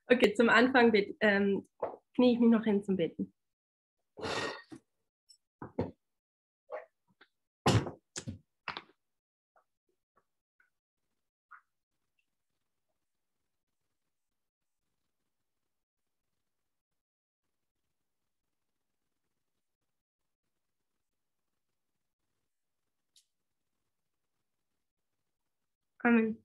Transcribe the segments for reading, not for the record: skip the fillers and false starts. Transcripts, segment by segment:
Okay, zum Anfang knie ich mich noch hin zum Beten. Amen.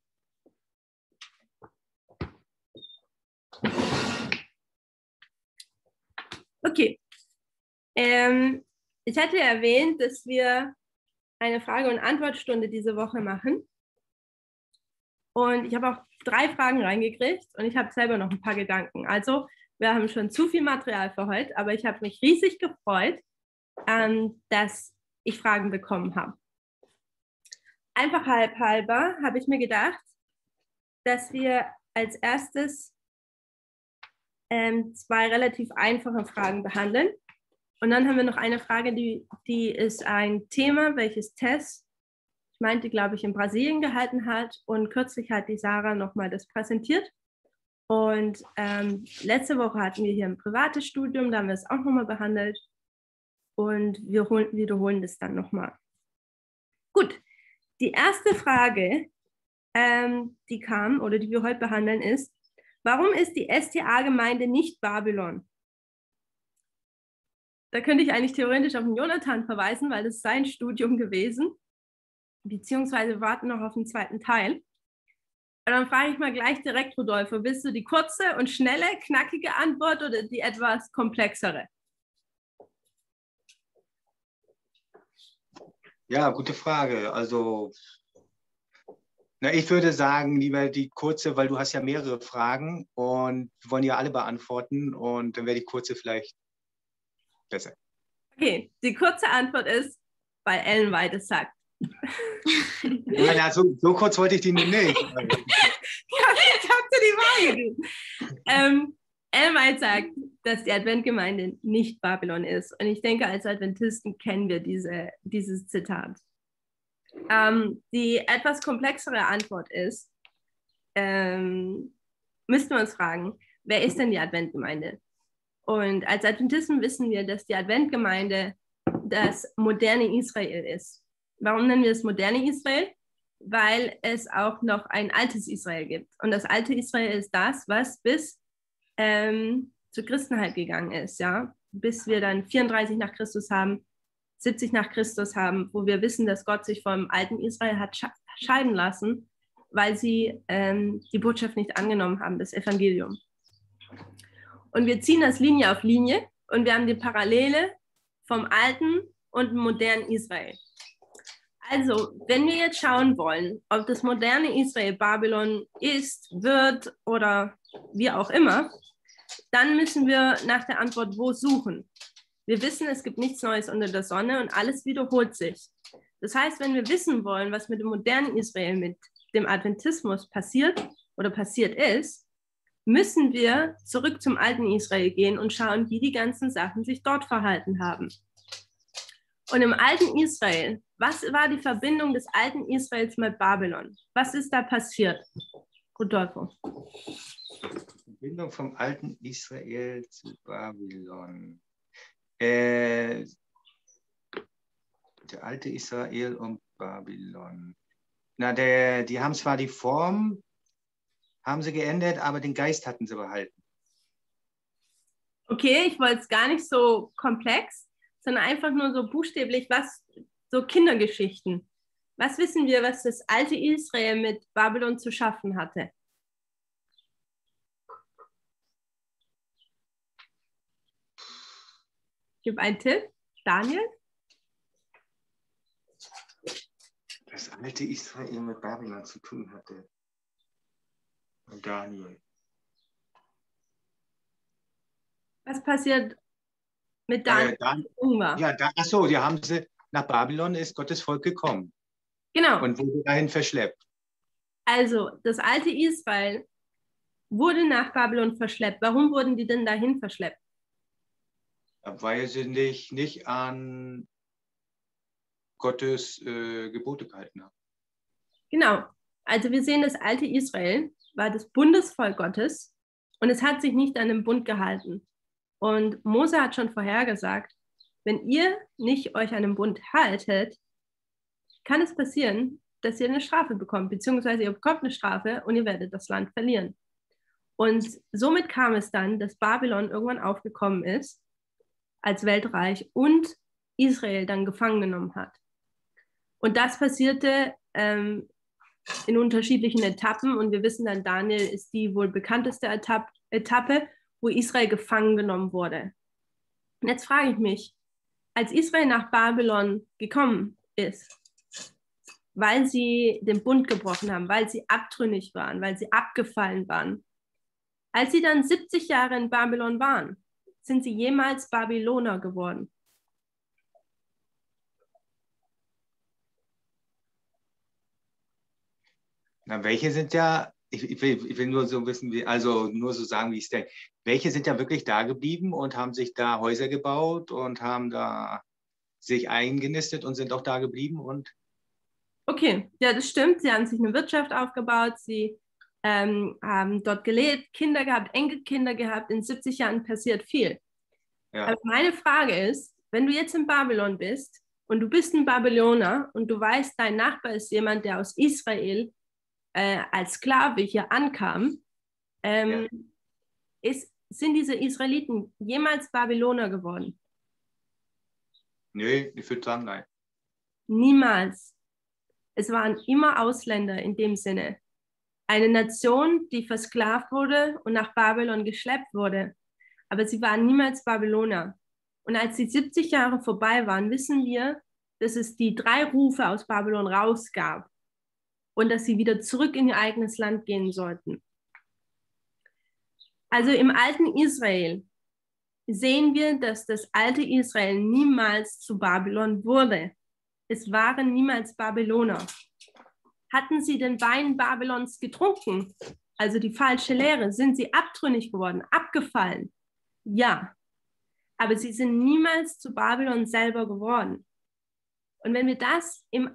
Okay. Ich hatte erwähnt, dass wir eine Frage- und Antwortstunde diese Woche machen. Und ich habe auch 3 Fragen reingekriegt und ich habe selber noch ein paar Gedanken. Also, wir haben schon zu viel Material für heute, aber ich habe mich riesig gefreut, dass ich Fragen bekommen habe. Einfach halber habe ich mir gedacht, dass wir als erstes 2 relativ einfache Fragen behandeln. Und dann haben wir noch eine Frage, die ist ein Thema, welches Tess, ich meinte, glaube ich, in Brasilien gehalten hat. Und kürzlich hat die Sarah nochmal das präsentiert. Und letzte Woche hatten wir hier ein privates Studium, da haben wir es auch nochmal behandelt. Und wir wiederholen das dann nochmal. Gut, die erste Frage, die kam oder die wir heute behandeln, ist, warum ist die STA-Gemeinde nicht Babylon? Da könnte ich eigentlich theoretisch auf den Jonathan verweisen, weil das ist sein Studium gewesen, beziehungsweise wir warten noch auf den zweiten Teil. Und dann frage ich mal gleich direkt, Rodolfo, willst du die kurze und schnelle, knackige Antwort oder die etwas komplexere? Ja, gute Frage. Also, ich würde sagen, lieber die kurze, weil du hast ja mehrere Fragen und wir wollen ja alle beantworten und dann wäre die kurze vielleicht besser. Okay, die kurze Antwort ist, weil Ellen White es sagt. Ja, so kurz wollte ich die nicht. Ja, ich habe dir die Wahl gegeben. Ellen White sagt, dass die Adventgemeinde nicht Babylon ist. Und ich denke, als Adventisten kennen wir dieses Zitat. Die etwas komplexere Antwort ist, müssten wir uns fragen, wer ist denn die Adventgemeinde? Und als Adventisten wissen wir, dass die Adventgemeinde das moderne Israel ist. Warum nennen wir es moderne Israel? Weil es auch noch ein altes Israel gibt. Und das alte Israel ist das, was bis zur Christenheit gegangen ist, ja, bis wir dann 34 nach Christus haben, 70 nach Christus haben, wo wir wissen, dass Gott sich vom alten Israel hat scheiden lassen, weil sie die Botschaft nicht angenommen haben, das Evangelium. Und wir ziehen das Linie auf Linie und wir haben die Parallele vom alten und modernen Israel. Also, wenn wir jetzt schauen wollen, ob das moderne Israel Babylon ist, wird oder wie auch immer, dann müssen wir nach der Antwort wo suchen. Wir wissen, es gibt nichts Neues unter der Sonne und alles wiederholt sich. Das heißt, wenn wir wissen wollen, was mit dem modernen Israel, mit dem Adventismus passiert oder passiert ist, müssen wir zurück zum alten Israel gehen und schauen, wie die ganzen Sachen sich dort verhalten haben. Und im alten Israel, was war die Verbindung des alten Israels mit Babylon? Was ist da passiert? Rodolfo. Verbindung vom alten Israel zu Babylon. Der alte Israel und Babylon. Die haben zwar die Form, haben sie geändert, aber den Geist hatten sie behalten. Okay, ich wollte es gar nicht so komplex, sondern einfach nur so buchstäblich, so Kindergeschichten. Was wissen wir, was das alte Israel mit Babylon zu schaffen hatte? Ich gebe einen Tipp. Daniel? Das alte Israel mit Babylon zu tun hatte. Und Daniel. Was passiert mit Daniel? Nach Babylon ist Gottes Volk gekommen. Genau. Und wurde dahin verschleppt. Also, das alte Israel wurde nach Babylon verschleppt. Warum wurden die denn dahin verschleppt? Weil sie nicht an Gottes Gebote gehalten haben. Genau. Also wir sehen, das alte Israel war das Bundesvolk Gottes Und es hat sich nicht an den Bund gehalten. Und Mose hat schon vorhergesagt, wenn ihr nicht euch an den Bund haltet, kann es passieren, dass ihr eine Strafe bekommt, beziehungsweise ihr bekommt eine Strafe und ihr werdet das Land verlieren. Und somit kam es dann, dass Babylon irgendwann aufgekommen ist als Weltreich und Israel dann gefangen genommen hat. Und das passierte in unterschiedlichen Etappen und wir wissen dann, Daniel ist die wohl bekannteste Etappe, wo Israel gefangen genommen wurde. Und jetzt frage ich mich, als Israel nach Babylon gekommen ist, weil sie den Bund gebrochen haben, weil sie abtrünnig waren, weil sie abgefallen waren, als sie dann 70 Jahre in Babylon waren, sind sie jemals Babyloner geworden? Na, welche sind ja, ich will nur so wissen, also nur so sagen, wie ich es denke. Welche sind ja wirklich da geblieben und haben sich da Häuser gebaut und haben da sich eingenistet und sind auch da geblieben und Okay, ja, das stimmt. Sie haben sich eine Wirtschaft aufgebaut, sie haben dort gelebt, Kinder gehabt, Enkelkinder gehabt. In 70 Jahren passiert viel. ja. Aber meine Frage ist, wenn du jetzt in Babylon bist und du bist ein Babyloner und du weißt, dein Nachbar ist jemand, der aus Israel als Sklave hier ankam, Ja. sind diese Israeliten jemals Babyloner geworden? Nö, ich würde sagen, nein. Niemals. Es waren immer Ausländer in dem Sinne. Eine Nation, die versklavt wurde und nach Babylon geschleppt wurde. Aber sie waren niemals Babyloner. Und als die 70 Jahre vorbei waren, wissen wir, dass es die 3 Rufe aus Babylon rausgab und dass sie wieder zurück in ihr eigenes Land gehen sollten. Also im alten Israel sehen wir, dass das alte Israel niemals zu Babylon wurde. Es waren niemals Babyloner. Hatten sie den Wein Babylons getrunken, also die falsche Lehre, sind sie abtrünnig geworden, abgefallen? Ja, aber sie sind niemals zu Babylon selber geworden. Und wenn wir das im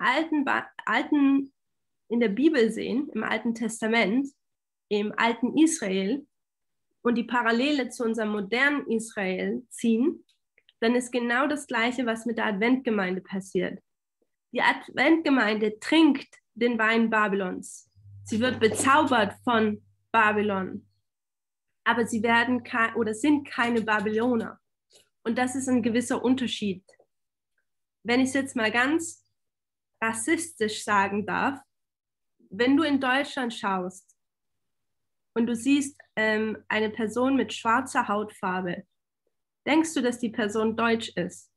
in der Bibel sehen, im Alten Testament, im alten Israel und die Parallele zu unserem modernen Israel ziehen, dann ist genau das Gleiche, was mit der Adventgemeinde passiert. Die Adventgemeinde trinkt den Wein Babylons. Sie wird bezaubert von Babylon. Aber sie werden oder sind keine Babyloner. Und das ist ein gewisser Unterschied. Wenn ich es jetzt mal ganz rassistisch sagen darf, wenn du in Deutschland schaust und du siehst eine Person mit schwarzer Hautfarbe, denkst du, dass die Person deutsch ist?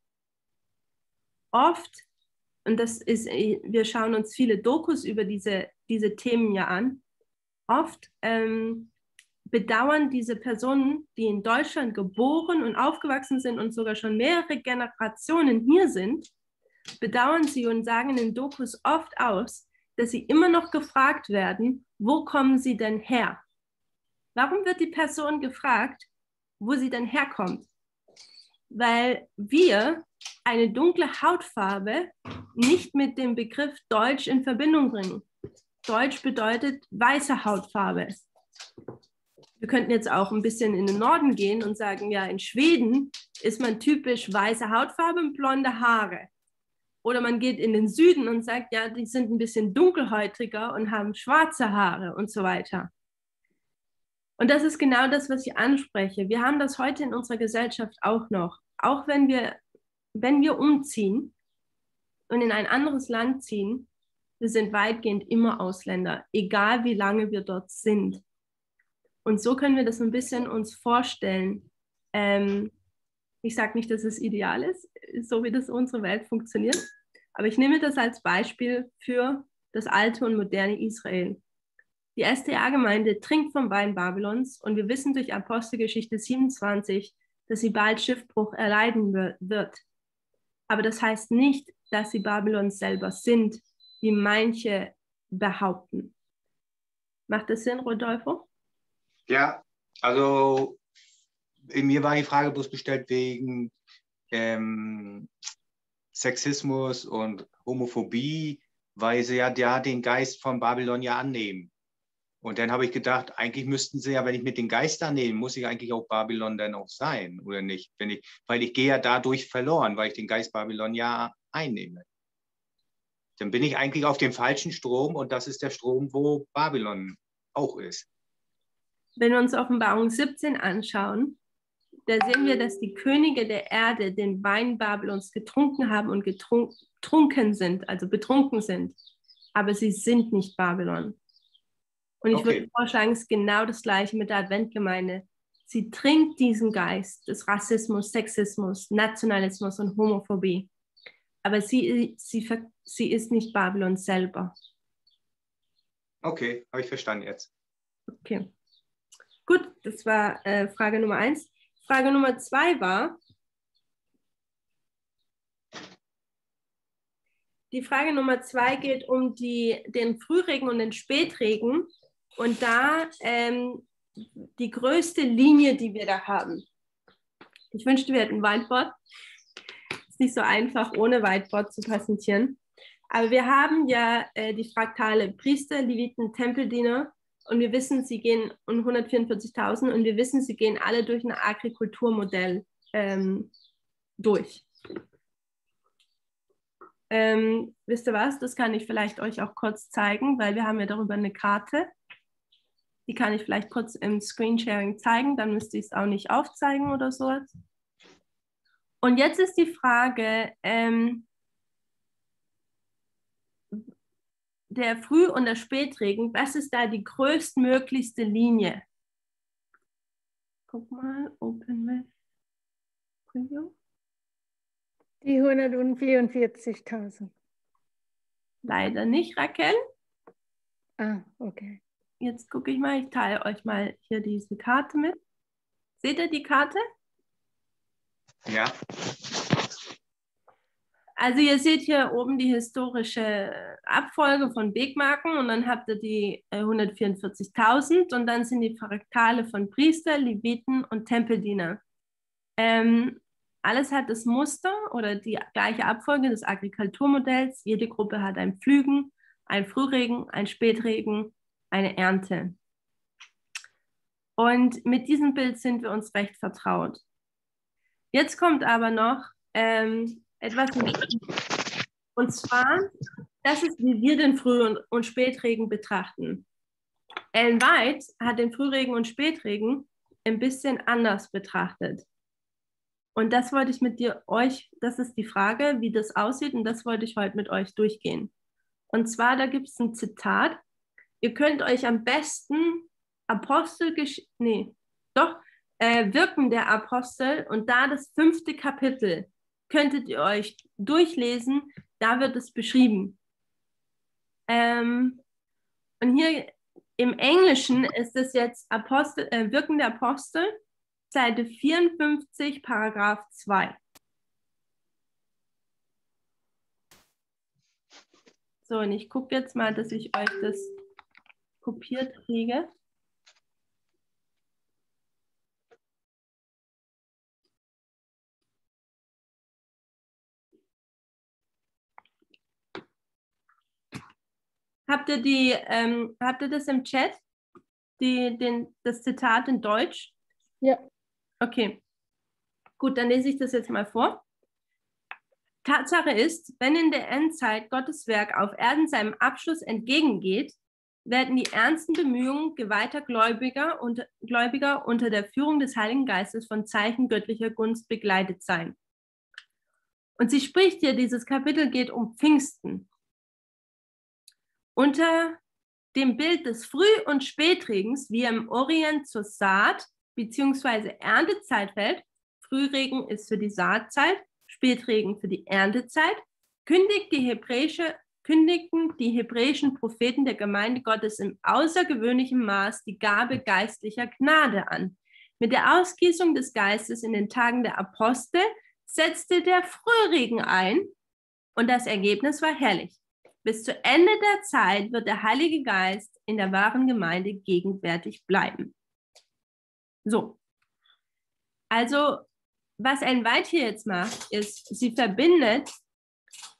Oft, und das ist, wir schauen uns viele Dokus über diese Themen ja an, oft bedauern diese Personen, die in Deutschland geboren und aufgewachsen sind und sogar schon mehrere Generationen hier sind, bedauern sie und sagen in den Dokus oft aus, dass sie immer noch gefragt werden, wo kommen sie denn her? Warum wird die Person gefragt, wo sie denn herkommt? Weil wir eine dunkle Hautfarbe nicht mit dem Begriff Deutsch in Verbindung bringen. Deutsch bedeutet weiße Hautfarbe. Wir könnten jetzt auch ein bisschen in den Norden gehen und sagen, ja, in Schweden ist man typisch weiße Hautfarbe und blonde Haare. Oder man geht in den Süden und sagt, ja, die sind ein bisschen dunkelhäutiger und haben schwarze Haare und so weiter. Und das ist genau das, was ich anspreche. Wir haben das heute in unserer Gesellschaft auch noch. Auch wenn wir umziehen und in ein anderes Land ziehen, wir sind weitgehend immer Ausländer, egal wie lange wir dort sind. Und so können wir das ein bisschen uns vorstellen. Ich sage nicht, dass es ideal ist, so wie das unsere Welt funktioniert, aber ich nehme das als Beispiel für das alte und moderne Israel. Die SDA-Gemeinde trinkt vom Wein Babylons und wir wissen durch Apostelgeschichte 27, dass sie bald Schiffbruch erleiden wird. Aber das heißt nicht, dass sie Babylon selber sind, wie manche behaupten. Macht das Sinn, Rodolfo? Ja, also in mir war die Frage bloß gestellt wegen Sexismus und Homophobie, weil sie ja den Geist von Babylon ja annehmen. Und dann habe ich gedacht, eigentlich müssten sie ja, wenn ich mit den Geistern nehme, muss ich eigentlich auch Babylon dann auch sein, oder nicht? Weil ich gehe ja dadurch verloren, weil ich den Geist Babylon ja einnehme. Dann bin ich eigentlich auf dem falschen Strom und das ist der Strom, wo Babylon auch ist. Wenn wir uns Offenbarung 17 anschauen, da sehen wir, dass die Könige der Erde den Wein Babylons getrunken haben und getrunken sind, also betrunken sind. Aber sie sind nicht Babylon. Und ich würde vorschlagen, es ist genau das Gleiche mit der Adventgemeinde. Sie trinkt diesen Geist des Rassismus, Sexismus, Nationalismus und Homophobie. Aber sie ist nicht Babylon selber. Okay, habe ich verstanden jetzt. Okay. Gut, das war Frage Nummer 1. Frage Nummer 2 war, die Frage Nummer 2 geht um den Frühregen und den Spätregen und da die größte Linie, die wir da haben. Ich wünschte, wir hätten ein Whiteboard. Ist nicht so einfach, ohne Whiteboard zu präsentieren. Aber wir haben ja die Fraktale Priester, Leviten, Tempeldiener und wir wissen, sie gehen um 144.000 und wir wissen, sie gehen alle durch ein Agrikulturmodell durch. Wisst ihr was? Das kann ich vielleicht euch auch kurz zeigen, weil wir haben ja darüber eine Karte. Die kann ich vielleicht kurz im Screensharing zeigen, dann müsste ich es auch nicht aufzeigen oder so. Und jetzt ist die Frage, der Früh- und der Spätregen, was ist da die größtmöglichste Linie? Guck mal, Open with Preview. Die 144.000. Leider nicht, Raquel. Ah, okay. Jetzt gucke ich mal, ich teile euch mal hier diese Karte mit. Seht ihr die Karte? Ja. Also ihr seht hier oben die historische Abfolge von Wegmarken und dann habt ihr die 144.000 und dann sind die Fraktale von Priester, Leviten und Tempeldiener. Alles hat das Muster oder die gleiche Abfolge des Agrikulturmodells. Jede Gruppe hat ein Pflügen, ein Frühregen, ein Spätregen, eine Ernte. Und mit diesem Bild sind wir uns recht vertraut. Jetzt kommt aber noch etwas, und zwar, das ist, wie wir den Früh- und Spätregen betrachten. Ellen White hat den Frühregen und Spätregen ein bisschen anders betrachtet. Und das wollte ich mit euch, das ist die Frage, wie das aussieht, und das wollte ich heute mit euch durchgehen. Und zwar, da gibt es ein Zitat. Ihr könnt euch am besten Wirken der Apostel und da das 5. Kapitel könntet ihr euch durchlesen, da wird es beschrieben. Und hier im Englischen ist es jetzt Wirken der Apostel, Seite 54, Paragraph 2. So, und ich gucke jetzt mal, dass ich euch das kopiert kriege. Habt ihr das im Chat? Das Zitat in Deutsch? Ja. Okay. Gut, dann lese ich das jetzt mal vor. Tatsache ist, wenn in der Endzeit Gottes Werk auf Erden seinem Abschluss entgegengeht, werden die ernsten Bemühungen geweihter Gläubiger unter der Führung des Heiligen Geistes von Zeichen göttlicher Gunst begleitet sein. Und sie spricht hier, dieses Kapitel geht um Pfingsten. Unter dem Bild des Früh- und Spätregens, wie er im Orient zur Saat- bzw. Erntezeit fällt, Frühregen ist für die Saatzeit, Spätregen für die Erntezeit, kündigten die hebräischen Propheten der Gemeinde Gottes im außergewöhnlichen Maß die Gabe geistlicher Gnade an. Mit der Ausgießung des Geistes in den Tagen der Apostel setzte der Frühregen ein und das Ergebnis war herrlich. Bis zu Ende der Zeit wird der Heilige Geist in der wahren Gemeinde gegenwärtig bleiben. So, also was Ellen White hier jetzt macht, ist, sie verbindet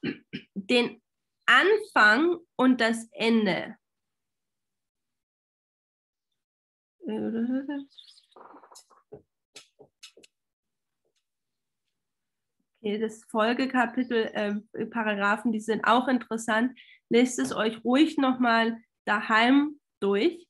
den Anfang und das Ende. Okay, das Folgekapitel, Paragraphen, die sind auch interessant. Lest es euch ruhig nochmal daheim durch.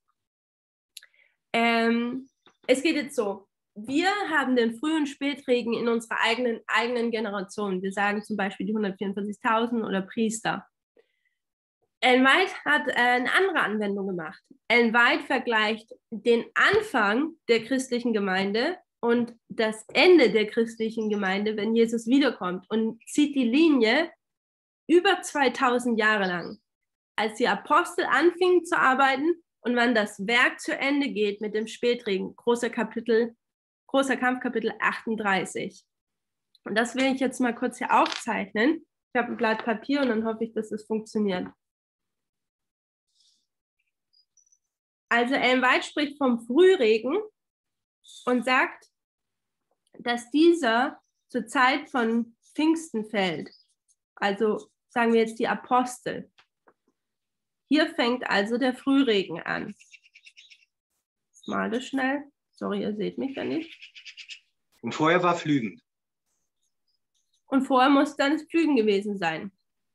Es geht jetzt so. Wir haben den Früh- und Spätregen in unserer eigenen Generation. Wir sagen zum Beispiel die 144.000 oder Priester. Ellen White hat eine andere Anwendung gemacht. Ellen White vergleicht den Anfang der christlichen Gemeinde und das Ende der christlichen Gemeinde, wenn Jesus wiederkommt, und zieht die Linie über 2000 Jahre lang, als die Apostel anfingen zu arbeiten und wann das Werk zu Ende geht mit dem Spätregen, großer Kampf, Kapitel 38. Und das will ich jetzt mal kurz hier aufzeichnen. Ich habe ein Blatt Papier und dann hoffe ich, dass es funktioniert. Also Ellen White spricht vom Frühregen und sagt, dass dieser zur Zeit von Pfingsten fällt. Also sagen wir jetzt die Apostel. Hier fängt also der Frühregen an. Mal das schnell. Sorry, ihr seht mich ja nicht. Und vorher war Pflügen. Und vorher muss dann das Pflügen gewesen sein.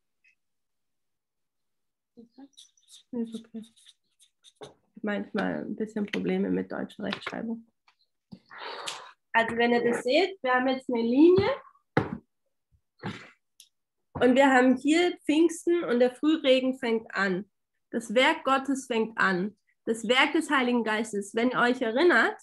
Ist okay. Manchmal ein bisschen Probleme mit deutscher Rechtschreibung. Also wenn ihr das seht, wir haben jetzt eine Linie und wir haben hier Pfingsten und der Frühregen fängt an. Das Werk Gottes fängt an. Das Werk des Heiligen Geistes. Wenn ihr euch erinnert,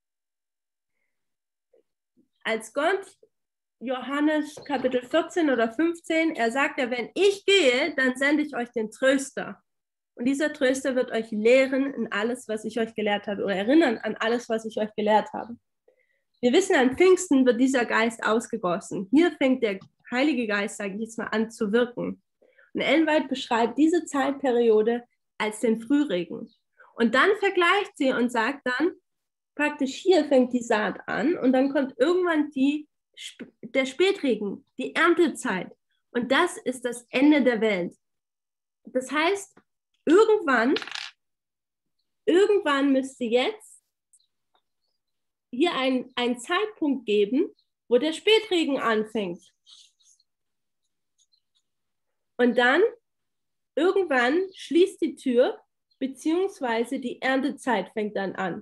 als Gott Johannes Kapitel 14 oder 15, er sagt ja, wenn ich gehe, dann sende ich euch den Tröster. Und dieser Tröster wird euch lehren in alles, was ich euch gelehrt habe, oder erinnern an alles, was ich euch gelehrt habe. Wir wissen, an Pfingsten wird dieser Geist ausgegossen. Hier fängt der Heilige Geist, sage ich jetzt mal, an zu wirken. Und Ellen White beschreibt diese Zeitperiode als den Frühregen. Und dann vergleicht sie und sagt dann, praktisch hier fängt die Saat an und dann kommt irgendwann der Spätregen, die Erntezeit. Und das ist das Ende der Welt. Das heißt, irgendwann müsste jetzt hier ein Zeitpunkt geben, wo der Spätregen anfängt. Und dann irgendwann schließt die Tür, beziehungsweise die Erntezeit fängt dann an.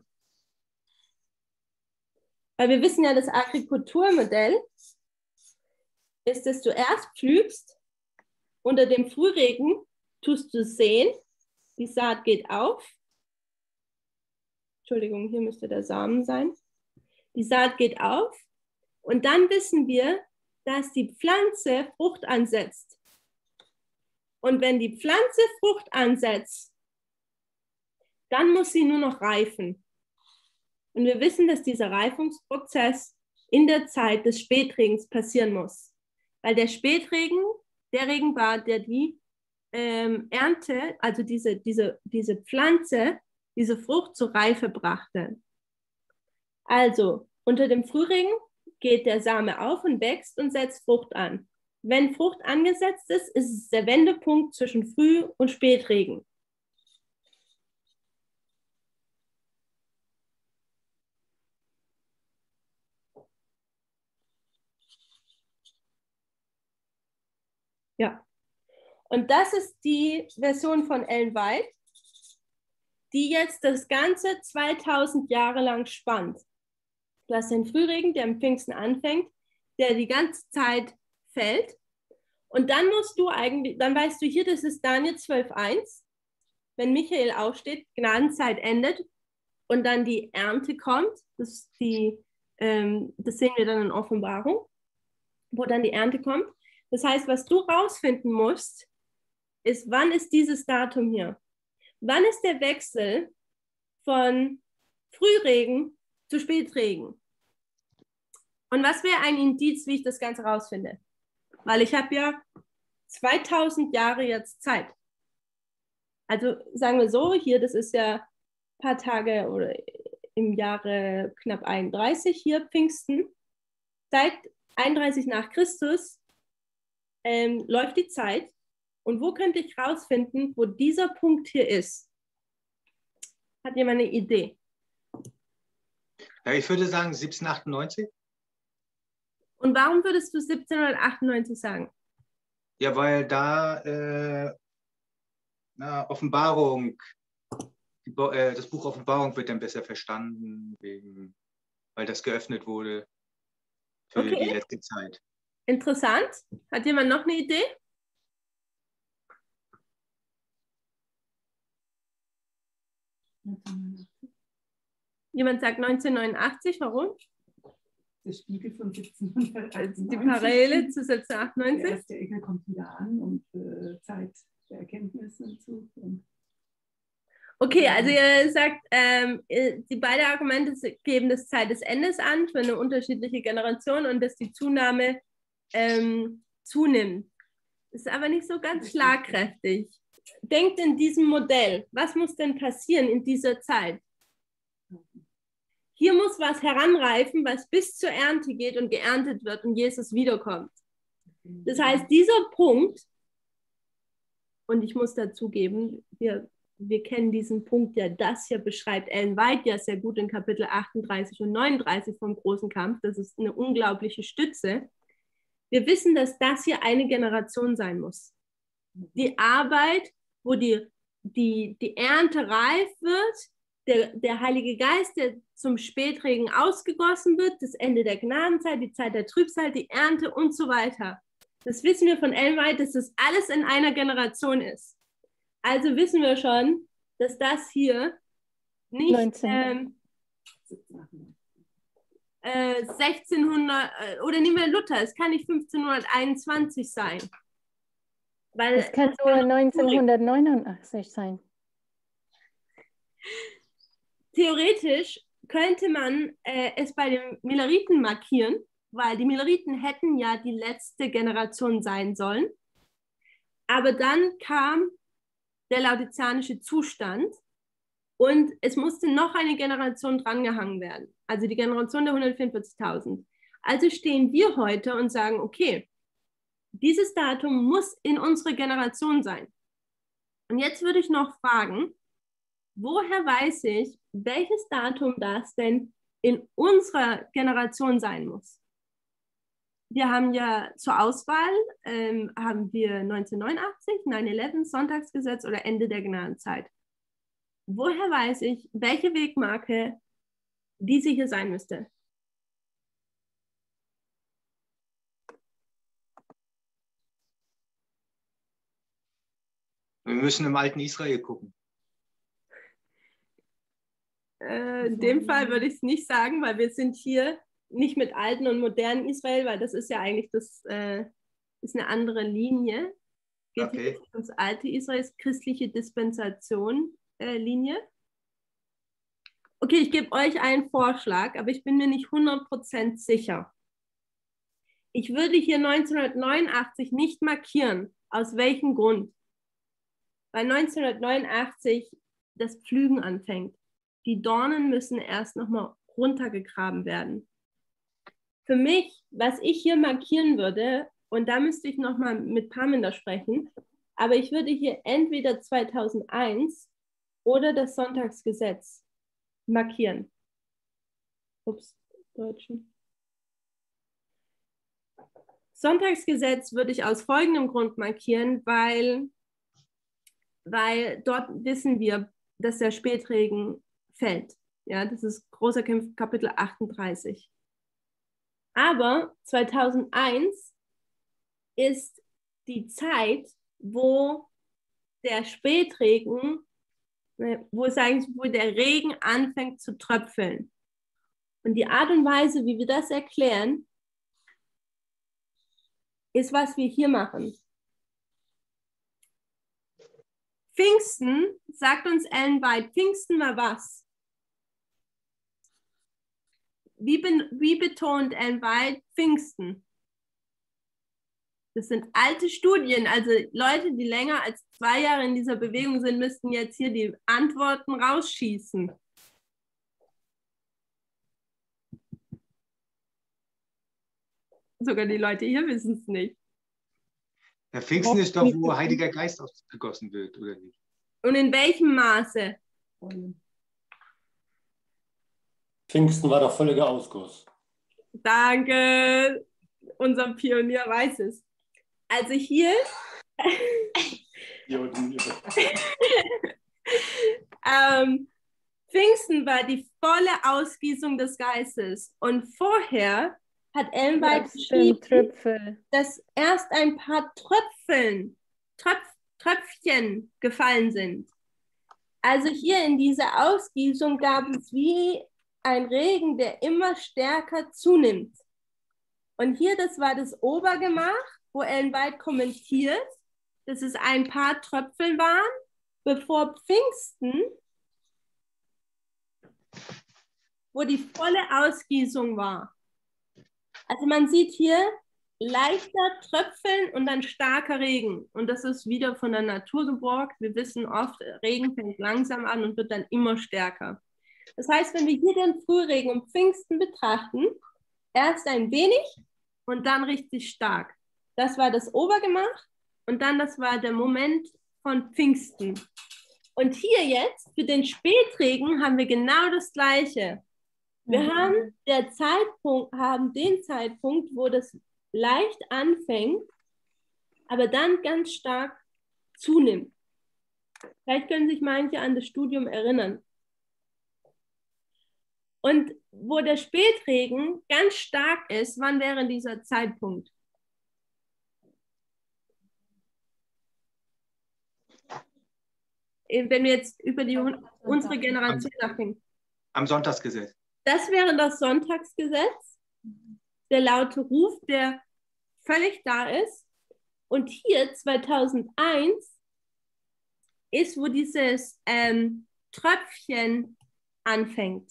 Weil wir wissen ja, das Agrikulturmodell ist, dass du erst pflügst, unter dem Frühregen tust du säen, die Saat geht auf. Entschuldigung, hier müsste der Samen sein. Die Saat geht auf und dann wissen wir, dass die Pflanze Frucht ansetzt. Und wenn die Pflanze Frucht ansetzt, dann muss sie nur noch reifen. Und wir wissen, dass dieser Reifungsprozess in der Zeit des Spätregens passieren muss. Weil der Spätregen, der Regen war, der die Ernte, also diese Pflanze, diese Frucht zur Reife brachte. Also unter dem Frühregen geht der Same auf und wächst und setzt Frucht an. Wenn Frucht angesetzt ist, ist es der Wendepunkt zwischen Früh- und Spätregen. Ja, und das ist die Version von Ellen White, die jetzt das Ganze 2000 Jahre lang spannt. Du hast den Frühregen, der am Pfingsten anfängt, der die ganze Zeit fällt. Und dann dann weißt du hier, das ist Daniel 12,1, wenn Michael aufsteht, Gnadenzeit endet und dann die Ernte kommt. Das sehen wir dann in Offenbarung, wo dann die Ernte kommt. Das heißt, was du rausfinden musst, ist, wann ist dieses Datum hier? Wann ist der Wechsel von Frühregen zu Spätregen? Und was wäre ein Indiz, wie ich das Ganze rausfinde? Weil ich habe ja 2000 Jahre jetzt Zeit. Also sagen wir so, hier, das ist ja ein paar Tage oder im Jahre knapp 31, hier Pfingsten. Seit 31 nach Christus läuft die Zeit. Und wo könnte ich rausfinden, wo dieser Punkt hier ist? Hat jemand eine Idee? Ja, ich würde sagen 1798. Und warum würdest du 1798 sagen? Ja, weil da Offenbarung, das Buch Offenbarung wird dann besser verstanden, weil das geöffnet wurde für die Okay, letzte Zeit. interessant. Hat jemand noch eine Idee? Jemand sagt 1989, warum? Der Spiegel von 1798. Die Parallele zu Der 1798? erste Engel kommt wieder an und Zeit der Erkenntnis hinzu. Okay, also ihr sagt, die beiden Argumente geben das Zeit des Endes an für eine unterschiedliche Generation und dass die Zunahme zunimmt. Ist aber nicht so ganz schlagkräftig. Denkt in diesem Modell, was muss denn passieren in dieser Zeit? Hier muss was heranreifen, was bis zur Ernte geht und geerntet wird und Jesus wiederkommt. Das heißt, dieser Punkt, und ich muss dazugeben, wir kennen diesen Punkt, der das hier beschreibt, Ellen White ja sehr gut in Kapitel 38 und 39 vom großen Kampf. Das ist eine unglaubliche Stütze. Wir wissen, dass das hier eine Generation sein muss. Die Arbeit, wo die Ernte reif wird, der Heilige Geist, der zum Spätregen ausgegossen wird, das Ende der Gnadenzeit, die Zeit der Trübsal, die Ernte und so weiter. Das wissen wir von Ellen White, dass das alles in einer Generation ist. Also wissen wir schon, dass das hier nicht 1600 oder nehmen wir Luther, es kann nicht 1521 sein. Weil Es kann nur 1989 sein. Theoretisch könnte man es bei den Milleriten markieren, weil die Milleriten hätten ja die letzte Generation sein sollen. Aber dann kam der laodizianische Zustand und es musste noch eine Generation drangehangen werden. Also die Generation der 144.000. Also stehen wir heute und sagen, okay, dieses Datum muss in unserer Generation sein. Und jetzt würde ich noch fragen, woher weiß ich, welches Datum das denn in unserer Generation sein muss? Wir haben ja zur Auswahl, haben wir 1989, 9/11, Sonntagsgesetz oder Ende der Gnadenzeit. Woher weiß ich, welche Wegmarke diese hier sein müsste? Wir müssen im alten Israel gucken. In dem Fall würde ich es nicht sagen, weil wir sind hier nicht mit alten und modernen Israel, weil das ist ja eigentlich ist eine andere Linie. Geht Okay. hier ums alte Israel, christliche Dispensation Linie. Okay, ich gebe euch einen Vorschlag, aber ich bin mir nicht 100% sicher. Ich würde hier 1989 nicht markieren. Aus welchem Grund? Weil 1989 das Pflügen anfängt. Die Dornen müssen erst nochmal runtergegraben werden. Für mich, was ich hier markieren würde, und da müsste ich nochmal mit Parminder sprechen, aber ich würde hier entweder 2001 oder das Sonntagsgesetz markieren. Ups, Deutschen. Sonntagsgesetz würde ich aus folgendem Grund markieren, weil dort wissen wir, dass der Spätregen fällt. Ja, das ist großer Kapitel 38. Aber 2001 ist die Zeit, wo der Spätregen, wo der Regen anfängt zu tröpfeln. Und die Art und Weise, wie wir das erklären, ist, was wir hier machen. Pfingsten, sagt uns Ellen White, Pfingsten war was? Wie betont Ellen White Pfingsten? Das sind alte Studien, also Leute, die länger als 2 Jahre in dieser Bewegung sind, müssten jetzt hier die Antworten rausschießen. Sogar die Leute hier wissen es nicht. Der Pfingsten ist doch, wo Heiliger Geist ausgegossen wird, oder nicht? Und in welchem Maße? Pfingsten war der völlige Ausguss. Danke, unser Pionier weiß es. Also hier Pfingsten war die volle Ausgießung des Geistes. Und vorher hat Ellen White geschrieben, Tröpfel. dass erst ein paar Tröpfchen gefallen sind. Also hier in dieser Ausgießung gab es wie ein Regen, der immer stärker zunimmt. Und hier, das war das Obergemach, wo Ellen White kommentiert, dass es ein paar Tröpfchen waren, bevor Pfingsten, wo die volle Ausgießung war. Also man sieht hier leichter Tröpfeln und dann starker Regen. Und das ist wieder von der Natur geborgt. Wir wissen oft, Regen fängt langsam an und wird dann immer stärker. Das heißt, wenn wir hier den Frühregen und Pfingsten betrachten, erst ein wenig und dann richtig stark. Das war das Obergemach und dann das war der Moment von Pfingsten. Und hier jetzt, für den Spätregen, haben wir genau das Gleiche. Wir haben den Zeitpunkt, wo das leicht anfängt, aber dann ganz stark zunimmt. Vielleicht können sich manche an das Studium erinnern. Und wo der Spätregen ganz stark ist, wann wäre dieser Zeitpunkt? Wenn wir jetzt über unsere Generation nachdenken. Am Sonntagsgesetz. Das wäre das Sonntagsgesetz, der laute Ruf, der völlig da ist. Und hier 2001 ist, wo dieses Tröpfchen anfängt.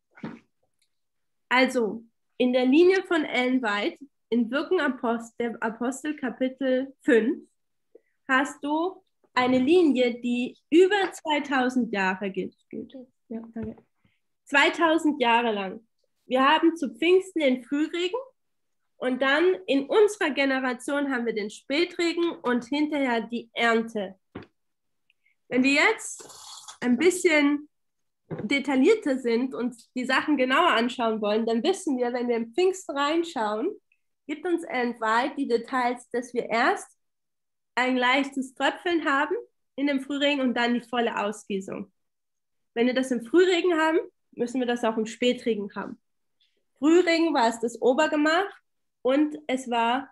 Also in der Linie von Ellen White, in Wirken der Apostel Kapitel 5, hast du eine Linie, die über 2000 Jahre gilt. Ja, danke. 2000 Jahre lang. Wir haben zu Pfingsten den Frühregen und dann in unserer Generation haben wir den Spätregen und hinterher die Ernte. Wenn wir jetzt ein bisschen detaillierter sind und die Sachen genauer anschauen wollen, dann wissen wir, wenn wir in Pfingsten reinschauen, gibt uns Ellen White die Details, dass wir erst ein leichtes Tröpfeln haben in dem Frühregen und dann die volle Ausgießung. Wenn wir das im Frühregen haben, müssen wir das auch im Spätregen haben. Frühregen war es das Obergemach und es war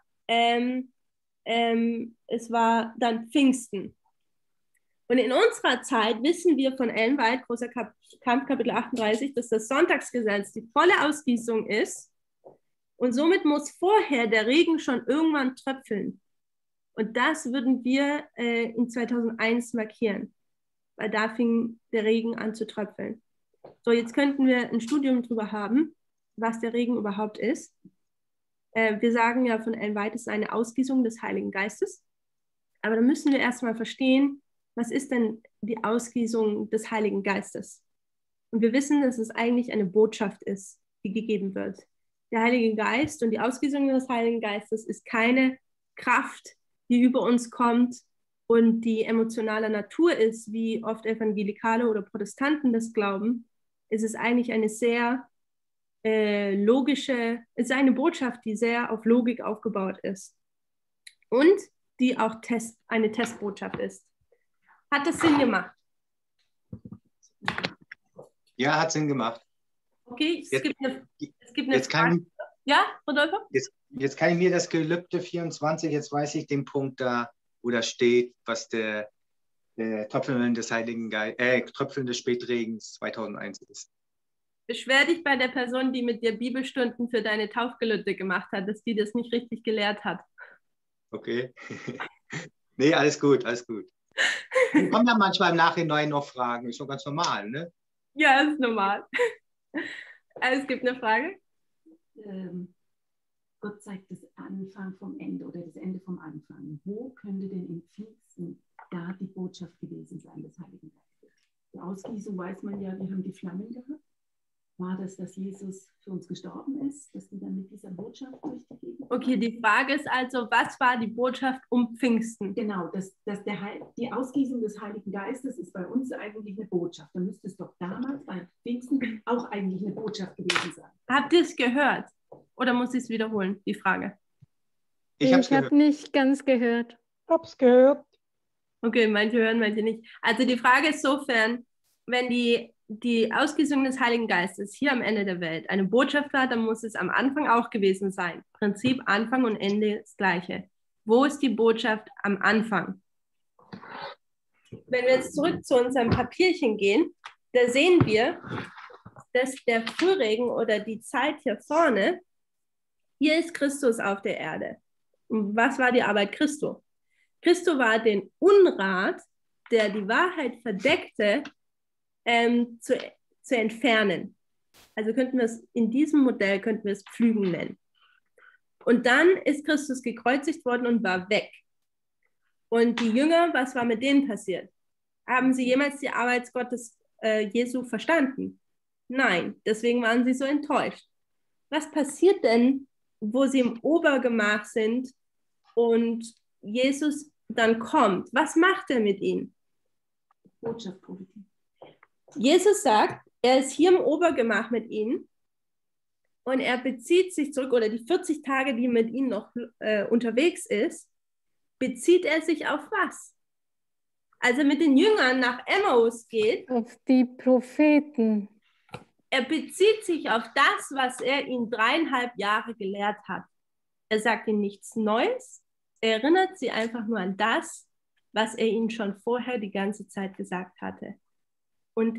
dann Pfingsten. Und in unserer Zeit wissen wir von Ellen White, großer Kampf, Kapitel 38, dass das Sonntagsgesetz die volle Ausgießung ist und somit muss vorher der Regen schon irgendwann tröpfeln. Und das würden wir in 2001 markieren, weil da fing der Regen an zu tröpfeln. So, jetzt könnten wir ein Studium darüber haben, was der Regen überhaupt ist. Wir sagen ja von Ellen White, es ist eine Ausgießung des Heiligen Geistes. Aber da müssen wir erstmal verstehen, was ist denn die Ausgießung des Heiligen Geistes? Und wir wissen, dass es eigentlich eine Botschaft ist, die gegeben wird. Der Heilige Geist und die Ausgießung des Heiligen Geistes ist keine Kraft, die über uns kommt und die emotionaler Natur ist, wie oft Evangelikale oder Protestanten das glauben. Es ist eigentlich eine sehr logische, es ist eine Botschaft, die sehr auf Logik aufgebaut ist und die auch eine Testbotschaft ist. Hat das Sinn gemacht? Ja, hat Sinn gemacht. Okay, es gibt eine jetzt Frage. Ja, Rodolfo? Jetzt kann ich mir das Gelübde 24, jetzt weiß ich den Punkt da, wo da steht, was der Tröpfeln des Tröpfeln des Spätregens 2001 ist. Beschwer dich bei der Person, die mit dir Bibelstunden für deine Taufgelübde gemacht hat, dass die das nicht richtig gelehrt hat. Okay. Nee, alles gut, alles gut. Kommen ja manchmal im Nachhinein noch Fragen, ist doch ganz normal, ne? Ja, ist normal. Es gibt eine Frage. Gott zeigt das Anfang vom Ende oder das Ende vom Anfang. Wo könnte denn im Pfingsten da die Botschaft gewesen sein des Heiligen Geistes? Die Ausgießung weiß man ja, wir haben die Flammen gehabt. War das, dass Jesus für uns gestorben ist, dass die dann mit dieser Botschaft durch die Gegend Okay, die Frage ist also, was war die Botschaft um Pfingsten? Genau, die Ausgießung des Heiligen Geistes ist bei uns eigentlich eine Botschaft. Dann müsste es doch damals bei Pfingsten auch eigentlich eine Botschaft gewesen sein. Habt ihr es gehört? Oder muss ich es wiederholen, die Frage? Ich habe es habe gehört. nicht ganz gehört. Hab's gehört. Okay, manche hören, manche nicht. Also die Frage ist sofern, wenn die Ausgießung des Heiligen Geistes hier am Ende der Welt eine Botschaft war, dann muss es am Anfang auch gewesen sein. Prinzip Anfang und Ende das Gleiche. Wo ist die Botschaft am Anfang? Wenn wir jetzt zurück zu unserem Papierchen gehen, da sehen wir, dass der Frühregen oder die Zeit hier vorne, hier ist Christus auf der Erde. Und was war die Arbeit Christi? Christo war den Unrat, der die Wahrheit verdeckte, zu entfernen. Also könnten wir es in diesem Modell könnten wir es Pflügen nennen. Und dann ist Christus gekreuzigt worden und war weg. Und die Jünger, was war mit denen passiert? Haben sie jemals die Arbeit Gottes Jesu verstanden? Nein, deswegen waren sie so enttäuscht. Was passiert denn, wo sie im Obergemach sind und Jesus dann kommt? Was macht er mit ihnen? Botschaft profitieren. Jesus sagt, er ist hier im Obergemach mit ihnen und er bezieht sich zurück, oder die 40 Tage, die mit ihnen noch unterwegs ist, bezieht er sich auf was? Als er mit den Jüngern nach Emmaus geht, Auf die Propheten. er bezieht sich auf das, was er ihnen 3,5 Jahre gelehrt hat. Er sagt ihnen nichts Neues, er erinnert sie einfach nur an das, was er ihnen schon vorher die ganze Zeit gesagt hatte. Und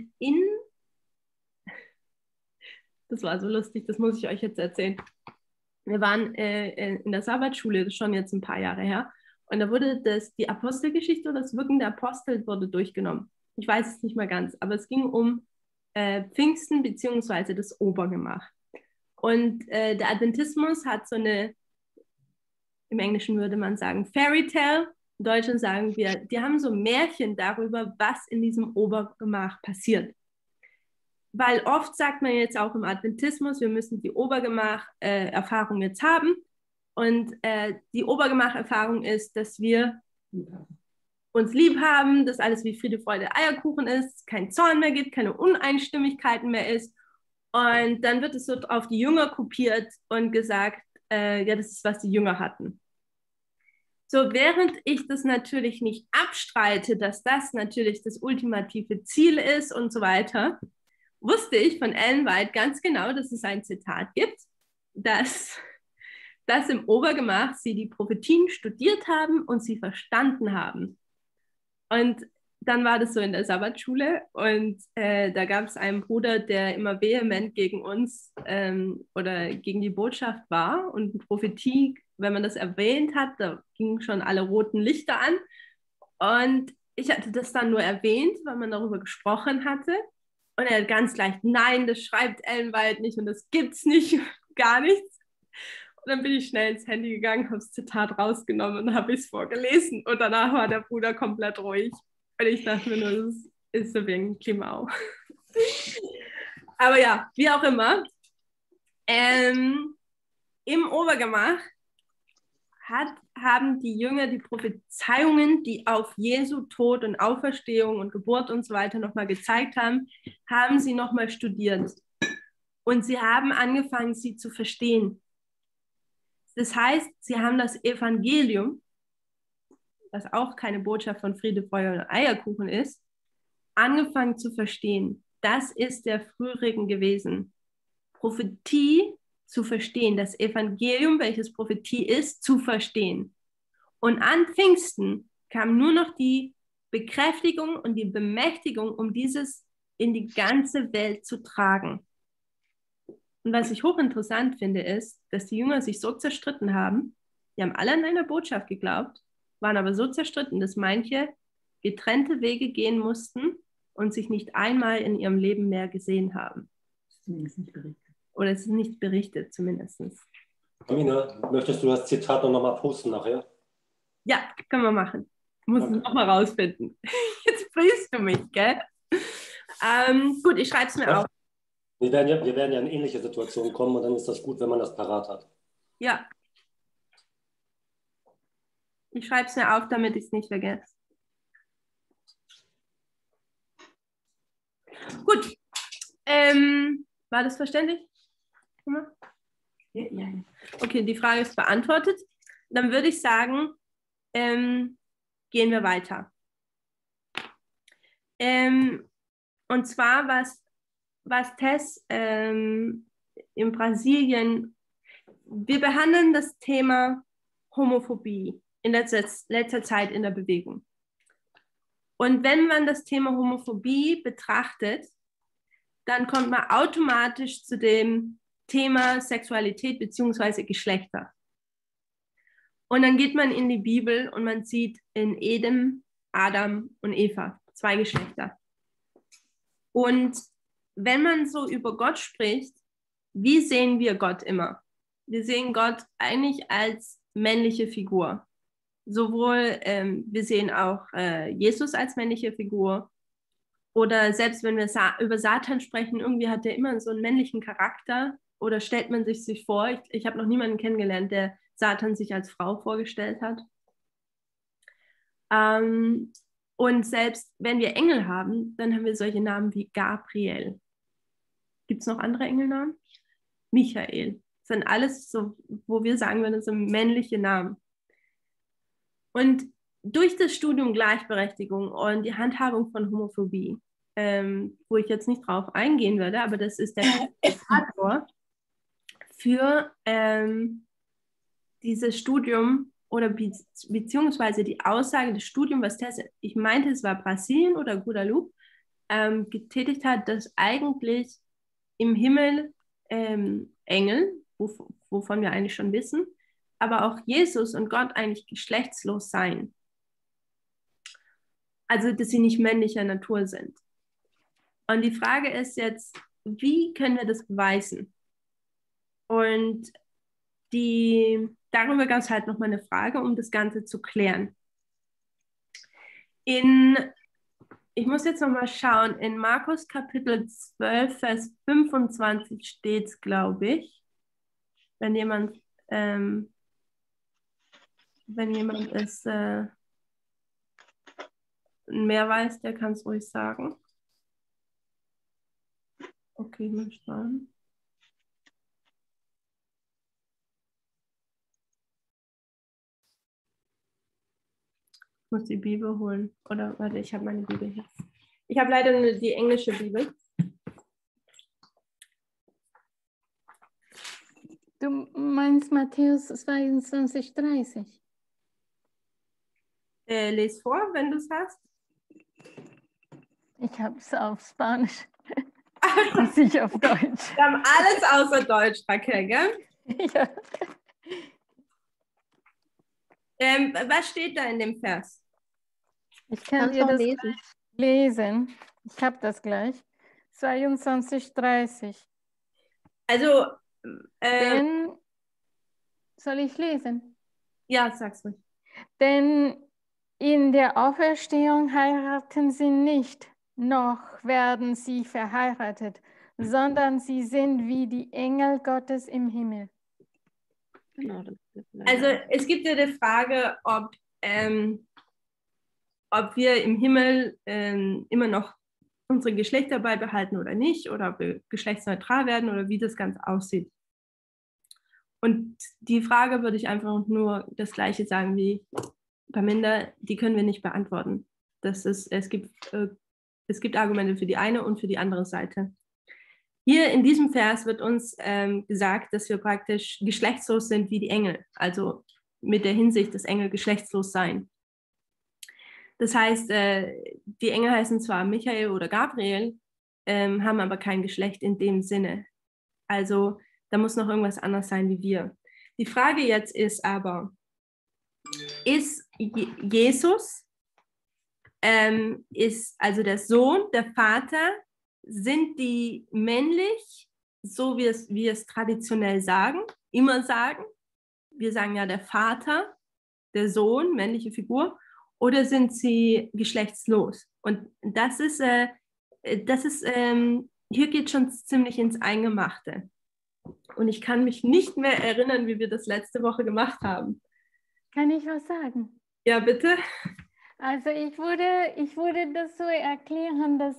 das war so lustig, das muss ich euch jetzt erzählen. Wir waren in der Sabbatschule, das ist schon jetzt ein paar Jahre her, und da wurde die Apostelgeschichte oder das Wirken der Apostel wurde durchgenommen. Ich weiß es nicht mehr ganz, aber es ging um Pfingsten bzw. das Obergemach. Und der Adventismus hat so eine, im Englischen würde man sagen, Fairy Tale. In Deutschland sagen wir, die haben so Märchen darüber, was in diesem Obergemach passiert. Weil oft sagt man jetzt auch im Adventismus, wir müssen die Obergemach-Erfahrung jetzt haben. Und die Obergemach-Erfahrung ist, dass wir uns lieb haben, dass alles wie Friede, Freude, Eierkuchen ist, kein Zorn mehr gibt, keine Uneinstimmigkeiten mehr ist. Und dann wird es so auf die Jünger kopiert und gesagt, ja, das ist, was die Jünger hatten. So, während ich das natürlich nicht abstreite, dass das natürlich das ultimative Ziel ist und so weiter, wusste ich von Ellen White ganz genau, dass es ein Zitat gibt, dass im Obergemach sie die Prophetien studiert haben und sie verstanden haben. Und dann war das so in der Sabbatschule und da gab es einen Bruder, der immer vehement gegen uns oder gegen die Botschaft war und Prophetie, wenn man das erwähnt hat, da gingen schon alle roten Lichter an. Und ich hatte das dann nur erwähnt, weil man darüber gesprochen hatte. Und er hat ganz leicht, nein, das schreibt Ellen White nicht und das gibt's nicht, gar nichts. Und dann bin ich schnell ins Handy gegangen, habe das Zitat rausgenommen und habe es vorgelesen. Und danach war der Bruder komplett ruhig. Und ich dachte mir nur, das ist so wegen Klimau. Aber ja, wie auch immer. Im Obergemach haben die Jünger die Prophezeiungen, die auf Jesu Tod und Auferstehung und Geburt und so weiter nochmal gezeigt haben sie nochmal studiert. Und sie haben angefangen, sie zu verstehen. Das heißt, sie haben das Evangelium, was auch keine Botschaft von Friede, Freude und Eierkuchen ist, angefangen zu verstehen. Das ist der Frühregen gewesen. Prophetie zu verstehen, das Evangelium, welches Prophetie ist, zu verstehen. Und an Pfingsten kam nur noch die Bekräftigung und die Bemächtigung, um dieses in die ganze Welt zu tragen. Und was ich hochinteressant finde, ist, dass die Jünger sich so zerstritten haben, die haben alle an eine Botschaft geglaubt, waren aber so zerstritten, dass manche getrennte Wege gehen mussten und sich nicht einmal in ihrem Leben mehr gesehen haben. Zumindest nicht berichtet. Oder es ist nicht berichtet, zumindest. Amina, möchtest du das Zitat noch mal posten nachher? Ja, können wir machen. Muss es nochmal rausfinden. Jetzt frisst du mich, gell? Gut, ich schreibe es mir auf. Wir werden ja in ähnliche Situationen kommen und dann ist das gut, wenn man das parat hat. Ja. Ich schreibe es mir auf, damit ich es nicht vergesse. Gut. War das verständlich? Ja. Okay, die Frage ist beantwortet. Dann würde ich sagen, gehen wir weiter. Und zwar, was Tess in Brasilien, wir behandeln das Thema Homophobie in letzter Zeit in der Bewegung. Und wenn man das Thema Homophobie betrachtet, dann kommt man automatisch zu dem Thema Sexualität bzw. Geschlechter. Und dann geht man in die Bibel und man sieht in Eden, Adam und Eva, 2 Geschlechter. Und wenn man so über Gott spricht, wie sehen wir Gott immer? Wir sehen Gott eigentlich als männliche Figur. Sowohl, wir sehen auch Jesus als männliche Figur. Oder selbst wenn wir über Satan sprechen, irgendwie hat er immer so einen männlichen Charakter. Oder stellt man sich vor, ich habe noch niemanden kennengelernt, der Satan sich als Frau vorgestellt hat. Und selbst wenn wir Engel haben, dann haben wir solche Namen wie Gabriel. Gibt es noch andere Engelnamen? Michael. Das sind alles so, wo wir sagen würden, das sind männliche Namen. Und durch das Studium Gleichberechtigung und die Handhabung von Homophobie, wo ich jetzt nicht drauf eingehen werde, aber das ist der Indikator für dieses Studium oder beziehungsweise die Aussage des Studiums, was Tess, ich meinte, es war Brasilien oder Guadeloupe, getätigt hat, dass eigentlich im Himmel Engel, wovon wir eigentlich schon wissen, aber auch Jesus und Gott eigentlich geschlechtslos seien. Also, dass sie nicht männlicher Natur sind. Und die Frage ist jetzt, wie können wir das beweisen? Und darüber gab es halt nochmal eine Frage, um das Ganze zu klären. Ich muss jetzt nochmal schauen, in Markus Kapitel 12, Vers 25 steht es, glaube ich, wenn jemand es mehr weiß, der kann es ruhig sagen. Okay, mal schauen. Ich muss die Bibel holen. Oder warte, ich habe meine Bibel hier. Ich habe leider nur die englische Bibel. Du meinst Matthäus 22,30? Les vor, wenn du es hast. Ich habe es auf Spanisch. Und nicht auf Deutsch. Wir haben alles außer Deutsch, Raquel, gell? Ja. Was steht da in dem Vers? Ich kann Kannst dir du das lesen? gleich lesen. Ich habe das gleich. 22,30. Also, Denn, soll ich lesen? ja, sag's ruhig. Denn in der Auferstehung heiraten sie nicht, noch werden sie verheiratet, sondern sie sind wie die Engel Gottes im Himmel. Genau, das ist Also, es gibt ja die Frage, ob wir im Himmel immer noch unsere Geschlechter beibehalten oder nicht, oder ob wir geschlechtsneutral werden oder wie das Ganze aussieht. Und die Frage würde ich einfach nur das Gleiche sagen wie Parminder, die können wir nicht beantworten. Es gibt Argumente für die eine und für die andere Seite. Hier in diesem Vers wird uns gesagt, dass wir praktisch geschlechtslos sind wie die Engel, also mit der Hinsicht, dass Engel geschlechtslos seien. Das heißt, die Engel heißen zwar Michael oder Gabriel, haben aber kein Geschlecht in dem Sinne. Also da muss noch irgendwas anderes sein wie wir. Die Frage jetzt ist aber, ist Jesus, ist also der Sohn, der Vater, sind die männlich, so wie wir es traditionell sagen, immer sagen? Wir sagen ja der Vater, der Sohn, männliche Figur, oder sind sie geschlechtslos? Und das ist hier geht schon ziemlich ins Eingemachte. Und ich kann mich nicht mehr erinnern, wie wir das letzte Woche gemacht haben. Kann ich was sagen? Ja, bitte? Also ich würde das so erklären, dass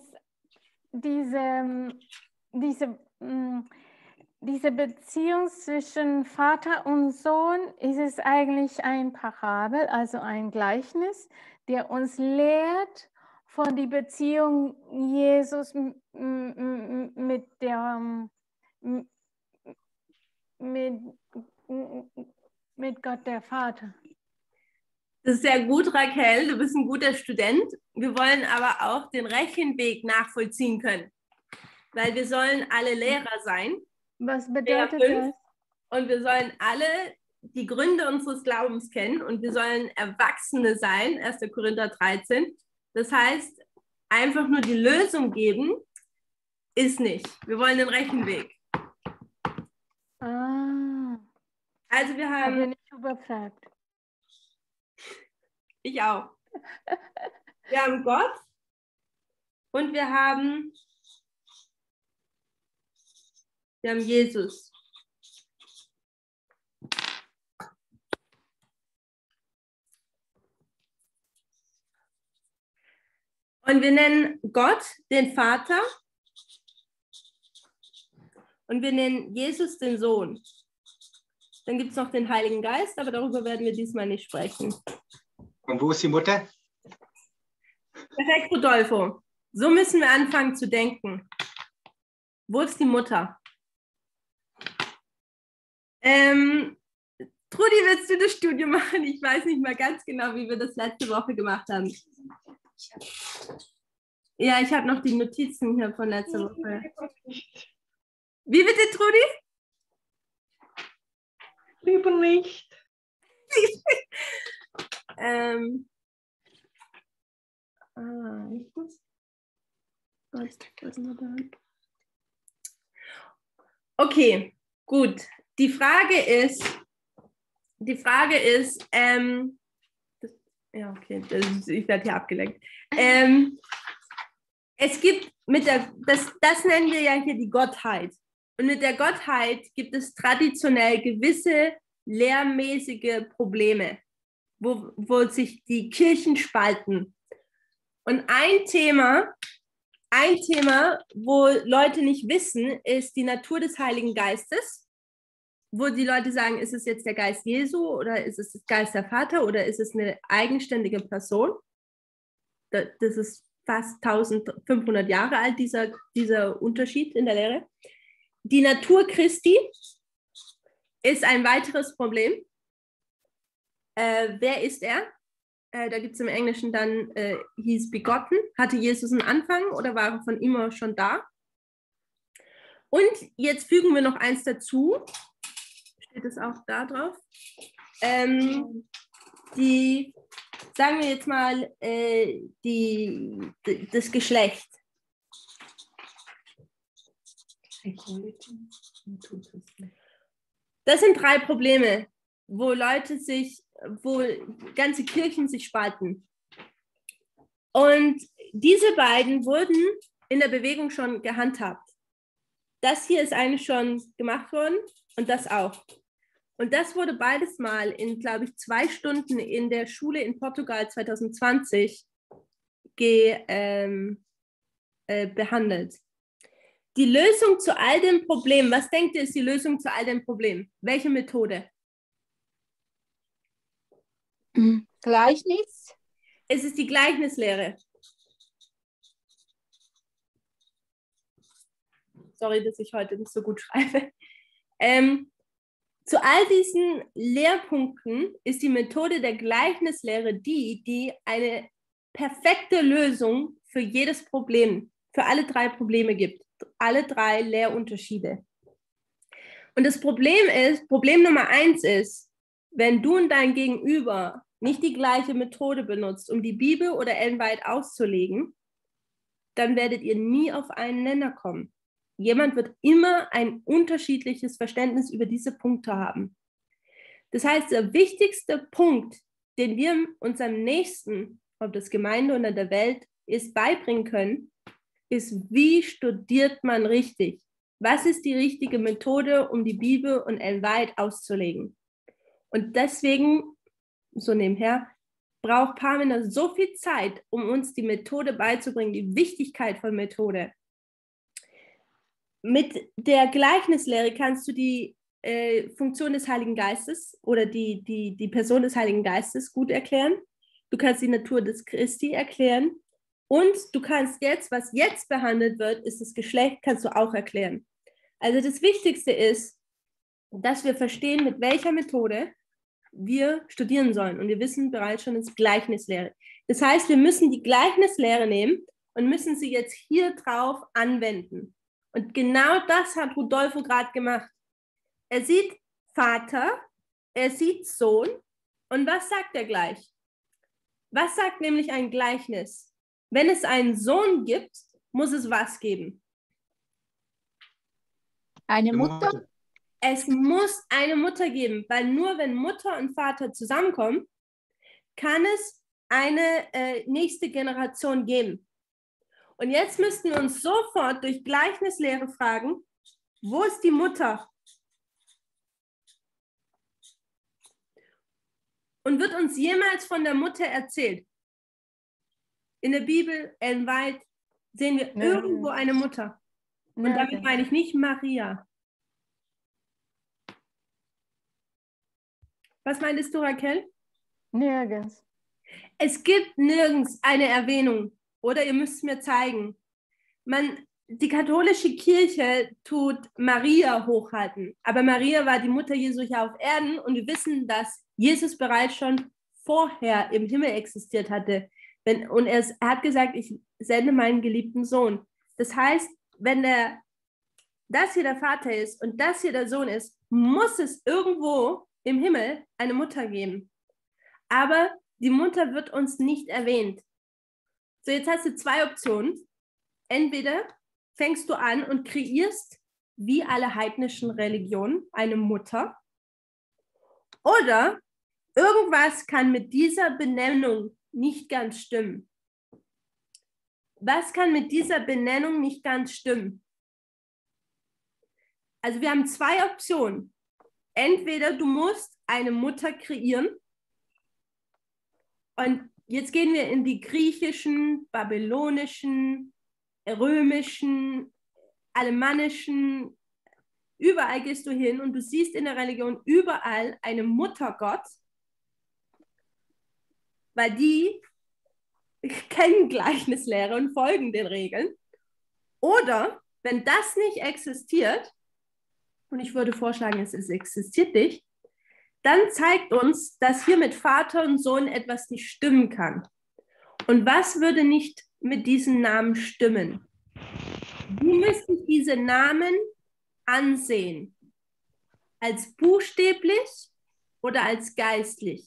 diese Beziehung zwischen Vater und Sohn ist es eigentlich ein Parabel, also ein Gleichnis, der uns lehrt von der Beziehung Jesus mit Gott der Vater. Das ist sehr gut, Raquel. Du bist ein guter Student. Wir wollen aber auch den Rechenweg nachvollziehen können, weil wir sollen alle Lehrer sein. Was bedeutet das? Und wir sollen alle die Gründe unseres Glaubens kennen und wir sollen Erwachsene sein, 1. Korinther 13. Das heißt, einfach nur die Lösung geben, ist nicht. Wir wollen den Rechenweg. Ah. Also wir haben... Bin ich überfragt. Ich auch. Wir haben Gott und wir haben Jesus. Und wir nennen Gott den Vater und wir nennen Jesus den Sohn. Dann gibt es noch den Heiligen Geist, aber darüber werden wir diesmal nicht sprechen. Und wo ist die Mutter? Perfekt, Rodolfo. So müssen wir anfangen zu denken. Wo ist die Mutter? Trudi, willst du das Studium machen? Ich weiß nicht mal ganz genau, wie wir das letzte Woche gemacht haben. Ja, ich habe noch die Notizen hier von letzter Woche. Wie bitte, Trudi? Lieber nicht. Okay, gut. Die Frage ist, ja, okay, ich werde hier abgelenkt. Es gibt das nennen wir ja hier die Gottheit. Und mit der Gottheit gibt es traditionell gewisse lehrmäßige Probleme, wo sich die Kirchen spalten. Und ein Thema, wo Leute nicht wissen, ist die Natur des Heiligen Geistes, wo die Leute sagen, ist es jetzt der Geist Jesu oder ist es der Geist der Vater oder ist es eine eigenständige Person? Das ist fast 1500 Jahre alt, dieser Unterschied in der Lehre. Die Natur Christi ist ein weiteres Problem. Wer ist er? Da gibt es im Englischen dann, he's begotten. Hatte Jesus einen Anfang oder war er von immer schon da? Und jetzt fügen wir noch eins dazu. Steht es auch da drauf? Sagen wir jetzt mal, das Geschlecht. Das sind 3 Probleme, wo ganze Kirchen sich spalten. Und diese beiden wurden in der Bewegung schon gehandhabt. Das hier ist eigentlich schon gemacht worden und das auch. Und das wurde beides mal in, glaube ich, 2 Stunden in der Schule in Portugal 2020 behandelt. Die Lösung zu all den Problemen, was denkt ihr, ist die Lösung zu all den Problemen? Welche Methode? Gleichnis? Es ist die Gleichnislehre. Sorry, dass ich heute nicht so gut schreibe. Zu all diesen Lehrpunkten ist die Methode der Gleichnislehre die eine perfekte Lösung für jedes Problem, für alle 3 Probleme gibt. Alle 3 Lehrunterschiede. Und das Problem Nummer 1 ist, wenn du und dein Gegenüber nicht die gleiche Methode benutzt, um die Bibel oder Ellen White auszulegen, dann werdet ihr nie auf einen Nenner kommen. Jemand wird immer ein unterschiedliches Verständnis über diese Punkte haben. Das heißt, der wichtigste Punkt, den wir unserem Nächsten, ob das Gemeinde oder der Welt ist, beibringen können, ist, wie studiert man richtig? Was ist die richtige Methode, um die Bibel und Ellen White auszulegen? Und deswegen, so nebenher, braucht Parmena so viel Zeit, um uns die Methode beizubringen, die Wichtigkeit von Methode. Mit der Gleichnislehre kannst du die Funktion des Heiligen Geistes oder die Person des Heiligen Geistes gut erklären. Du kannst die Natur des Christi erklären. Und du kannst jetzt, was jetzt behandelt wird, ist das Geschlecht, kannst du auch erklären. Also das Wichtigste ist, dass wir verstehen, mit welcher Methode wir studieren sollen. Und wir wissen bereits schon, es ist Gleichnislehre. Das heißt, wir müssen die Gleichnislehre nehmen und müssen sie jetzt hier drauf anwenden. Und genau das hat Rodolfo gerade gemacht. Er sieht Vater, er sieht Sohn. Und was sagt er gleich? Was sagt nämlich ein Gleichnis? Wenn es einen Sohn gibt, muss es was geben? Eine Mutter? Es muss eine Mutter geben, weil nur wenn Mutter und Vater zusammenkommen, kann es eine nächste Generation geben. Und jetzt müssten wir uns sofort durch Gleichnislehre fragen, wo ist die Mutter? Und wird uns jemals von der Mutter erzählt? In der Bibel, Ellen White, sehen wir irgendwo eine Mutter. Und damit meine ich nicht Maria. Was meintest du, Raquel? Nirgends. Es gibt nirgends eine Erwähnung. Oder ihr müsst es mir zeigen. Die katholische Kirche tut Maria hochhalten. Aber Maria war die Mutter Jesu hier auf Erden. Und wir wissen, dass Jesus bereits schon vorher im Himmel existiert hatte. Und er hat gesagt, ich sende meinen geliebten Sohn. Das heißt, wenn das hier der Vater ist und das hier der Sohn ist, muss es irgendwo im Himmel eine Mutter geben. Aber die Mutter wird uns nicht erwähnt. So, jetzt hast du zwei Optionen. Entweder fängst du an und kreierst, wie alle heidnischen Religionen, eine Mutter. Oder irgendwas kann mit dieser Benennung nicht ganz stimmen. Was kann mit dieser Benennung nicht ganz stimmen? Also wir haben zwei Optionen. Entweder du musst eine Mutter kreieren. Und jetzt gehen wir in die griechischen, babylonischen, römischen, alemannischen, überall gehst du hin und du siehst in der Religion überall eine Muttergott, weil die kennen Gleichnislehre und folgen den Regeln. Oder, wenn das nicht existiert, und ich würde vorschlagen, es existiert nicht, dann zeigt uns, dass hier mit Vater und Sohn etwas nicht stimmen kann. Und was würde nicht mit diesen Namen stimmen? Wie müsste ich diese Namen ansehen? Als buchstäblich oder als geistlich?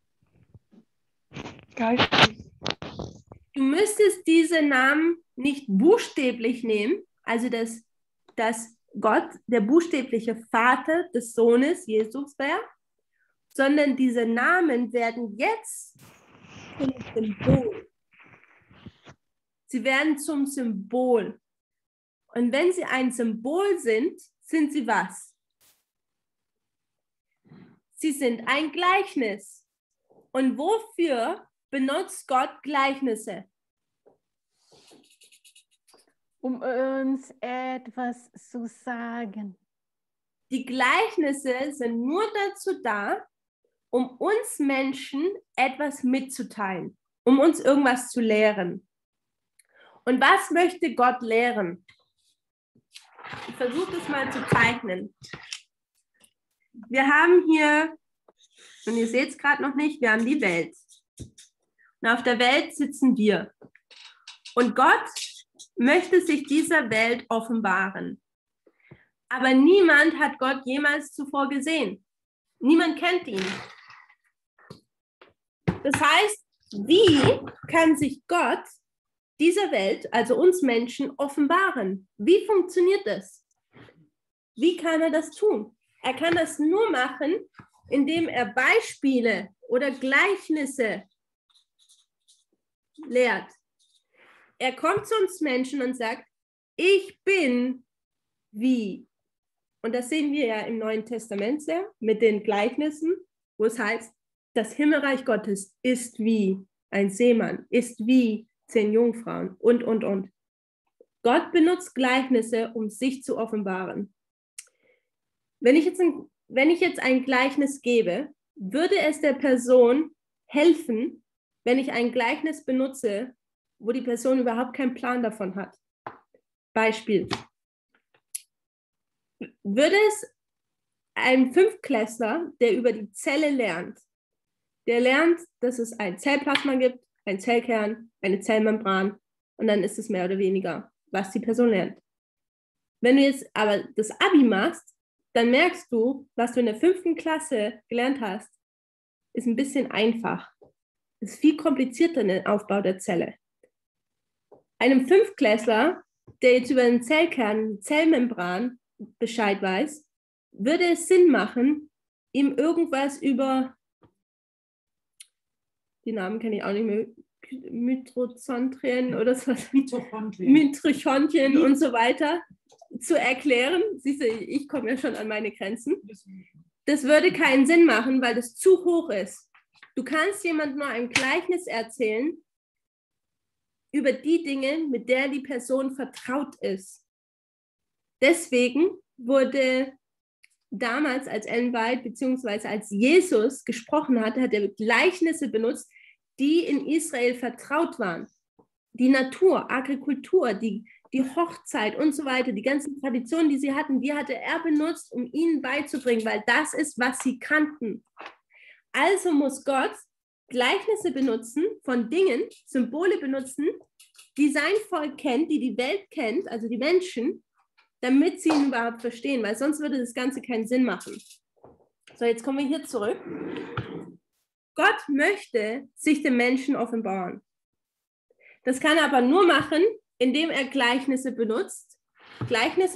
Geistlich. Du müsstest diese Namen nicht buchstäblich nehmen, also dass Gott der buchstäbliche Vater des Sohnes Jesus wäre, sondern diese Namen werden jetzt zum Symbol. Sie werden zum Symbol. Und wenn sie ein Symbol sind, sind sie was? Sie sind ein Gleichnis. Und wofür benutzt Gott Gleichnisse? Um uns etwas zu sagen. Die Gleichnisse sind nur dazu da, um uns Menschen etwas mitzuteilen, um uns irgendwas zu lehren. Und was möchte Gott lehren? Ich versuche es mal zu zeichnen. Wir haben hier, und ihr seht es gerade noch nicht, wir haben die Welt. Und auf der Welt sitzen wir. Und Gott möchte sich dieser Welt offenbaren. Aber niemand hat Gott jemals zuvor gesehen. Niemand kennt ihn. Das heißt, wie kann sich Gott dieser Welt, also uns Menschen, offenbaren? Wie funktioniert das? Wie kann er das tun? Er kann das nur machen, indem er Beispiele oder Gleichnisse lehrt. er kommt zu uns Menschen und sagt, ich bin wie. Und das sehen wir ja im Neuen Testament sehr mit den Gleichnissen, wo es heißt, das Himmelreich Gottes ist wie ein Seemann, ist wie 10 Jungfrauen und. Gott benutzt Gleichnisse, um sich zu offenbaren. Wenn ich jetzt ein Gleichnis gebe, würde es der Person helfen, wenn ich ein Gleichnis benutze, wo die Person überhaupt keinen Plan davon hat. Beispiel. Würde es ein Fünftklässler, der über die Zelle lernt, der lernt, dass es ein Zellplasma gibt, ein Zellkern, eine Zellmembran und dann ist es mehr oder weniger, was die Person lernt. Wenn du jetzt aber das Abi machst, dann merkst du, was du in der 5. Klasse gelernt hast, ist ein bisschen einfach. Ist viel komplizierter in den Aufbau der Zelle. Einem Fünftklässler, der jetzt über den Zellkern, Zellmembran Bescheid weiß, würde es Sinn machen, ihm irgendwas über, die Namen kenne ich auch nicht mehr, Mitochondrien oder so, Mitochondrien und so weiter zu erklären. Siehst du, ich komme ja schon an meine Grenzen. Das würde keinen Sinn machen, weil das zu hoch ist. Du kannst jemandem nur ein Gleichnis erzählen über die Dinge, mit der die Person vertraut ist. Deswegen wurde damals, als Ellen White bzw. als Jesus gesprochen hat, hat er Gleichnisse benutzt, die in Israel vertraut waren. Die Natur, Agrikultur, die Hochzeit und so weiter, die ganzen Traditionen, die sie hatten, die hatte er benutzt, um ihnen beizubringen, weil das ist, was sie kannten. Also muss Gott Gleichnisse benutzen von Dingen, Symbole benutzen, die sein Volk kennt, die die Welt kennt, also die Menschen, damit sie ihn überhaupt verstehen, weil sonst würde das Ganze keinen Sinn machen. So, jetzt kommen wir hier zurück. Gott möchte sich dem Menschen offenbaren. Das kann er aber nur machen, indem er Gleichnisse benutzt von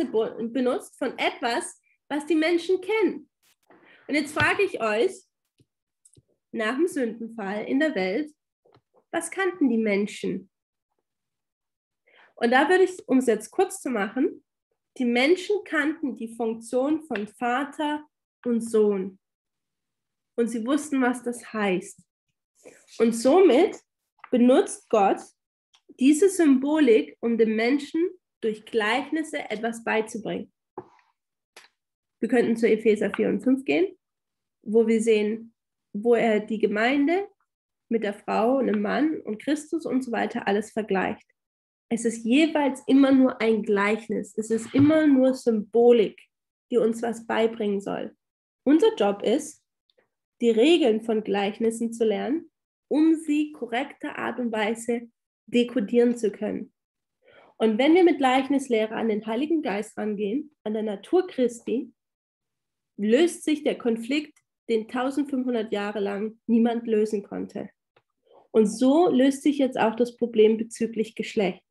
etwas, was die Menschen kennen. Und jetzt frage ich euch, nach dem Sündenfall in der Welt, was kannten die Menschen? Und da würde ich, um es jetzt kurz zu machen, die Menschen kannten die Funktion von Vater und Sohn. Und sie wussten, was das heißt. Und somit benutzt Gott diese Symbolik, um dem Menschen durch Gleichnisse etwas beizubringen. Wir könnten zu Epheser 4 und 5 gehen, wo wir sehen, wo er die Gemeinde mit der Frau und dem Mann und Christus und so weiter alles vergleicht. Es ist jeweils immer nur ein Gleichnis. Es ist immer nur Symbolik, die uns was beibringen soll. Unser Job ist, die Regeln von Gleichnissen zu lernen, um sie korrekter Art und Weise dekodieren zu können. Und wenn wir mit Gleichnislehre an den Heiligen Geist rangehen, an der Natur Christi, löst sich der Konflikt, den 1500 Jahre lang niemand lösen konnte. Und so löst sich jetzt auch das Problem bezüglich Geschlecht.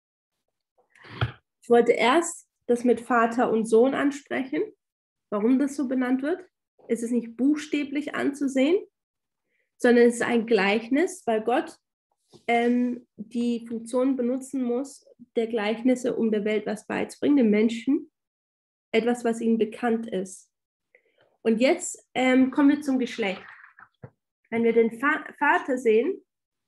Ich wollte erst das mit Vater und Sohn ansprechen, warum das so benannt wird. Es ist nicht buchstäblich anzusehen, sondern es ist ein Gleichnis, weil Gott die Funktion benutzen muss, der Gleichnisse, um der Welt was beizubringen, den Menschen, etwas, was ihnen bekannt ist. Und jetzt kommen wir zum Geschlecht. Wenn wir den Vater sehen,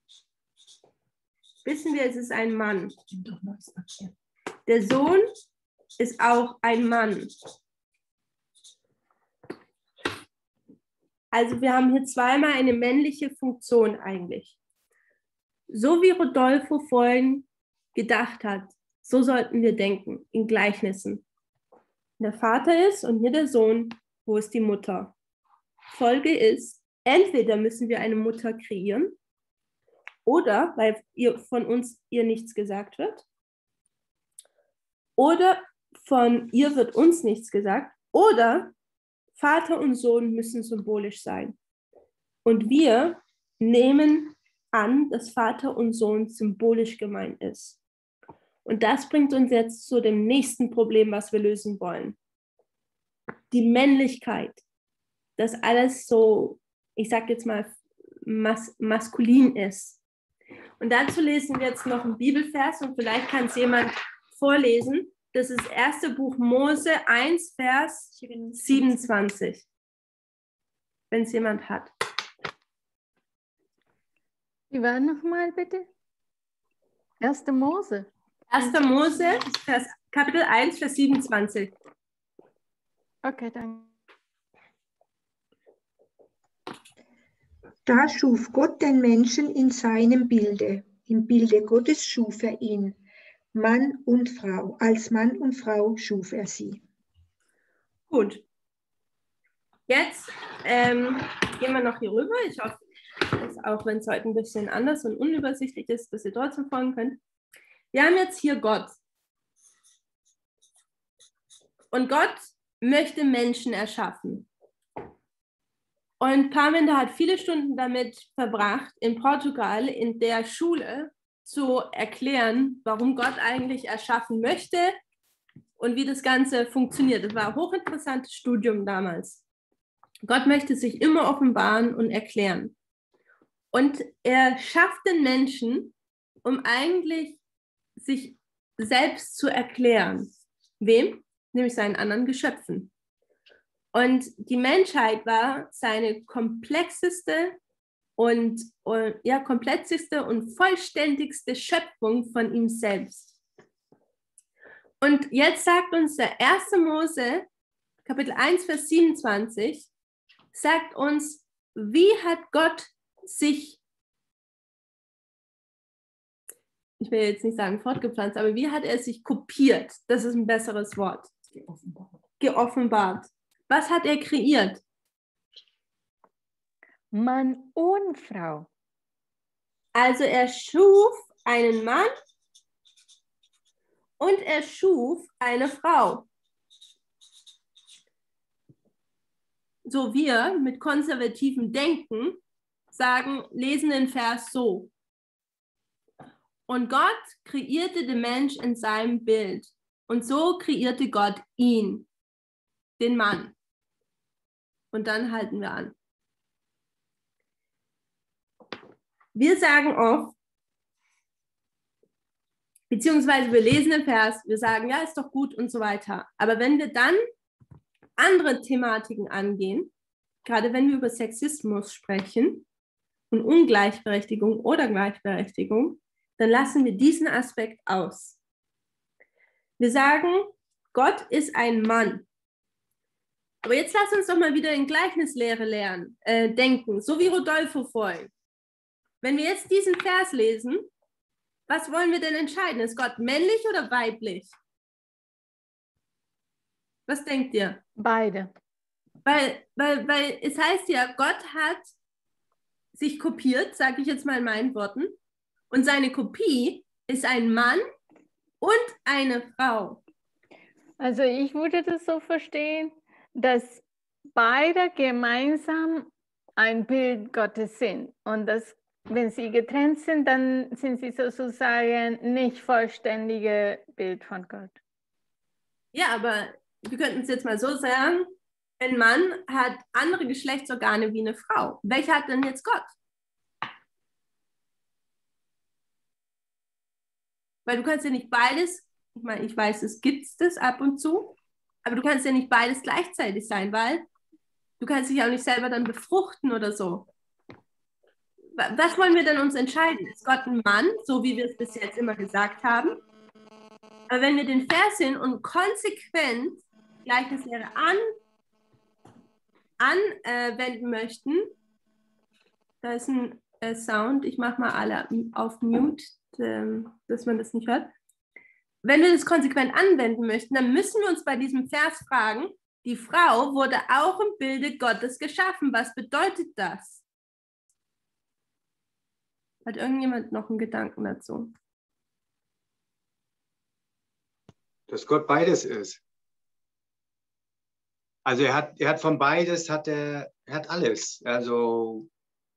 wissen wir, es ist ein Mann. Der Sohn ist auch ein Mann. Also wir haben hier zweimal eine männliche Funktion eigentlich. So wie Rodolfo vorhin gedacht hat, so sollten wir denken, in Gleichnissen. Der Vater ist und hier der Sohn, wo ist die Mutter? Folge ist, entweder müssen wir eine Mutter kreieren oder, weil von uns ihr nichts gesagt wird, oder von ihr wird uns nichts gesagt, oder Vater und Sohn müssen symbolisch sein. Und wir nehmen an, dass Vater und Sohn symbolisch gemeint ist. Und das bringt uns jetzt zu dem nächsten Problem, was wir lösen wollen. Die Männlichkeit, dass alles so, ich sage jetzt mal, maskulin ist. Und dazu lesen wir jetzt noch einen Bibelvers und vielleicht kann es jemand vorlesen. Das ist das erste Buch Mose 1, Vers 27. Wenn es jemand hat. Wie war nochmal bitte? 1. Mose. 1. Mose, Kapitel 1, Vers 27. Okay, danke. Da schuf Gott den Menschen in seinem Bilde. Im Bilde Gottes schuf er ihn. Mann und Frau. Als Mann und Frau schuf er sie. Gut. Jetzt gehen wir noch hier rüber. Ich hoffe, dass auch wenn es heute ein bisschen anders und unübersichtlich ist, dass ihr trotzdem folgen könnt. Wir haben jetzt hier Gott. Und Gott möchte Menschen erschaffen. Und Parminder hat viele Stunden damit verbracht, in Portugal in der Schule zu erklären, warum Gott eigentlich erschaffen möchte und wie das Ganze funktioniert. Das war ein hochinteressantes Studium damals. Gott möchte sich immer offenbaren und erklären. Und er schafft den Menschen, um eigentlich sich selbst zu erklären. Wem? Nämlich seinen anderen Geschöpfen. Und die Menschheit war seine komplexeste und vollständigste Schöpfung von ihm selbst. Und jetzt sagt uns der 1. Mose, Kapitel 1, Vers 27, sagt uns, wie hat Gott sich, ich will jetzt nicht sagen fortgepflanzt, aber wie hat er sich kopiert? Das ist ein besseres Wort. Geoffenbart. Was hat er kreiert? Mann und Frau. Also er schuf einen Mann und er schuf eine Frau. So wir mit konservativem Denken sagen, lesen den Vers so. Und Gott kreierte den Mensch in seinem Bild. Und so kreierte Gott ihn, den Mann. Und dann halten wir an. Wir sagen oft, beziehungsweise wir lesen den Vers, wir sagen, ja, ist doch gut und so weiter. Aber wenn wir dann andere Thematiken angehen, gerade wenn wir über Sexismus sprechen und Ungleichberechtigung oder Gleichberechtigung, dann lassen wir diesen Aspekt aus. Wir sagen, Gott ist ein Mann. Aber jetzt lass uns doch mal wieder in Gleichnislehre denken, so wie Rodolfo vorhin. Wenn wir jetzt diesen Vers lesen, was wollen wir denn entscheiden? Ist Gott männlich oder weiblich? Was denkt ihr? Beide. Weil es heißt ja, Gott hat sich kopiert, sage ich jetzt mal in meinen Worten, und seine Kopie ist ein Mann und eine Frau. Also ich würde das so verstehen, dass beide gemeinsam ein Bild Gottes sind. Und dass, wenn sie getrennt sind, dann sind sie sozusagen nicht vollständige Bild von Gott. Ja, aber wir könnten es jetzt mal so sagen, ein Mann hat andere Geschlechtsorgane wie eine Frau. Welcher hat denn jetzt Gott? Weil du kannst ja nicht beides, ich meine, ich weiß, es gibt das ab und zu, aber du kannst ja nicht beides gleichzeitig sein, weil du kannst dich auch nicht selber dann befruchten oder so. Was wollen wir denn uns entscheiden? Ist Gott ein Mann, so wie wir es bis jetzt immer gesagt haben? Aber wenn wir den Vers hin und konsequent Gleichnislehre anwenden möchten, da ist ein Sound, ich mache mal alle auf Mute, dass man das nicht hört. Wenn wir das konsequent anwenden möchten, dann müssen wir uns bei diesem Vers fragen, die Frau wurde auch im Bilde Gottes geschaffen. Was bedeutet das? Hat irgendjemand noch einen Gedanken dazu? Dass Gott beides ist. Also er hat von beides, er hat alles. Also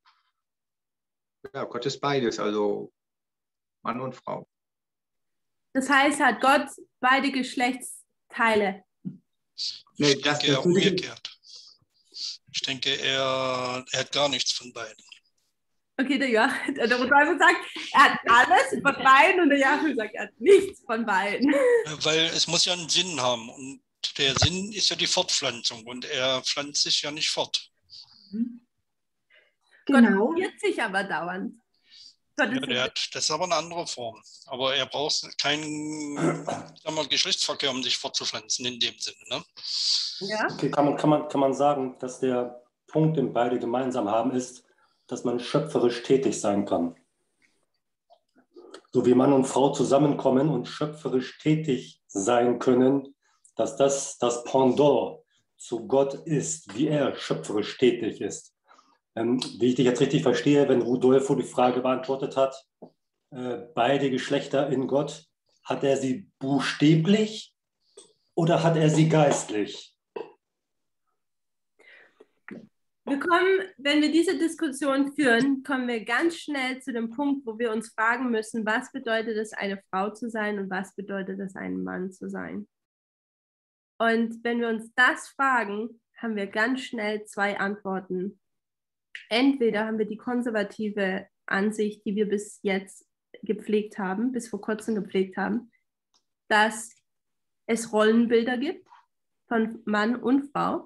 ja, Gott ist beides, also Mann und Frau. Das heißt, hat Gott beide Geschlechtsteile? Nee, Ich denke eher umgekehrt. Ich denke, er hat gar nichts von beiden. Okay, der Rodolfo sagt, er hat alles von beiden und der Joachim sagt, er hat nichts von beiden. Weil es muss ja einen Sinn haben und der Sinn ist ja die Fortpflanzung und er pflanzt sich ja nicht fort. Genau. Gott irrt sich aber dauernd. Ja, das ist aber eine andere Form. Aber er braucht keinen Geschlechtsverkehr, um sich fortzupflanzen in dem Sinne. Ne? Ja? Okay, kann man sagen, dass der Punkt, den beide gemeinsam haben, ist, dass man schöpferisch tätig sein kann. So wie Mann und Frau zusammenkommen und schöpferisch tätig sein können, dass das Pendant zu Gott ist, wie er schöpferisch tätig ist. Wie ich dich jetzt richtig verstehe, wenn Rodolfo die Frage beantwortet hat, beide Geschlechter in Gott, hat er sie buchstäblich oder hat er sie geistlich? Wenn wir diese Diskussion führen, kommen wir ganz schnell zu dem Punkt, wo wir uns fragen müssen, was bedeutet es, eine Frau zu sein und was bedeutet es, ein Mann zu sein? Und wenn wir uns das fragen, haben wir ganz schnell zwei Antworten. Entweder haben wir die konservative Ansicht, die wir bis jetzt gepflegt haben, bis vor kurzem gepflegt haben, dass es Rollenbilder gibt von Mann und Frau.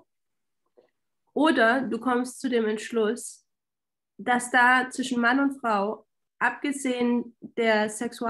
Oder du kommst zu dem Entschluss, dass da zwischen Mann und Frau, abgesehen der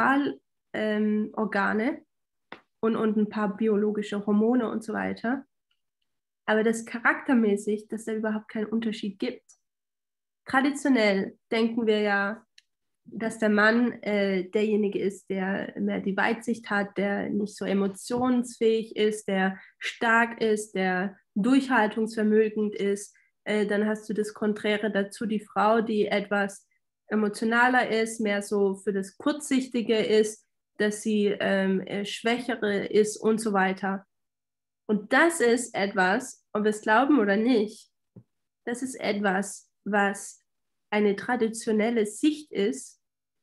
Sexualorgane und ein paar biologische Hormone und so weiter, aber das charaktermäßig, dass da überhaupt keinen Unterschied gibt. Traditionell denken wir ja, dass der Mann derjenige ist, der mehr die Weitsicht hat, der nicht so emotionsfähig ist, der stark ist, der durchhaltungsvermögend ist. Dann hast du das Konträre dazu, die Frau, die etwas emotionaler ist, mehr so für das Kurzsichtige ist, dass sie schwächere ist und so weiter. Und das ist etwas, ob wir es glauben oder nicht, das ist etwas, was eine traditionelle Sicht ist.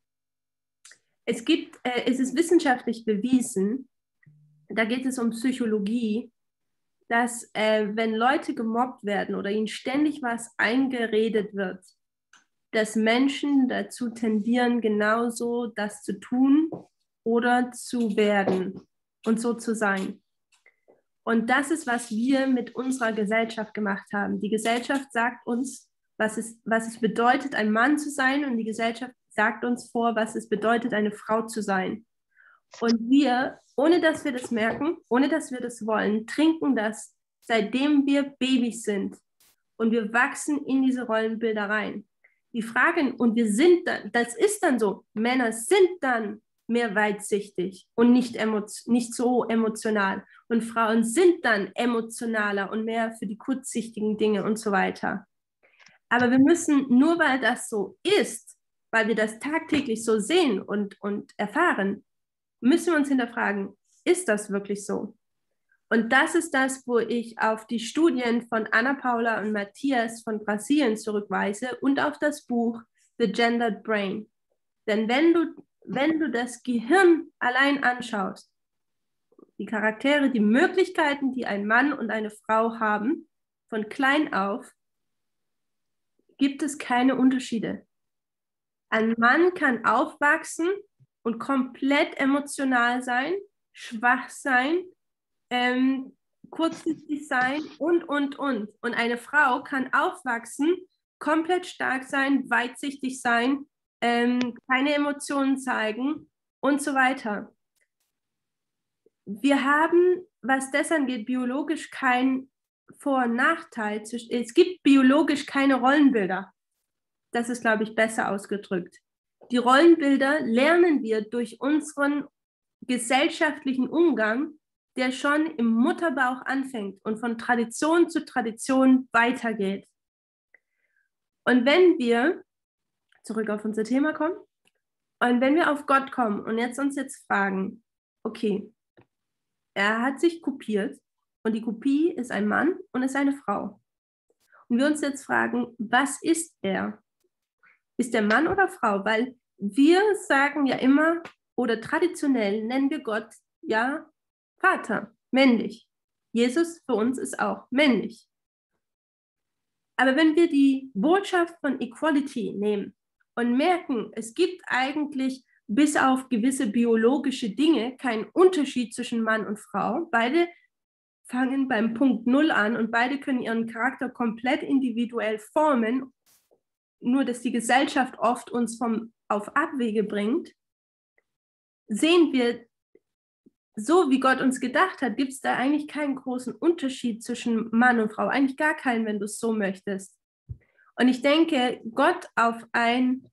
Es ist wissenschaftlich bewiesen, da geht es um Psychologie, dass wenn Leute gemobbt werden oder ihnen ständig was eingeredet wird, dass Menschen dazu tendieren, genauso das zu tun oder zu werden und so zu sein. Und das ist, was wir mit unserer Gesellschaft gemacht haben. Die Gesellschaft sagt uns, was es bedeutet, ein Mann zu sein, und die Gesellschaft sagt uns vor, was es bedeutet, eine Frau zu sein. Und wir, ohne dass wir das merken, ohne dass wir das wollen, trinken das, seitdem wir Babys sind. Und wir wachsen in diese Rollenbilder rein. Die Frage, und wir sind dann, das ist dann so, Männer sind dann mehr weitsichtig und nicht so emotional. Und Frauen sind dann emotionaler und mehr für die kurzsichtigen Dinge und so weiter. Aber wir müssen, nur weil das so ist, weil wir das tagtäglich so sehen und erfahren, müssen wir uns hinterfragen, ist das wirklich so? Und das ist das, wo ich auf die Studien von Ana Paula und Matthias von Brasilien zurückweise und auf das Buch The Gendered Brain. Denn wenn du das Gehirn allein anschaust, die Charaktere, die Möglichkeiten, die ein Mann und eine Frau haben, von klein auf, gibt es keine Unterschiede. Ein Mann kann aufwachsen und komplett emotional sein, schwach sein, kurzsichtig sein und. Und eine Frau kann aufwachsen, komplett stark sein, weitsichtig sein, keine Emotionen zeigen und so weiter. Wir haben, was das angeht, biologisch kein Vor- und Nachteil. Es gibt biologisch keine Rollenbilder. Das ist, glaube ich, besser ausgedrückt. Die Rollenbilder lernen wir durch unseren gesellschaftlichen Umgang, der schon im Mutterbauch anfängt und von Tradition zu Tradition weitergeht. Und wenn wir zurück auf unser Thema kommen und wenn wir auf Gott kommen und uns jetzt fragen, okay, er hat sich kopiert und die Kopie ist ein Mann und ist eine Frau. Und wir uns jetzt fragen, was ist er? Ist er Mann oder Frau? Weil wir sagen ja immer, oder traditionell nennen wir Gott ja Vater, männlich. Jesus für uns ist auch männlich. Aber wenn wir die Botschaft von Equality nehmen und merken, es gibt eigentlich bis auf gewisse biologische Dinge keinen Unterschied zwischen Mann und Frau. Beide fangen beim Punkt 0 an und beide können ihren Charakter komplett individuell formen, nur dass die Gesellschaft oft uns auf Abwege bringt, sehen wir, so wie Gott uns gedacht hat, gibt es da eigentlich keinen großen Unterschied zwischen Mann und Frau, eigentlich gar keinen, wenn du es so möchtest. Und ich denke, Gott auf ein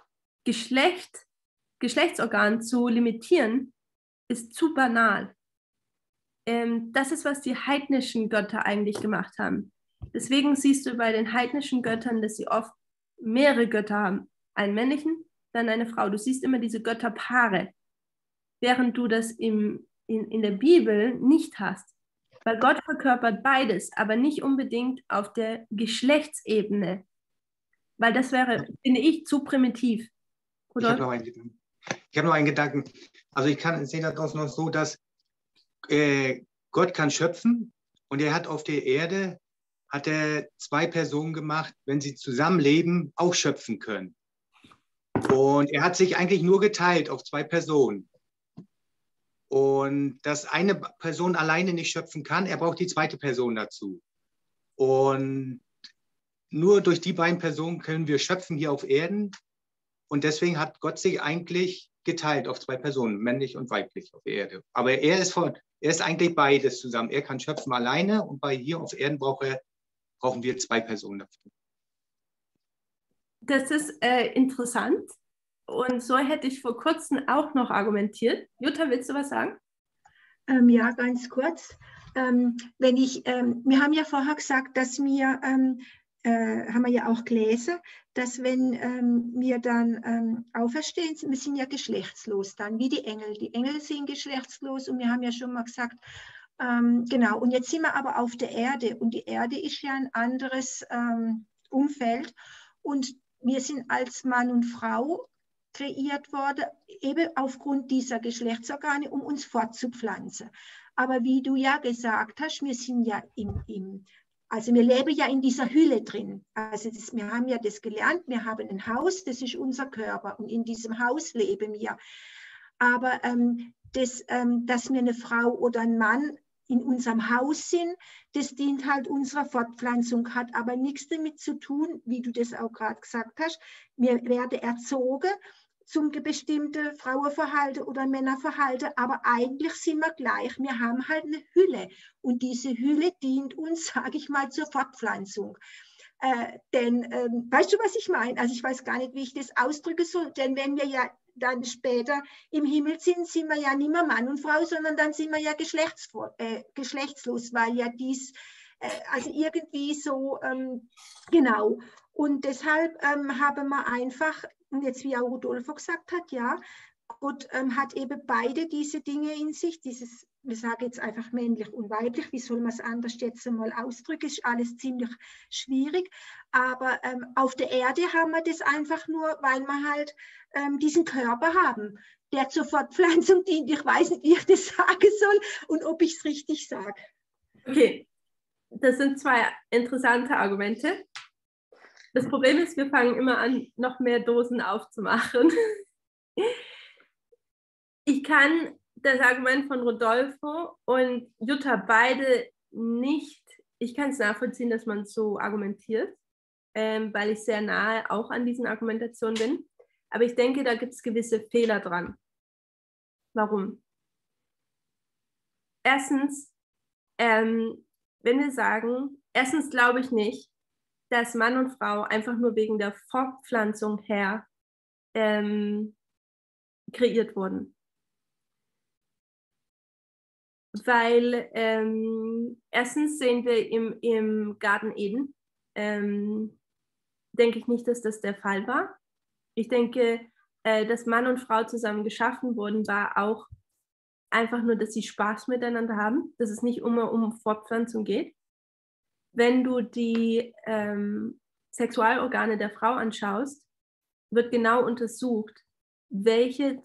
Geschlechtsorgan zu limitieren, ist zu banal. Das ist, was die heidnischen Götter eigentlich gemacht haben. Deswegen siehst du bei den heidnischen Göttern, dass sie oft mehrere Götter haben. Einen männlichen, dann eine Frau. Du siehst immer diese Götterpaare, während du das in der Bibel nicht hast. Weil Gott verkörpert beides, aber nicht unbedingt auf der Geschlechtsebene. Weil das wäre, finde ich, zu primitiv. Oder? Ich habe noch einen Gedanken. Also ich sehe das noch so, dass Gott kann schöpfen und er hat auf der Erde zwei Personen gemacht, wenn sie zusammenleben, auch schöpfen können. Und er hat sich eigentlich nur geteilt auf zwei Personen. Und dass eine Person alleine nicht schöpfen kann, er braucht die zweite Person dazu. Und nur durch die beiden Personen können wir schöpfen hier auf Erden. Und deswegen hat Gott sich eigentlich geteilt auf zwei Personen, männlich und weiblich auf der Erde. Aber er ist eigentlich beides zusammen. Er kann schöpfen alleine und hier auf Erden brauchen wir zwei Personen dafür. Das ist interessant. Und so hätte ich vor kurzem auch noch argumentiert. Jutta, willst du was sagen? Ja, ganz kurz. Wir haben ja vorher gesagt, dass haben wir ja auch gelesen, dass wenn wir dann auferstehen, wir sind ja geschlechtslos dann, wie die Engel. Die Engel sind geschlechtslos und wir haben ja schon mal gesagt, genau, und jetzt sind wir aber auf der Erde und die Erde ist ja ein anderes Umfeld und wir sind als Mann und Frau kreiert worden, eben aufgrund dieser Geschlechtsorgane, um uns fortzupflanzen. Aber wie du ja gesagt hast, wir sind ja also wir leben ja in dieser Hülle drin. Also wir haben ja das gelernt, wir haben ein Haus, das ist unser Körper und in diesem Haus leben wir. Aber dass wir eine Frau oder ein Mann in unserem Haus sind, das dient halt unserer Fortpflanzung, hat aber nichts damit zu tun, wie du das auch gerade gesagt hast. Wir werden erzogen zum bestimmten Frauenverhalten oder Männerverhalten, aber eigentlich sind wir gleich. Wir haben halt eine Hülle und diese Hülle dient uns, sage ich mal, zur Fortpflanzung. Weißt du, was ich meine? Also ich weiß gar nicht, wie ich das ausdrücken soll, denn wenn wir ja dann später im Himmel sind wir ja nicht mehr Mann und Frau, sondern dann sind wir ja geschlechtslos, weil ja also irgendwie so, genau. Und deshalb haben wir einfach, und jetzt wie auch Rodolfo gesagt hat, ja, Gott hat eben beide diese Dinge in sich, wir sagen jetzt einfach männlich und weiblich, wie soll man es anders jetzt einmal ausdrücken, ist alles ziemlich schwierig, aber auf der Erde haben wir das einfach nur, weil wir halt diesen Körper haben, der zur Fortpflanzung dient. Ich weiß nicht, wie ich das sagen soll und ob ich es richtig sage. Okay, das sind zwei interessante Argumente. Das Problem ist, wir fangen immer an, noch mehr Dosen aufzumachen. Ich kann das Argument von Rodolfo und Jutta beide nicht, ich kann es nachvollziehen, dass man so argumentiert, weil ich sehr nahe auch an diesen Argumentationen bin. Aber ich denke, da gibt es gewisse Fehler dran. Warum? Erstens, wenn wir sagen, erstens glaube ich nicht, dass Mann und Frau einfach nur wegen der Fortpflanzung her kreiert wurden. Weil erstens sehen wir im Garten Eden, denke ich nicht, dass das der Fall war. Ich denke, dass Mann und Frau zusammen geschaffen wurden, war auch einfach nur, dass sie Spaß miteinander haben, dass es nicht immer um Fortpflanzung geht. Wenn du die Sexualorgane der Frau anschaust, wird genau untersucht, welche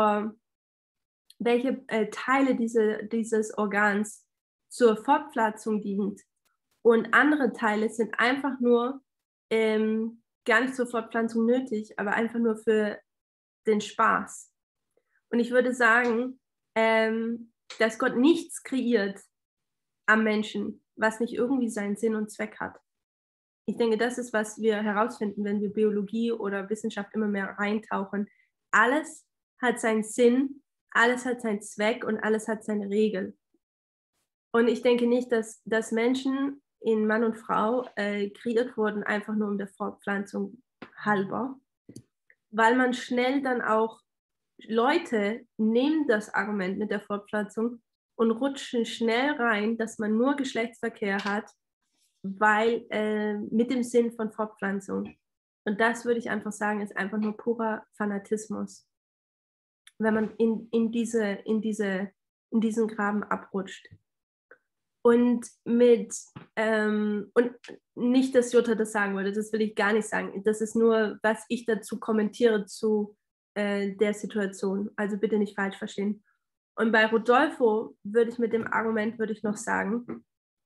Teile dieses Organs zur Fortpflanzung dient. Und andere Teile sind einfach nur gar nicht zur Fortpflanzung nötig, aber einfach nur für den Spaß. Und ich würde sagen, dass Gott nichts kreiert am Menschen, was nicht irgendwie seinen Sinn und Zweck hat. Ich denke, das ist, was wir herausfinden, wenn wir Biologie oder Wissenschaft immer mehr reintauchen. Alles hat seinen Sinn, alles hat seinen Zweck und alles hat seine Regel. Und ich denke nicht, dass Menschen in Mann und Frau kreiert wurden, einfach nur um der Fortpflanzung halber, weil man schnell dann auch Leute nehmen das Argument mit der Fortpflanzung und rutschen schnell rein, dass man nur Geschlechtsverkehr hat, weil mit dem Sinn von Fortpflanzung. Und das würde ich einfach sagen, ist einfach nur purer Fanatismus, wenn man in diesen Graben abrutscht. Und und nicht, dass Jutta das sagen würde, das will ich gar nicht sagen. Das ist nur, was ich dazu kommentiere zu der Situation. Also bitte nicht falsch verstehen. Und bei Rodolfo würde ich mit dem Argument noch sagen,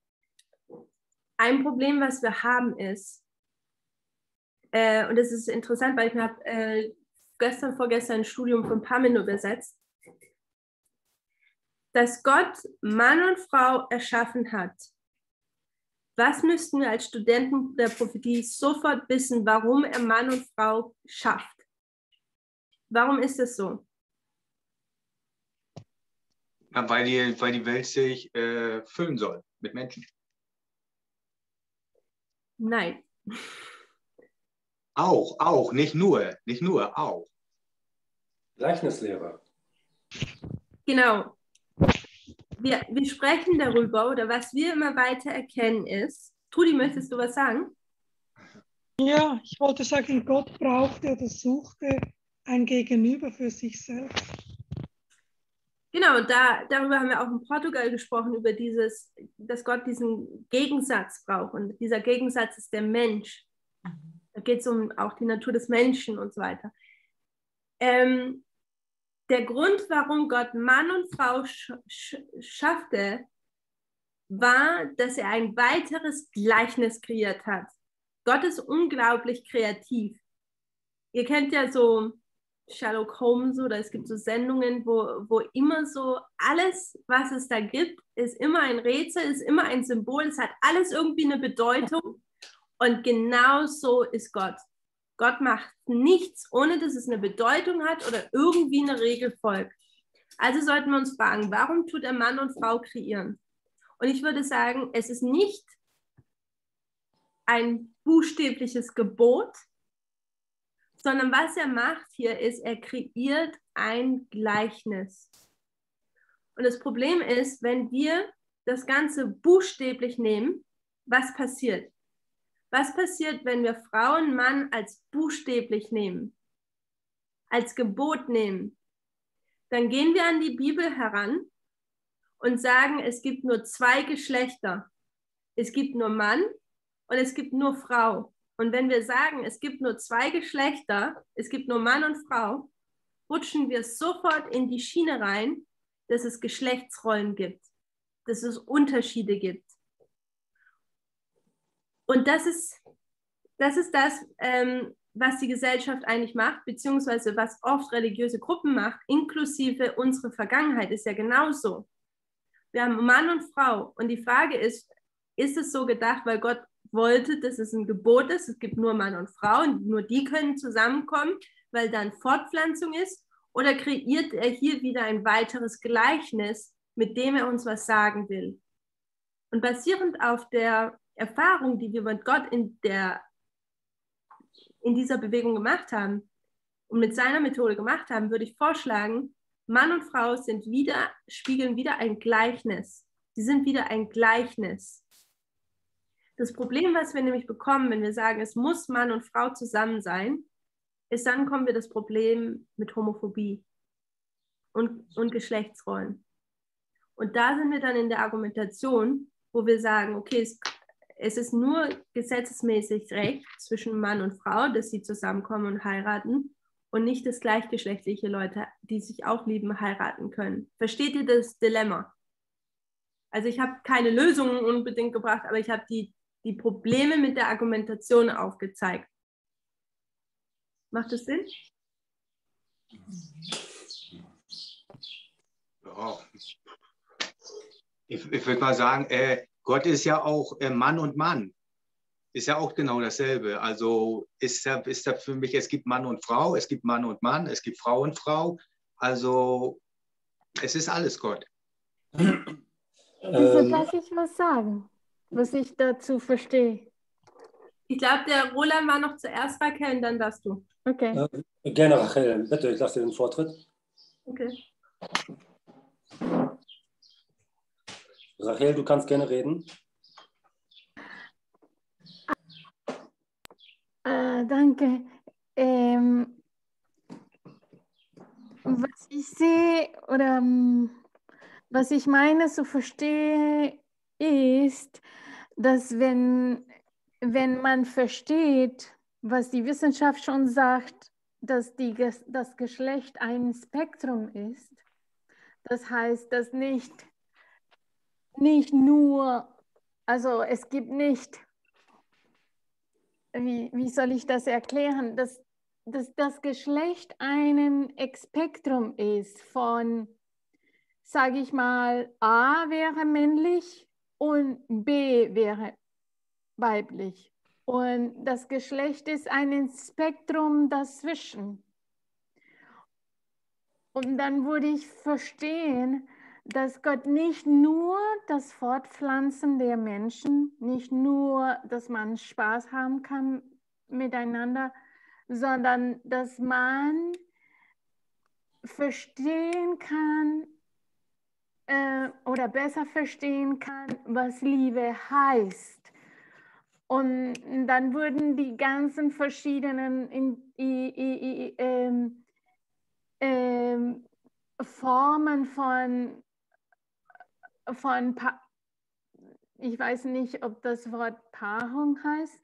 ein Problem, was wir haben ist, und das ist interessant, weil ich habe vorgestern ein Studium von Parmenides übersetzt, dass Gott Mann und Frau erschaffen hat. Was müssten wir als Studenten der Prophetie sofort wissen, warum er Mann und Frau schafft? Warum ist das so? Ja, weil die Welt sich füllen soll mit Menschen. Nein. Auch, nicht nur, auch. Gleichnislehre. Genau. Wir sprechen darüber, oder was wir immer weiter erkennen ist, Trudi, möchtest du was sagen? Ja, ich wollte sagen, Gott brauchte oder suchte ein Gegenüber für sich selbst. Genau, darüber haben wir auch in Portugal gesprochen, über dass Gott diesen Gegensatz braucht. Und dieser Gegensatz ist der Mensch. Da geht es um auch die Natur des Menschen und so weiter. Der Grund, warum Gott Mann und Frau schaffte, war, dass er ein weiteres Gleichnis kreiert hat. Gott ist unglaublich kreativ. Ihr kennt ja so Sherlock Holmes, oder es gibt so Sendungen, wo immer so alles, was es da gibt, ist immer ein Rätsel, ist immer ein Symbol, es hat alles irgendwie eine Bedeutung. Und genau so ist Gott. Gott macht nichts, ohne dass es eine Bedeutung hat oder irgendwie eine Regel folgt. Also sollten wir uns fragen, warum tut er Mann und Frau kreieren? Und ich würde sagen, es ist nicht ein buchstäbliches Gebot, sondern was er macht hier ist, er kreiert ein Gleichnis. Und das Problem ist, wenn wir das Ganze buchstäblich nehmen, was passiert? Was passiert, wenn wir Frau und Mann als buchstäblich nehmen, als Gebot nehmen? Dann gehen wir an die Bibel heran und sagen, es gibt nur 2 Geschlechter. Es gibt nur Mann und es gibt nur Frau. Und wenn wir sagen, es gibt nur 2 Geschlechter, es gibt nur Mann und Frau, rutschen wir sofort in die Schiene rein, dass es Geschlechtsrollen gibt, dass es Unterschiede gibt. Und das ist das, was die Gesellschaft eigentlich macht, beziehungsweise was oft religiöse Gruppen macht, inklusive unsere Vergangenheit, ist ja genauso. Wir haben Mann und Frau. Und die Frage ist es so gedacht, weil Gott wollte, dass es ein Gebot ist, es gibt nur Mann und Frau und nur die können zusammenkommen, weil dann Fortpflanzung ist, oder kreiert er hier wieder ein weiteres Gleichnis, mit dem er uns was sagen will? Und basierend auf der Erfahrung, die wir mit Gott in dieser Bewegung gemacht haben und mit seiner Methode gemacht haben, würde ich vorschlagen, Mann und Frau spiegeln wieder ein Gleichnis. Sie sind wieder ein Gleichnis. Das Problem, was wir nämlich bekommen, wenn wir sagen, es muss Mann und Frau zusammen sein, ist, dann kommen wir das Problem mit Homophobie und Geschlechtsrollen. Und da sind wir dann in der Argumentation, wo wir sagen, okay, es ist nur gesetzesmäßig Recht zwischen Mann und Frau, dass sie zusammenkommen und heiraten und nicht, dass gleichgeschlechtliche Leute, die sich auch lieben, heiraten können. Versteht ihr das Dilemma? Also ich habe keine Lösungen unbedingt gebracht, aber ich habe die Probleme mit der Argumentation aufgezeigt. Macht das Sinn? Ja. Ich würde mal sagen, Gott ist ja auch Mann und Mann. Ist ja auch genau dasselbe. Also ist da für mich, es gibt Mann und Frau, es gibt Mann und Mann, es gibt Frau und Frau. Also es ist alles Gott. Darf ich was sagen, was ich dazu verstehe? Ich glaube, der Roland war noch zuerst, Raquel, und dann darfst du. Okay. Gerne, Rachel, bitte, ich lasse dir den Vortritt. Okay. Rachel, du kannst gerne reden. Danke. Was ich sehe oder was ich meine zu verstehen ist, dass wenn man versteht, was die Wissenschaft schon sagt, dass das Geschlecht ein Spektrum ist, das heißt, dass nicht nur, also es gibt nicht, wie soll ich das erklären, dass das Geschlecht ein Spektrum ist von, sage ich mal, A wäre männlich und B wäre weiblich. Und das Geschlecht ist ein Spektrum dazwischen. Und dann würde ich verstehen, dass Gott nicht nur das Fortpflanzen der Menschen, nicht nur, dass man Spaß haben kann miteinander, sondern dass man verstehen kann oder besser verstehen kann, was Liebe heißt. Und dann würden die ganzen verschiedenen Formen von ich weiß nicht, ob das Wort Paarung heißt,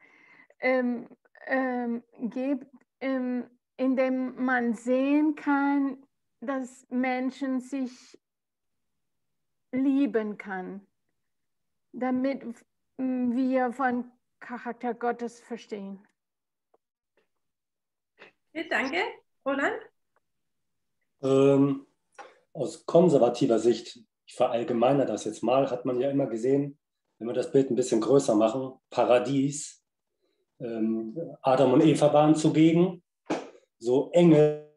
gibt, in dem man sehen kann, dass Menschen sich lieben kann, damit wir von Charakter Gottes verstehen. Okay, danke. Roland? Aus konservativer Sicht, ich verallgemeine das jetzt mal, hat man ja immer gesehen, wenn wir das Bild ein bisschen größer machen, Paradies, Adam und Eva waren zugegen, so Engel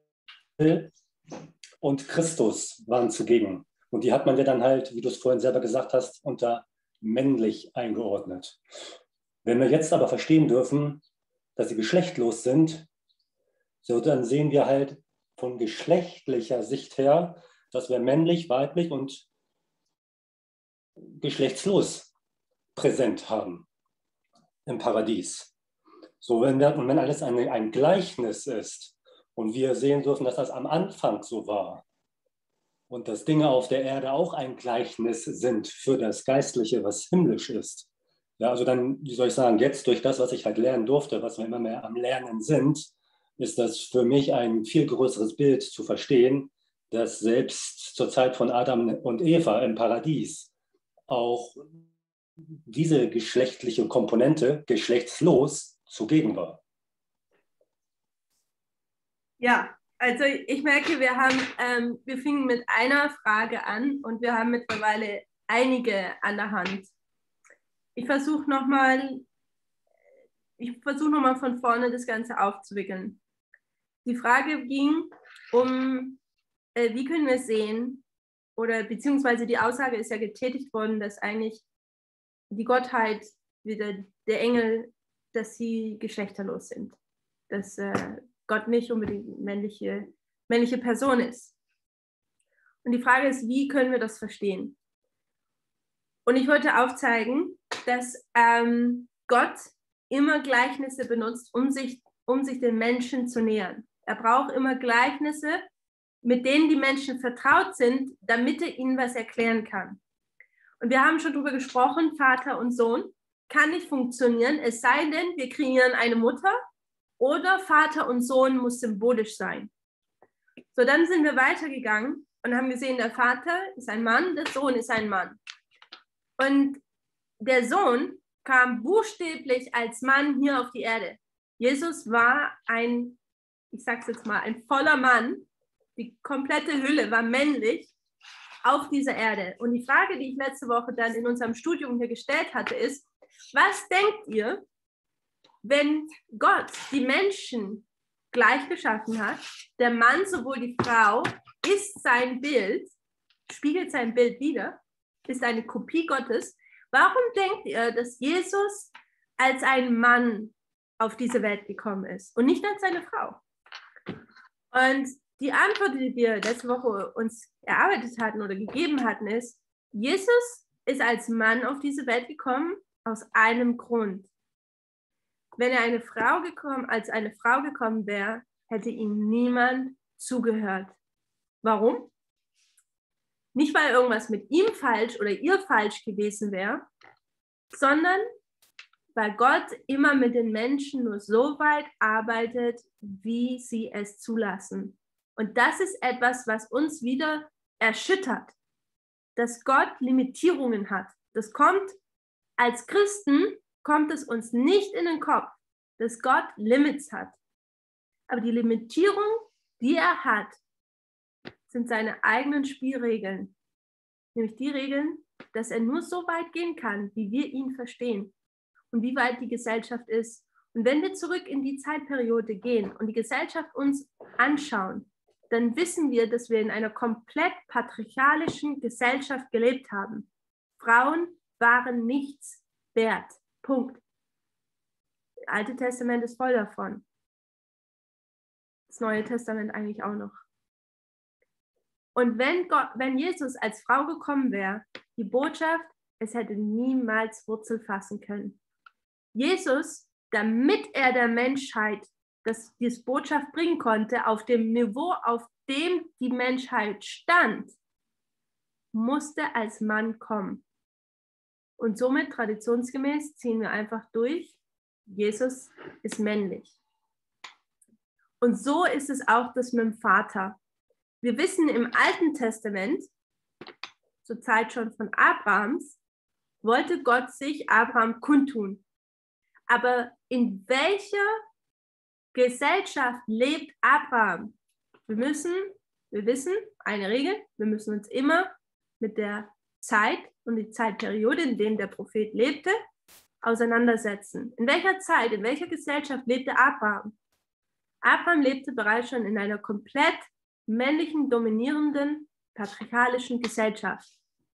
und Christus waren zugegen. Und die hat man ja dann halt, wie du es vorhin selber gesagt hast, unter männlich eingeordnet. Wenn wir jetzt aber verstehen dürfen, dass sie geschlechtlos sind, so dann sehen wir halt von geschlechtlicher Sicht her, dass wir männlich, weiblich und geschlechtslos präsent haben im Paradies. So, wenn alles ein Gleichnis ist und wir sehen dürfen, dass das am Anfang so war und dass Dinge auf der Erde auch ein Gleichnis sind für das Geistliche, was himmlisch ist. Ja, also dann, wie soll ich sagen, jetzt durch das, was ich halt lernen durfte, was wir immer mehr am Lernen sind, ist das für mich ein viel größeres Bild zu verstehen, dass selbst zur Zeit von Adam und Eva im Paradies auch diese geschlechtliche Komponente geschlechtslos zugegen war. Ja, also ich merke, wir fingen mit einer Frage an und wir haben mittlerweile einige an der Hand. Ich versuche nochmal von vorne das Ganze aufzuwickeln. Die Frage ging um, wie können wir sehen, oder beziehungsweise die Aussage ist ja getätigt worden, dass eigentlich die Gottheit, wieder der Engel, dass sie geschlechterlos sind. Dass Gott nicht unbedingt männliche Person ist. Und die Frage ist, wie können wir das verstehen? Und ich wollte aufzeigen, dass Gott immer Gleichnisse benutzt, um sich den Menschen zu nähern. Er braucht immer Gleichnisse, mit denen die Menschen vertraut sind, damit er ihnen was erklären kann. Und wir haben schon darüber gesprochen, Vater und Sohn kann nicht funktionieren, es sei denn, wir kreieren eine Mutter oder Vater und Sohn muss symbolisch sein. So, dann sind wir weitergegangen und haben gesehen, der Vater ist ein Mann, der Sohn ist ein Mann. Und der Sohn kam buchstäblich als Mann hier auf die Erde. Jesus war ein ich sage es jetzt mal, ein voller Mann, die komplette Hülle war männlich auf dieser Erde. Und die Frage, die ich letzte Woche dann in unserem Studium hier gestellt hatte, ist, was denkt ihr, wenn Gott die Menschen gleich geschaffen hat, der Mann sowohl die Frau ist sein Bild, spiegelt sein Bild wider, ist eine Kopie Gottes. Warum denkt ihr, dass Jesus als ein Mann auf diese Welt gekommen ist und nicht als eine Frau? Und die Antwort, die wir letzte Woche uns erarbeitet hatten oder gegeben hatten, ist, Jesus ist als Mann auf diese Welt gekommen aus einem Grund. Wenn er als eine Frau gekommen wäre, hätte ihm niemand zugehört. Warum? Nicht, weil irgendwas mit ihm falsch oder ihr falsch gewesen wäre, sondern weil Gott immer mit den Menschen nur so weit arbeitet, wie sie es zulassen. Und das ist etwas, was uns wieder erschüttert, dass Gott Limitierungen hat. Das kommt, als Christen kommt es uns nicht in den Kopf, dass Gott Limits hat. Aber die Limitierung, die er hat, sind seine eigenen Spielregeln. Nämlich die Regeln, dass er nur so weit gehen kann, wie wir ihn verstehen und wie weit die Gesellschaft ist. Und wenn wir zurück in die Zeitperiode gehen und die Gesellschaft uns anschauen, dann wissen wir, dass wir in einer komplett patriarchalischen Gesellschaft gelebt haben. Frauen waren nichts wert. Punkt. Das Alte Testament ist voll davon. Das Neue Testament eigentlich auch noch. Und wenn Jesus als Frau gekommen wäre, die Botschaft, es hätte niemals Wurzel fassen können. Jesus, damit er der Menschheit diese Botschaft bringen konnte, auf dem Niveau, auf dem die Menschheit stand, musste als Mann kommen. Und somit traditionsgemäß ziehen wir einfach durch, Jesus ist männlich. Und so ist es auch das mit dem Vater. Wir wissen im Alten Testament, zur Zeit schon von Abrahams, wollte Gott sich Abraham kundtun. Aber in welcher Gesellschaft lebt Abraham? Wir wissen, eine Regel, wir müssen uns immer mit der Zeit und die Zeitperiode, in der der Prophet lebte, auseinandersetzen. In welcher Zeit, in welcher Gesellschaft lebte Abraham? Abraham lebte bereits schon in einer komplett männlichen, dominierenden, patriarchalischen Gesellschaft.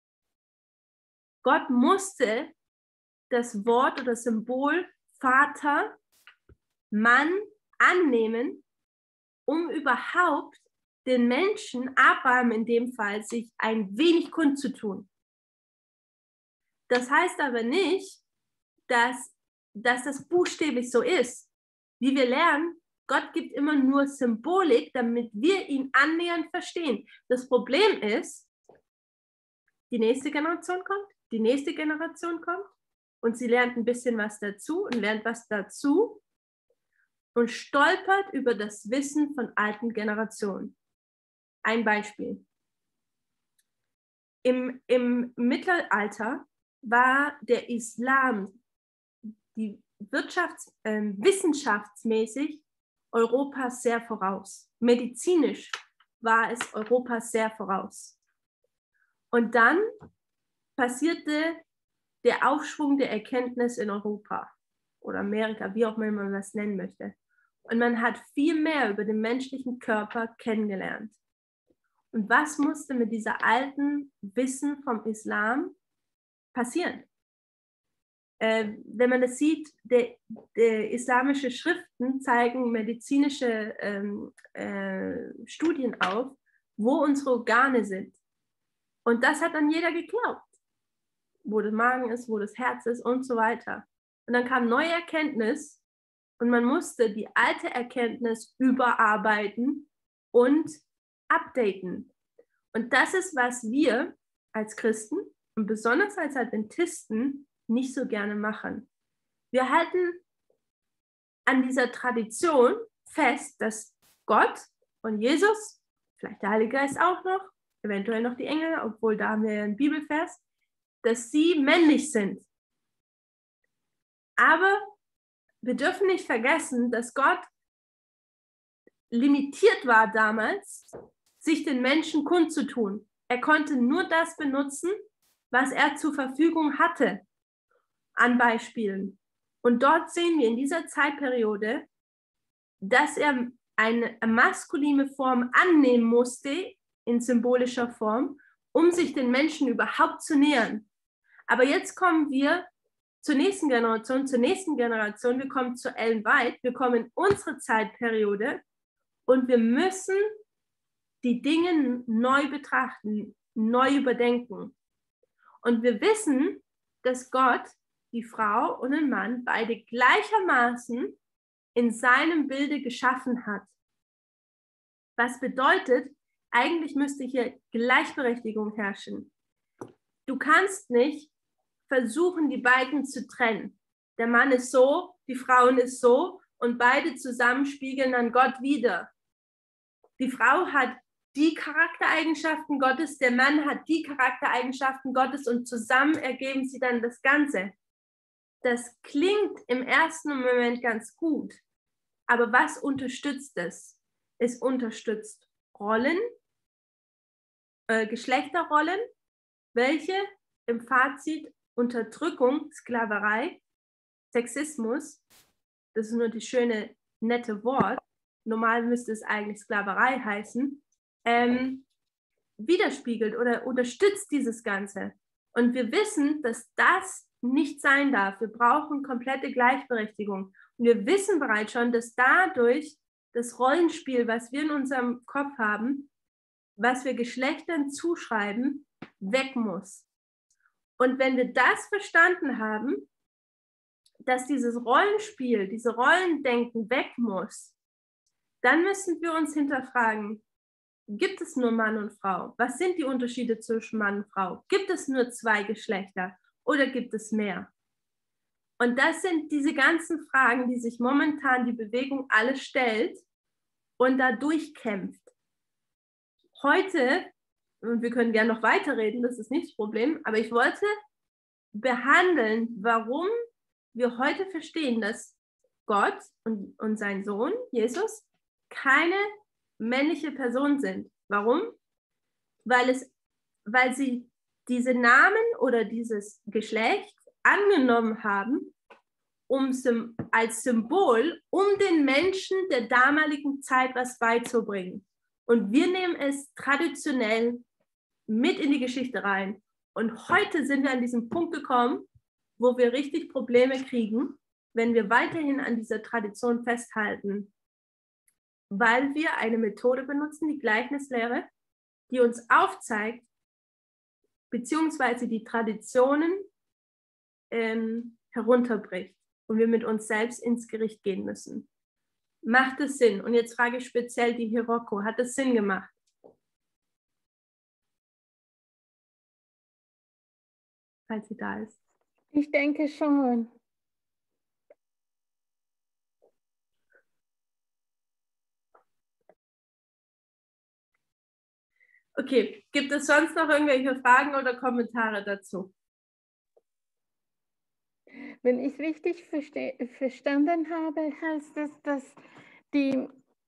Gott musste das Wort oder das Symbol Vater, Mann annehmen, um überhaupt den Menschen, Abraham in dem Fall, sich ein wenig kundzutun. Das heißt aber nicht, dass das buchstäblich so ist. Wie wir lernen, Gott gibt immer nur Symbolik, damit wir ihn annähernd verstehen. Das Problem ist, die nächste Generation kommt, die nächste Generation kommt und sie lernt ein bisschen was dazu und lernt was dazu und stolpert über das Wissen von alten Generationen. Ein Beispiel. Im Mittelalter war der Islam wissenschaftsmäßig Europa sehr voraus. Medizinisch war es Europa sehr voraus. Und dann passierte der Aufschwung der Erkenntnis in Europa oder Amerika, wie auch immer man das nennen möchte. Und man hat viel mehr über den menschlichen Körper kennengelernt. Und was musste mit dieser alten Wissen vom Islam passieren? Wenn man das sieht, die islamische Schriften zeigen medizinische Studien auf, wo unsere Organe sind. Und das hat dann jeder geglaubt. Wo der Magen ist, wo das Herz ist und so weiter. Und dann kam neue Erkenntnis und man musste die alte Erkenntnis überarbeiten und updaten. Und das ist, was wir als Christen und besonders als Adventisten nicht so gerne machen. Wir halten an dieser Tradition fest, dass Gott und Jesus, vielleicht der Heilige Geist auch noch, eventuell noch die Engel, obwohl da haben wir einen Bibelvers, dass sie männlich sind. Aber wir dürfen nicht vergessen, dass Gott limitiert war damals, sich den Menschen kundzutun. Er konnte nur das benutzen, was er zur Verfügung hatte an Beispielen. Und dort sehen wir in dieser Zeitperiode, dass er eine maskuline Form annehmen musste, in symbolischer Form, um sich den Menschen überhaupt zu nähern. Aber jetzt kommen wir zur nächsten Generation, wir kommen zu Ellen White, wir kommen in unsere Zeitperiode und wir müssen die Dinge neu betrachten, neu überdenken. Und wir wissen, dass Gott die Frau und den Mann beide gleichermaßen in seinem Bilde geschaffen hat. Was bedeutet, eigentlich müsste hier Gleichberechtigung herrschen. Du kannst nicht versuchen, die beiden zu trennen. Der Mann ist so, die Frau ist so und beide zusammen spiegeln dann Gott wider. Die Frau hat die Charaktereigenschaften Gottes, der Mann hat die Charaktereigenschaften Gottes und zusammen ergeben sie dann das Ganze. Das klingt im ersten Moment ganz gut, aber was unterstützt es? Es unterstützt Rollen, Geschlechterrollen, welche im Fazit Unterdrückung, Sklaverei, Sexismus, das ist nur das schöne, nette Wort, normal müsste es eigentlich Sklaverei heißen, widerspiegelt oder unterstützt dieses Ganze. Und wir wissen, dass das nicht sein darf. Wir brauchen komplette Gleichberechtigung. Und wir wissen bereits schon, dass dadurch das Rollenspiel, was wir in unserem Kopf haben, was wir Geschlechtern zuschreiben, weg muss. Und wenn wir das verstanden haben, dass dieses Rollenspiel, diese Rollendenken weg muss, dann müssen wir uns hinterfragen, gibt es nur Mann und Frau? Was sind die Unterschiede zwischen Mann und Frau? Gibt es nur zwei Geschlechter oder gibt es mehr? Und das sind diese ganzen Fragen, die sich momentan die Bewegung alle stellt und da durchkämpft. Heute, und wir können gerne noch weiterreden, das ist nicht das Problem, aber ich wollte behandeln, warum wir heute verstehen, dass Gott und sein Sohn, Jesus, keine männliche Person sind. Warum? Weil sie diese Namen oder dieses Geschlecht angenommen haben, als Symbol, um den Menschen der damaligen Zeit was beizubringen. Und wir nehmen es traditionell mit in die Geschichte rein. Und heute sind wir an diesen Punkt gekommen, wo wir richtig Probleme kriegen, wenn wir weiterhin an dieser Tradition festhalten, weil wir eine Methode benutzen, die Gleichnislehre, die uns aufzeigt, beziehungsweise die Traditionen herunterbricht und wir mit uns selbst ins Gericht gehen müssen. Macht es Sinn? Und jetzt frage ich speziell die Hiroko, hat es Sinn gemacht? Falls sie da ist. Ich denke schon. Okay, gibt es sonst noch irgendwelche Fragen oder Kommentare dazu? Wenn ich richtig verstanden habe, heißt es, dass die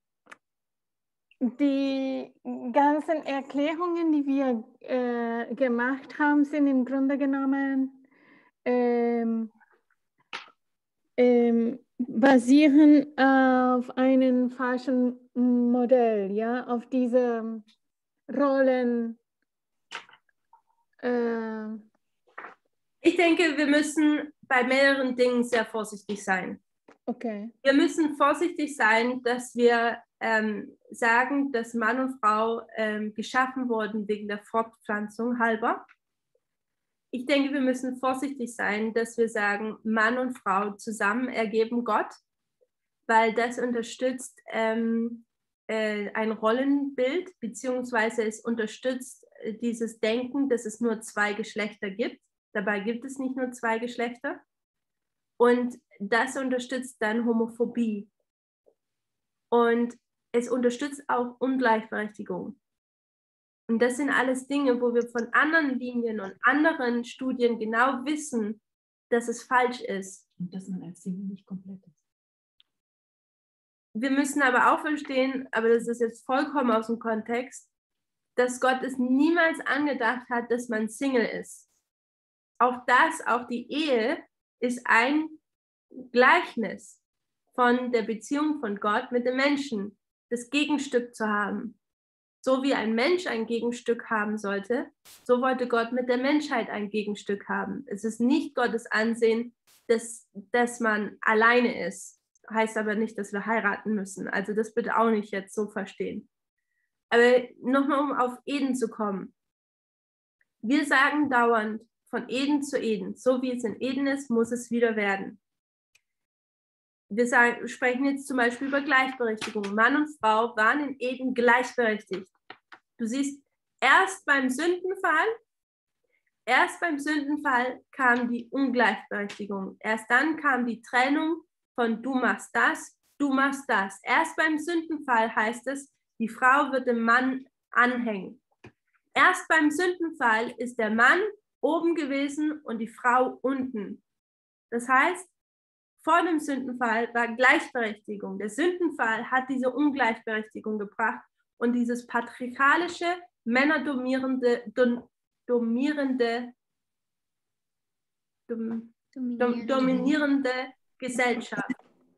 ganzen Erklärungen, die wir gemacht haben, sind im Grunde genommen basieren auf einem falschen Modell, ja, auf diese Rollen. Ich denke, wir müssen bei mehreren Dingen sehr vorsichtig sein. Okay. Wir müssen vorsichtig sein, dass wir sagen, dass Mann und Frau geschaffen wurden wegen der Fortpflanzung halber. Ich denke, wir müssen vorsichtig sein, dass wir sagen, Mann und Frau zusammen ergeben Gott, weil das unterstützt ein Rollenbild, beziehungsweise es unterstützt dieses Denken, dass es nur zwei Geschlechter gibt. Dabei gibt es nicht nur zwei Geschlechter. Und das unterstützt dann Homophobie. Und es unterstützt auch Ungleichberechtigung. Und das sind alles Dinge, wo wir von anderen Linien und anderen Studien genau wissen, dass es falsch ist. Und dass man als Single nicht komplett ist. Wir müssen aber auch verstehen, aber das ist jetzt vollkommen aus dem Kontext, dass Gott es niemals angedacht hat, dass man Single ist. Auch die Ehe ist ein Gleichnis von der Beziehung von Gott mit dem Menschen, das Gegenstück zu haben. So wie ein Mensch ein Gegenstück haben sollte, so wollte Gott mit der Menschheit ein Gegenstück haben. Es ist nicht Gottes Ansehen, dass man alleine ist. Heißt aber nicht, dass wir heiraten müssen. Also das bitte auch nicht jetzt so verstehen. Aber nochmal, um auf Eden zu kommen. Wir sagen dauernd von Eden zu Eden. So wie es in Eden ist, muss es wieder werden. Wir sprechen jetzt zum Beispiel über Gleichberechtigung. Mann und Frau waren in Eden gleichberechtigt. Du siehst, erst beim Sündenfall kam die Ungleichberechtigung. Erst dann kam die Trennung von du machst das, du machst das. Erst beim Sündenfall heißt es, die Frau wird dem Mann anhängen. Erst beim Sündenfall ist der Mann oben gewesen und die Frau unten. Das heißt, vor dem Sündenfall war Gleichberechtigung. Der Sündenfall hat diese Ungleichberechtigung gebracht und dieses patriarchalische, männerdominierende Gesellschaft.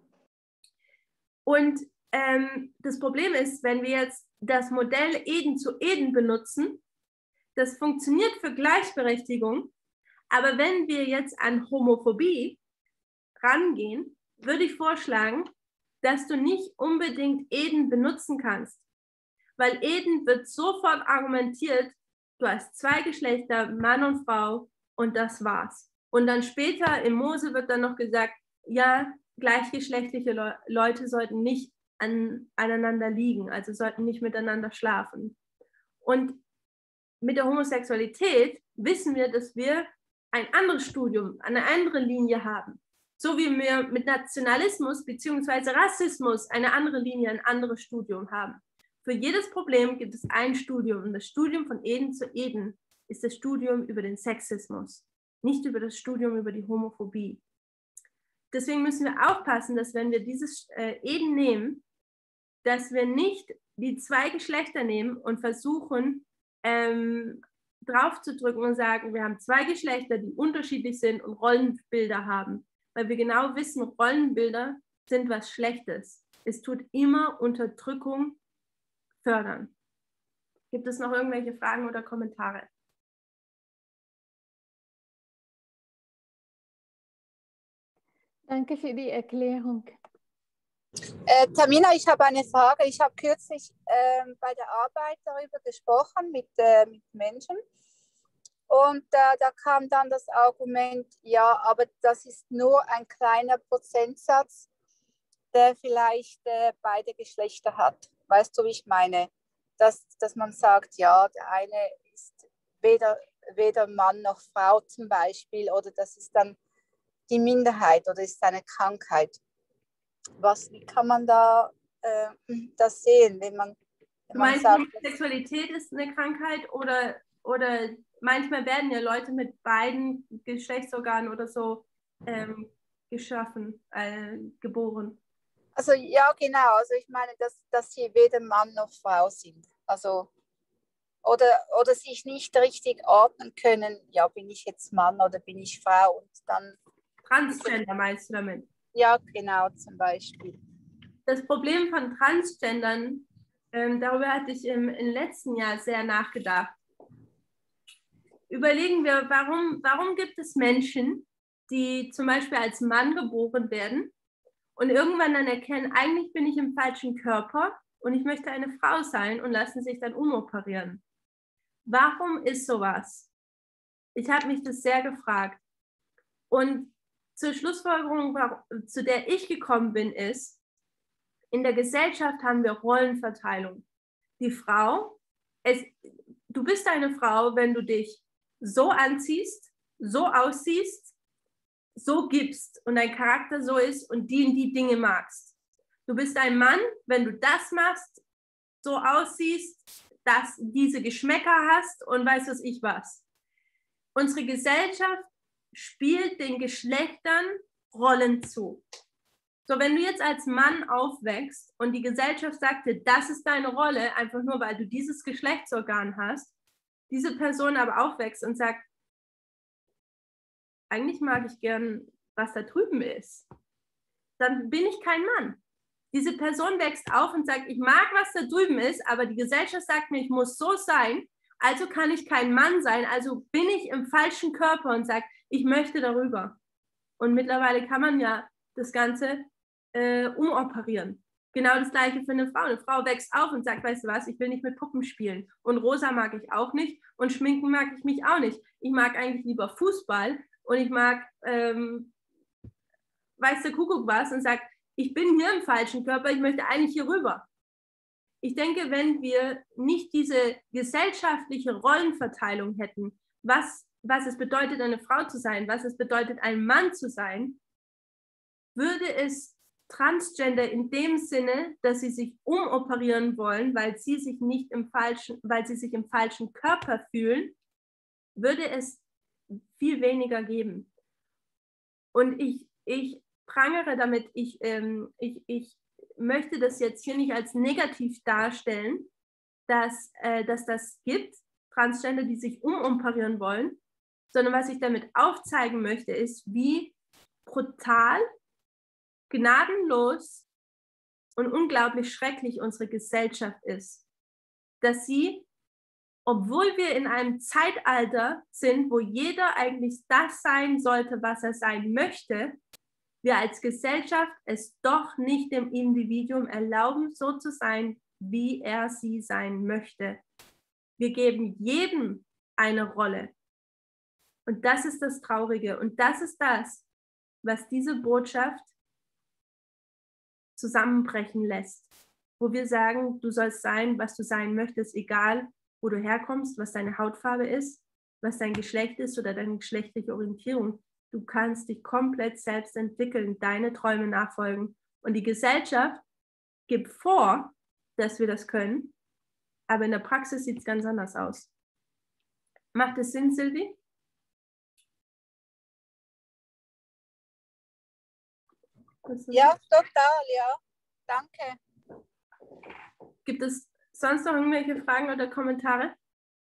Und das Problem ist, wenn wir jetzt das Modell Eden zu Eden benutzen, das funktioniert für Gleichberechtigung, aber wenn wir jetzt an Homophobie rangehen, würde ich vorschlagen, dass du nicht unbedingt Eden benutzen kannst, weil Eden wird sofort argumentiert, du hast 2 Geschlechter, Mann und Frau und das war's. Und dann später in Mose wird dann noch gesagt, ja, gleichgeschlechtliche Leute sollten nicht aneinander liegen, also sollten nicht miteinander schlafen. Und mit der Homosexualität wissen wir, dass wir ein anderes Studium, eine andere Linie haben. So wie wir mit Nationalismus bzw. Rassismus eine andere Linie, ein anderes Studium haben. Für jedes Problem gibt es ein Studium. Und das Studium von Eden zu Eden ist das Studium über den Sexismus, nicht über das Studium über die Homophobie. Deswegen müssen wir aufpassen, dass wenn wir dieses Eden nehmen, dass wir nicht die 2 Geschlechter nehmen und versuchen, drauf zu drücken und sagen, wir haben 2 Geschlechter, die unterschiedlich sind und Rollenbilder haben. Weil wir genau wissen, Rollenbilder sind was Schlechtes. Es tut immer Unterdrückung fördern. Gibt es noch irgendwelche Fragen oder Kommentare? Danke für die Erklärung. Tamina, ich habe eine Frage. Ich habe kürzlich bei der Arbeit darüber gesprochen mit Menschen. Und da kam dann das Argument, ja, aber das ist nur ein kleiner Prozentsatz, der vielleicht beide Geschlechter hat. Weißt du, wie ich meine? Dass man sagt, ja, der eine ist weder Mann noch Frau zum Beispiel, oder das ist dann die Minderheit oder ist eine Krankheit. Wie kann man da das sehen, wenn man sagt, Sexualität ist eine Krankheit oder manchmal werden ja Leute mit beiden Geschlechtsorganen oder so geboren. Also ja, genau. Also ich meine, dass sie weder Mann noch Frau sind. Also oder sich nicht richtig ordnen können. Ja, bin ich jetzt Mann oder bin ich Frau? Und dann Transgender meinst du damit? Ja, genau, zum Beispiel. Das Problem von Transgendern, darüber hatte ich im letzten Jahr sehr nachgedacht. Überlegen wir, warum gibt es Menschen, die zum Beispiel als Mann geboren werden und irgendwann dann erkennen, eigentlich bin ich im falschen Körper und ich möchte eine Frau sein und lassen sich dann umoperieren. Warum ist sowas? Ich habe mich das sehr gefragt. Und zur Schlussfolgerung, zu der ich gekommen bin, ist, in der Gesellschaft haben wir Rollenverteilung. Die Frau, du bist eine Frau, wenn du dich so anziehst, so aussiehst, so gibst und dein Charakter so ist und die Dinge magst. Du bist ein Mann, wenn du das machst, so aussiehst, dass diese Geschmäcker hast und weiß was ich was. Unsere Gesellschaft spielt den Geschlechtern Rollen zu. So, wenn du jetzt als Mann aufwächst und die Gesellschaft sagt dir, das ist deine Rolle, einfach nur, weil du dieses Geschlechtsorgan hast, diese Person aber aufwächst und sagt, eigentlich mag ich gern, was da drüben ist, dann bin ich kein Mann. Diese Person wächst auf und sagt, ich mag, was da drüben ist, aber die Gesellschaft sagt mir, ich muss so sein, also kann ich kein Mann sein, also bin ich im falschen Körper und sage, ich möchte darüber. Und mittlerweile kann man ja das Ganze umoperieren. Genau das Gleiche für eine Frau. Eine Frau wächst auf und sagt, weißt du was, ich will nicht mit Puppen spielen. Und rosa mag ich auch nicht und schminken mag ich mich auch nicht. Ich mag eigentlich lieber Fußball und ich mag, weiß der Kuckuck was, und sagt, ich bin hier im falschen Körper, ich möchte eigentlich hier rüber. Ich denke, wenn wir nicht diese gesellschaftliche Rollenverteilung hätten, was es bedeutet, eine Frau zu sein, was es bedeutet, ein Mann zu sein, würde es Transgender in dem Sinne, dass sie sich umoperieren wollen, weil sie sich im falschen Körper fühlen, würde es viel weniger geben. Und ich prangere damit, ich möchte das jetzt hier nicht als negativ darstellen, dass das gibt, Transgender, die sich umoperieren wollen, sondern was ich damit aufzeigen möchte, ist, wie brutal, gnadenlos und unglaublich schrecklich unsere Gesellschaft ist. Dass sie, obwohl wir in einem Zeitalter sind, wo jeder eigentlich das sein sollte, was er sein möchte, wir als Gesellschaft es doch nicht dem Individuum erlauben, so zu sein, wie er sie sein möchte. Wir geben jedem eine Rolle. Und das ist das Traurige. Und das ist das, was diese Botschaft zusammenbrechen lässt. Wo wir sagen, du sollst sein, was du sein möchtest, egal wo du herkommst, was deine Hautfarbe ist, was dein Geschlecht ist oder deine geschlechtliche Orientierung. Du kannst dich komplett selbst entwickeln, deine Träume nachfolgen. Und die Gesellschaft gibt vor, dass wir das können, aber in der Praxis sieht es ganz anders aus. Macht es Sinn, Silvi? Ja, total, ja. Danke. Gibt es sonst noch irgendwelche Fragen oder Kommentare?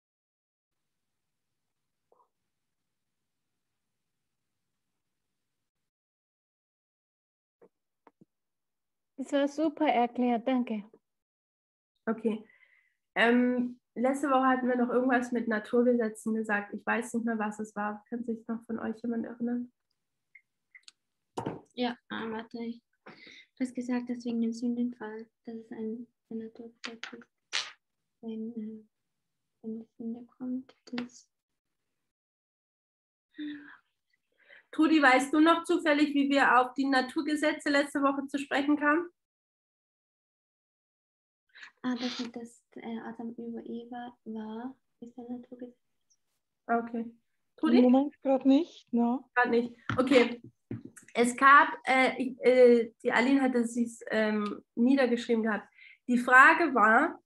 Das war super erklärt, danke. Okay. Letzte Woche hatten wir noch irgendwas mit Naturgesetzen gesagt. Ich weiß nicht mehr, was es war. Kann sich noch von euch jemand erinnern? Ja, warte. Du hast gesagt, dass wegen dem Sündenfall, dass es ein Naturgesetz ist. Wenn die Sünde kommt, das... Trudi, weißt du noch zufällig, wie wir auf die Naturgesetze letzte Woche zu sprechen kamen? Dass Adam über Eva war, ist ein Naturgesetz. Okay. Trudi? Im Moment gerade nicht, ne? Gerade nicht. Okay. Es gab, die Aline hatte es niedergeschrieben gehabt. Die Frage war,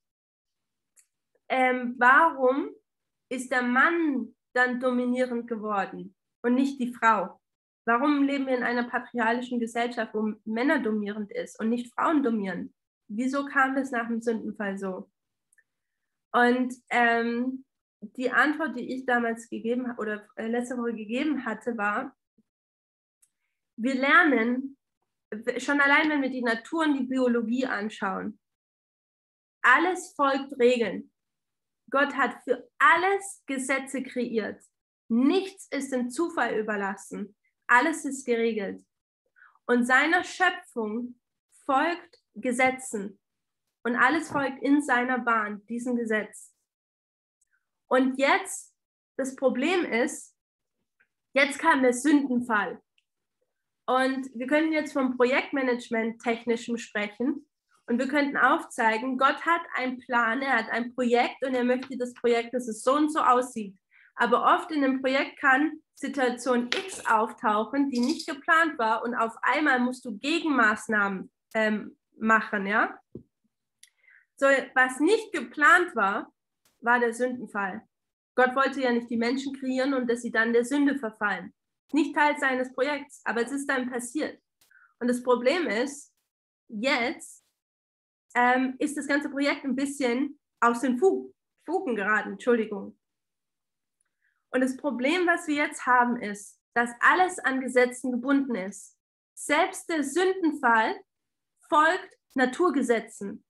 warum ist der Mann dann dominierend geworden und nicht die Frau? Warum leben wir in einer patriarchalischen Gesellschaft, wo Männer dominierend ist und nicht Frauen dominieren? Wieso kam das nach dem Sündenfall so? Und die Antwort, die ich damals gegeben habe oder letzte Woche gegeben hatte, war, wir lernen, schon allein wenn wir die Natur und die Biologie anschauen, alles folgt Regeln. Gott hat für alles Gesetze kreiert. Nichts ist dem Zufall überlassen. Alles ist geregelt. Und seiner Schöpfung folgt Gesetzen. Und alles folgt in seiner Bahn, diesem Gesetz. Und jetzt, das Problem ist, jetzt kam der Sündenfall. Und wir könnten jetzt vom Projektmanagement technischem sprechen und wir könnten aufzeigen, Gott hat einen Plan, er hat ein Projekt und er möchte das Projekt, dass es so und so aussieht. Aber oft in einem Projekt kann Situation X auftauchen, die nicht geplant war und auf einmal musst du Gegenmaßnahmen machen, ja? So, was nicht geplant war, war der Sündenfall. Gott wollte ja nicht die Menschen kreieren und dass sie dann der Sünde verfallen. Nicht Teil seines Projekts, aber es ist dann passiert. Und das Problem ist, jetzt ist das ganze Projekt ein bisschen aus den Fugen geraten, Entschuldigung. Und das Problem, was wir jetzt haben, ist, dass alles an Gesetzen gebunden ist. Selbst der Sündenfall folgt Naturgesetzen.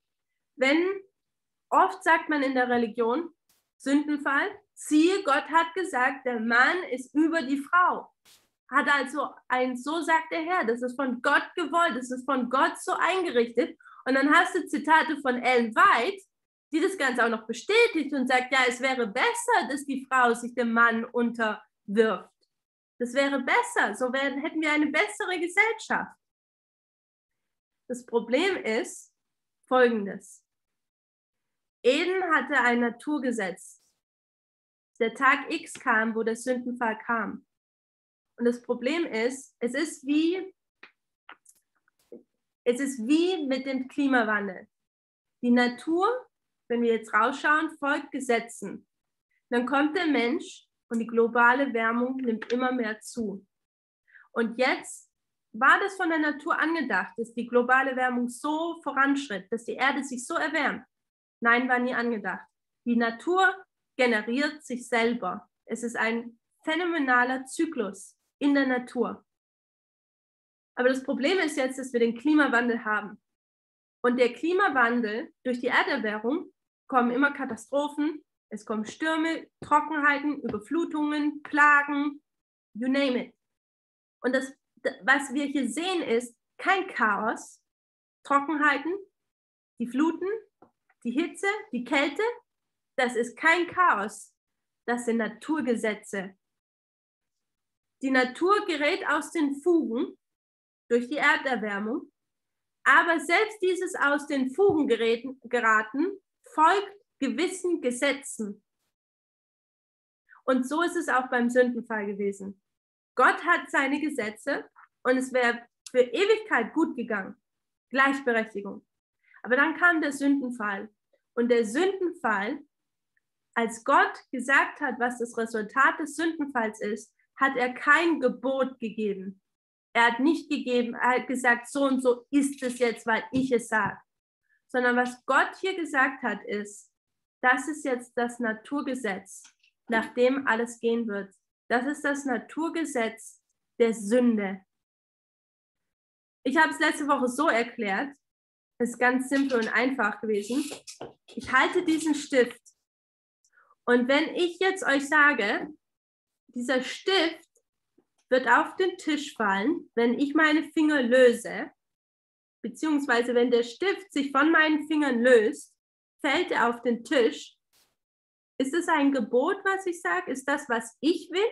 Oft sagt man in der Religion, Sündenfall, siehe, Gott hat gesagt, der Mann ist über die Frau. Hat also so sagt der Herr, das ist von Gott gewollt, das ist von Gott so eingerichtet. Und dann hast du Zitate von Ellen White, die das Ganze auch noch bestätigt und sagt, ja, es wäre besser, dass die Frau sich dem Mann unterwirft. Das wäre besser, so hätten wir eine bessere Gesellschaft. Das Problem ist Folgendes. Eden hatte ein Naturgesetz. Der Tag X kam, wo der Sündenfall kam. Und das Problem ist, es ist wie mit dem Klimawandel. Die Natur, wenn wir jetzt rausschauen, folgt Gesetzen. Dann kommt der Mensch und die globale Wärmung nimmt immer mehr zu. Und jetzt war das von der Natur angedacht, dass die globale Wärmung so voranschritt, dass die Erde sich so erwärmt. Nein, war nie angedacht. Die Natur generiert sich selber. Es ist ein phänomenaler Zyklus in der Natur. Aber das Problem ist jetzt, dass wir den Klimawandel haben. Und der Klimawandel, durch die Erderwärmung, kommen immer Katastrophen, es kommen Stürme, Trockenheiten, Überflutungen, Plagen, you name it. Und das, was wir hier sehen, ist kein Chaos, Trockenheiten, die Fluten, die Hitze, die Kälte, das ist kein Chaos, das sind Naturgesetze. Die Natur gerät aus den Fugen durch die Erderwärmung, aber selbst dieses aus den Fugen geraten folgt gewissen Gesetzen. Und so ist es auch beim Sündenfall gewesen. Gott hat seine Gesetze und es wäre für Ewigkeit gut gegangen. Gleichberechtigung. Aber dann kam der Sündenfall. Und der Sündenfall, als Gott gesagt hat, was das Resultat des Sündenfalls ist, hat er kein Gebot gegeben. Er hat nicht gegeben, er hat gesagt, so und so ist es jetzt, weil ich es sage. Sondern was Gott hier gesagt hat, ist, das ist jetzt das Naturgesetz, nach dem alles gehen wird. Das ist das Naturgesetz der Sünde. Ich habe es letzte Woche so erklärt, es ist ganz simpel und einfach gewesen. Ich halte diesen Stift und wenn ich jetzt euch sage, dieser Stift wird auf den Tisch fallen, wenn ich meine Finger löse, beziehungsweise wenn der Stift sich von meinen Fingern löst, fällt er auf den Tisch. Ist es ein Gebot, was ich sage? Ist das, was ich will?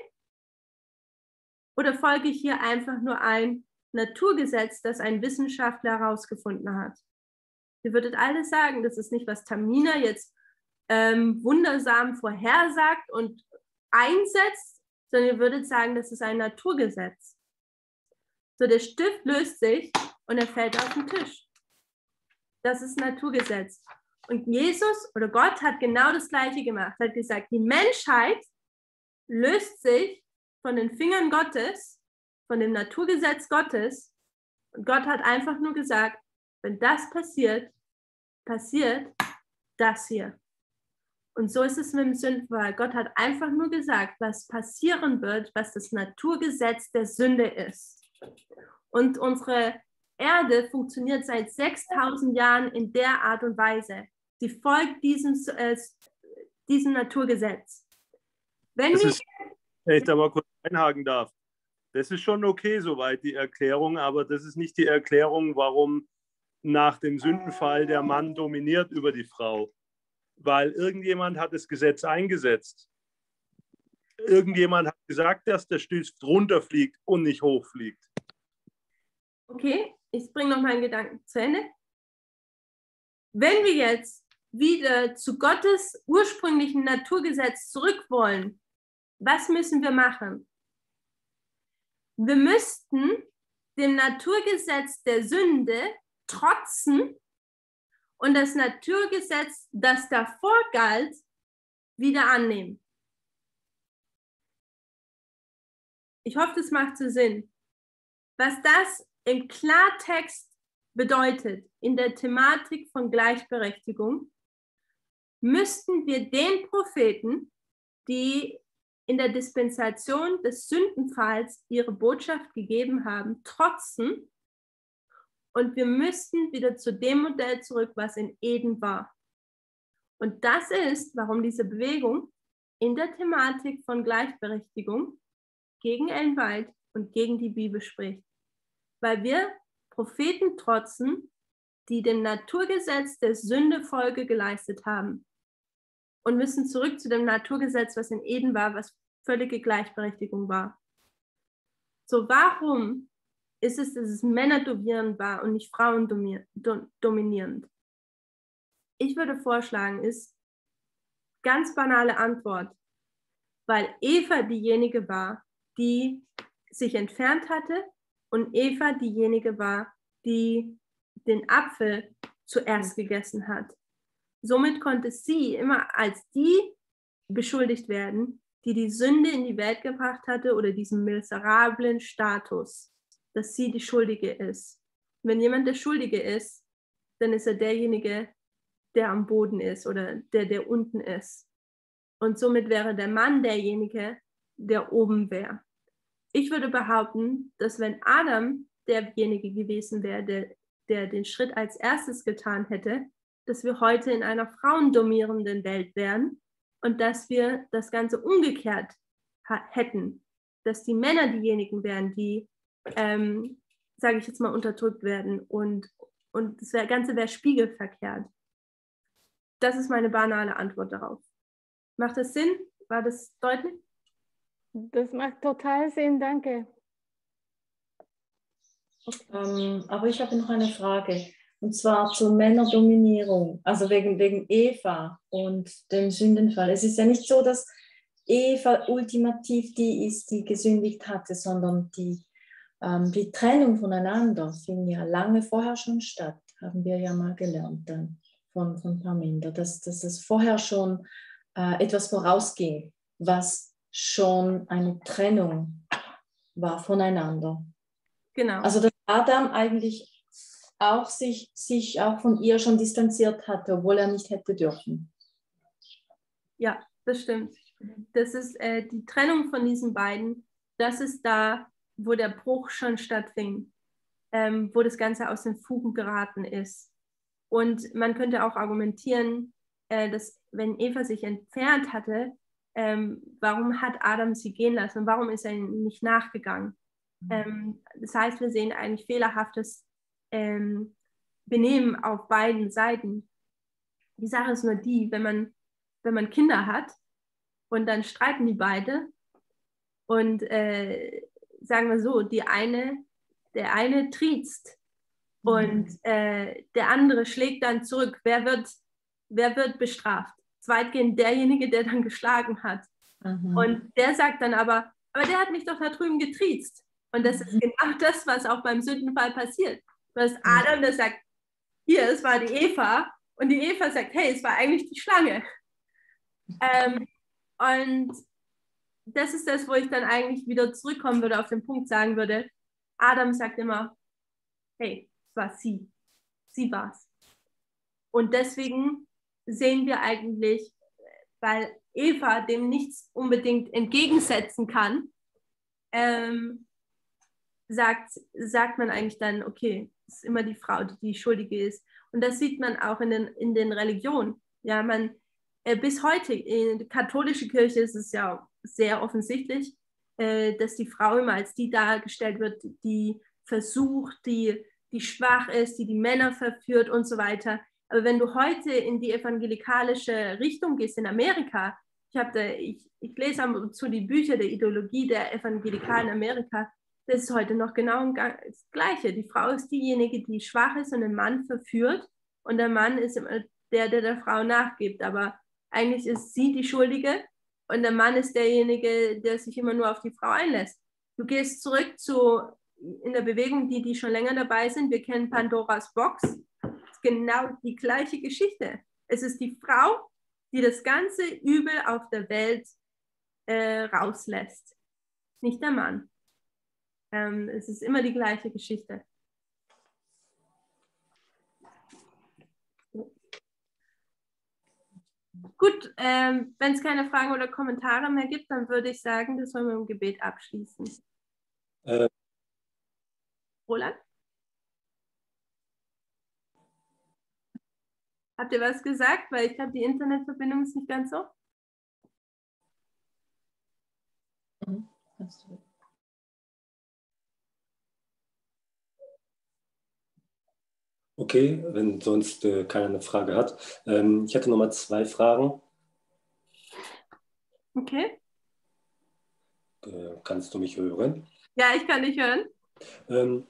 Oder folge ich hier einfach nur ein Naturgesetz, das ein Wissenschaftler herausgefunden hat? Ihr würdet alle sagen, das ist nicht, was Tamina jetzt wundersam vorhersagt und einsetzt, sondern ihr würdet sagen, das ist ein Naturgesetz. So, der Stift löst sich und er fällt auf den Tisch. Das ist Naturgesetz. Und Jesus oder Gott hat genau das Gleiche gemacht. Er hat gesagt, die Menschheit löst sich von den Fingern Gottes, von dem Naturgesetz Gottes. Und Gott hat einfach nur gesagt, wenn das passiert, passiert das hier. Und so ist es mit dem Sündenfall. Gott hat einfach nur gesagt, was passieren wird, was das Naturgesetz der Sünde ist. Und unsere Erde funktioniert seit 6000 Jahren in der Art und Weise. Sie folgt diesem Naturgesetz. Wenn ich da mal kurz einhaken darf. Das ist schon okay soweit, die Erklärung, aber das ist nicht die Erklärung, warum nach dem Sündenfall der Mann dominiert über die Frau. Weil irgendjemand hat das Gesetz eingesetzt. Irgendjemand hat gesagt, dass der Stift runterfliegt und nicht hochfliegt. Okay, ich bringe noch meinen Gedanken zu Ende. Wenn wir jetzt wieder zu Gottes ursprünglichen Naturgesetz zurück wollen, was müssen wir machen? Wir müssten dem Naturgesetz der Sünde trotzen und das Naturgesetz, das davor galt, wieder annehmen. Ich hoffe, das macht so Sinn. Was das im Klartext bedeutet, in der Thematik von Gleichberechtigung, müssten wir den Propheten, die in der Dispensation des Sündenfalls ihre Botschaft gegeben haben, trotzen. Und wir müssten wieder zu dem Modell zurück, was in Eden war. Und das ist, warum diese Bewegung in der Thematik von Gleichberechtigung gegen Ellen White und gegen die Bibel spricht. Weil wir Propheten trotzen, die dem Naturgesetz der Sünde Folge geleistet haben. Und müssen zurück zu dem Naturgesetz, was in Eden war, was völlige Gleichberechtigung war. So, warum ist es, dass es Männer dominierend war und nicht Frauen dominierend? Ich würde vorschlagen, ist ganz banale Antwort, weil Eva diejenige war, die sich entfernt hatte und Eva diejenige war, die den Apfel zuerst gegessen hat. Somit konnte sie immer als die beschuldigt werden, die die Sünde in die Welt gebracht hatte oder diesen miserablen Status, dass sie die Schuldige ist. Und wenn jemand der Schuldige ist, dann ist er derjenige, der am Boden ist oder der unten ist. Und somit wäre der Mann derjenige, der oben wäre. Ich würde behaupten, dass wenn Adam derjenige gewesen wäre, der den Schritt als erstes getan hätte, dass wir heute in einer frauendominierenden Welt wären und dass wir das Ganze umgekehrt hätten, dass die Männer diejenigen wären, die, sage ich jetzt mal, unterdrückt werden und das Ganze wäre spiegelverkehrt. Das ist meine banale Antwort darauf. Macht das Sinn? War das deutlich? Das macht total Sinn, danke. Aber ich habe noch eine Frage. Und zwar zur Männerdominierung, also wegen Eva und dem Sündenfall. Es ist ja nicht so, dass Eva ultimativ die ist, die gesündigt hatte, sondern die Trennung voneinander fing ja lange vorher schon statt, haben wir ja mal gelernt dann von Parminder, dass das vorher schon etwas vorausging, was schon eine Trennung war voneinander. Genau. Also dass Adam eigentlich auch sich auch von ihr schon distanziert hatte, obwohl er nicht hätte dürfen. Ja, das stimmt. Das ist die Trennung von diesen beiden, das ist da, wo der Bruch schon stattfing, wo das Ganze aus den Fugen geraten ist. Und man könnte auch argumentieren, dass wenn Eva sich entfernt hatte, warum hat Adam sie gehen lassen? Warum ist er nicht nachgegangen? Das heißt, wir sehen eigentlich fehlerhaftes Benehmen auf beiden Seiten. Die Sache ist nur die, wenn man Kinder hat und dann streiten die beide und sagen wir so, der eine triezt und der andere schlägt dann zurück. Wer wird bestraft? Zweitgehend derjenige, der dann geschlagen hat. Und der sagt dann aber der hat mich doch da drüben getriezt. Und das ist genau das, was auch beim Sündenfall passiert. Du hast Adam, der sagt, hier, es war die Eva. Und die Eva sagt, hey, es war eigentlich die Schlange. Und das ist das, wo ich dann eigentlich wieder zurückkommen würde, auf den Punkt sagen würde, Adam sagt immer, hey, es war sie. Sie war's. Und deswegen sehen wir eigentlich, weil Eva dem nichts unbedingt entgegensetzen kann, sagt man eigentlich dann, okay, es ist immer die Frau, die Schuldige ist. Und das sieht man auch in den Religionen. Ja, bis heute, in der katholischen Kirche ist es ja sehr offensichtlich, dass die Frau immer als die dargestellt wird, die versucht, die schwach ist, die Männer verführt und so weiter. Aber wenn du heute in die evangelikalische Richtung gehst in Amerika, ich lese ab und zu die Bücher der Ideologie der Evangelikalen Amerika, das ist heute noch genau das Gleiche. Die Frau ist diejenige, die schwach ist und den Mann verführt und der Mann ist immer der Frau nachgibt. Aber eigentlich ist sie die Schuldige und der Mann ist derjenige, der sich immer nur auf die Frau einlässt. Du gehst zurück in der Bewegung, die schon länger dabei sind. Wir kennen Pandoras Box. Das ist genau die gleiche Geschichte. Es ist die Frau, die das ganze Übel auf der Welt rauslässt. Nicht der Mann. Es ist immer die gleiche Geschichte. Gut, wenn es keine Fragen oder Kommentare mehr gibt, dann würde ich sagen, das wollen wir im Gebet abschließen. Roland? Habt ihr was gesagt? Weil ich glaube, die Internetverbindung ist nicht ganz so. Okay, wenn sonst keiner eine Frage hat. Ich hätte nochmal 2 Fragen. Okay. Kannst du mich hören? Ja, ich kann dich hören.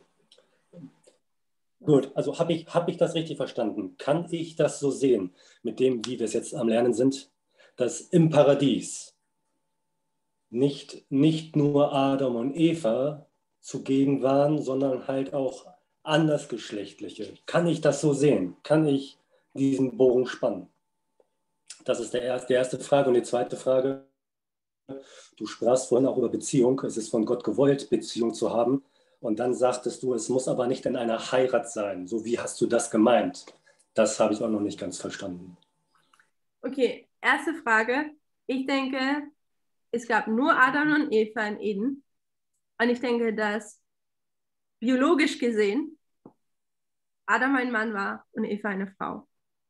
Gut, also habe ich das richtig verstanden? Kann ich das so sehen, mit dem, wie wir es jetzt am Lernen sind, dass im Paradies nicht nur Adam und Eva zugegen waren, sondern halt auch Andersgeschlechtliche? Kann ich das so sehen? Kann ich diesen Bogen spannen? Das ist die erste Frage. Und die zweite Frage, du sprachst vorhin auch über Beziehung. Es ist von Gott gewollt, Beziehung zu haben. Und dann sagtest du, es muss aber nicht in einer Heirat sein. So, wie hast du das gemeint? Das habe ich auch noch nicht ganz verstanden. Okay, erste Frage. Ich denke, es gab nur Adam und Eva in Eden. Und ich denke, dass biologisch gesehen Adam ein Mann war und Eva eine Frau.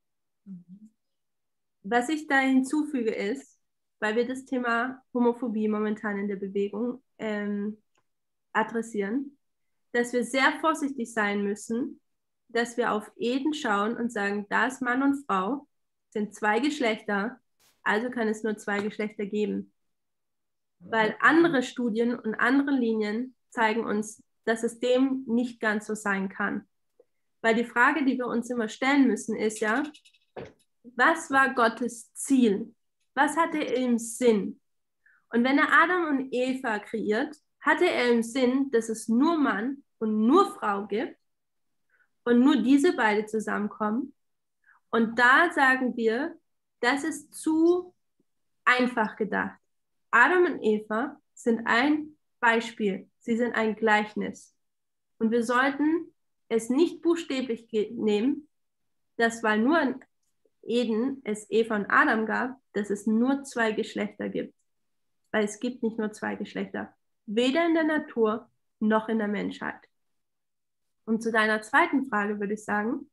Was ich da hinzufüge ist, weil wir das Thema Homophobie momentan in der Bewegung adressieren, dass wir sehr vorsichtig sein müssen, dass wir auf Eden schauen und sagen, da ist Mann und Frau, sind 2 Geschlechter, also kann es nur 2 Geschlechter geben. Weil andere Studien und andere Linien zeigen uns, dass es dem nicht ganz so sein kann. Weil die Frage, die wir uns immer stellen müssen, ist ja, was war Gottes Ziel? Was hatte er im Sinn? Und wenn er Adam und Eva kreiert, hatte er im Sinn, dass es nur Mann und nur Frau gibt und nur diese beide zusammenkommen. Und da sagen wir, das ist zu einfach gedacht. Adam und Eva sind ein Beispiel. Sie sind ein Gleichnis. Und wir sollten es nicht buchstäblich nehmen, dass weil nur in Eden es Eva und Adam gab, dass es nur 2 Geschlechter gibt. Weil es gibt nicht nur 2 Geschlechter. Weder in der Natur noch in der Menschheit. Und zu deiner zweiten Frage würde ich sagen,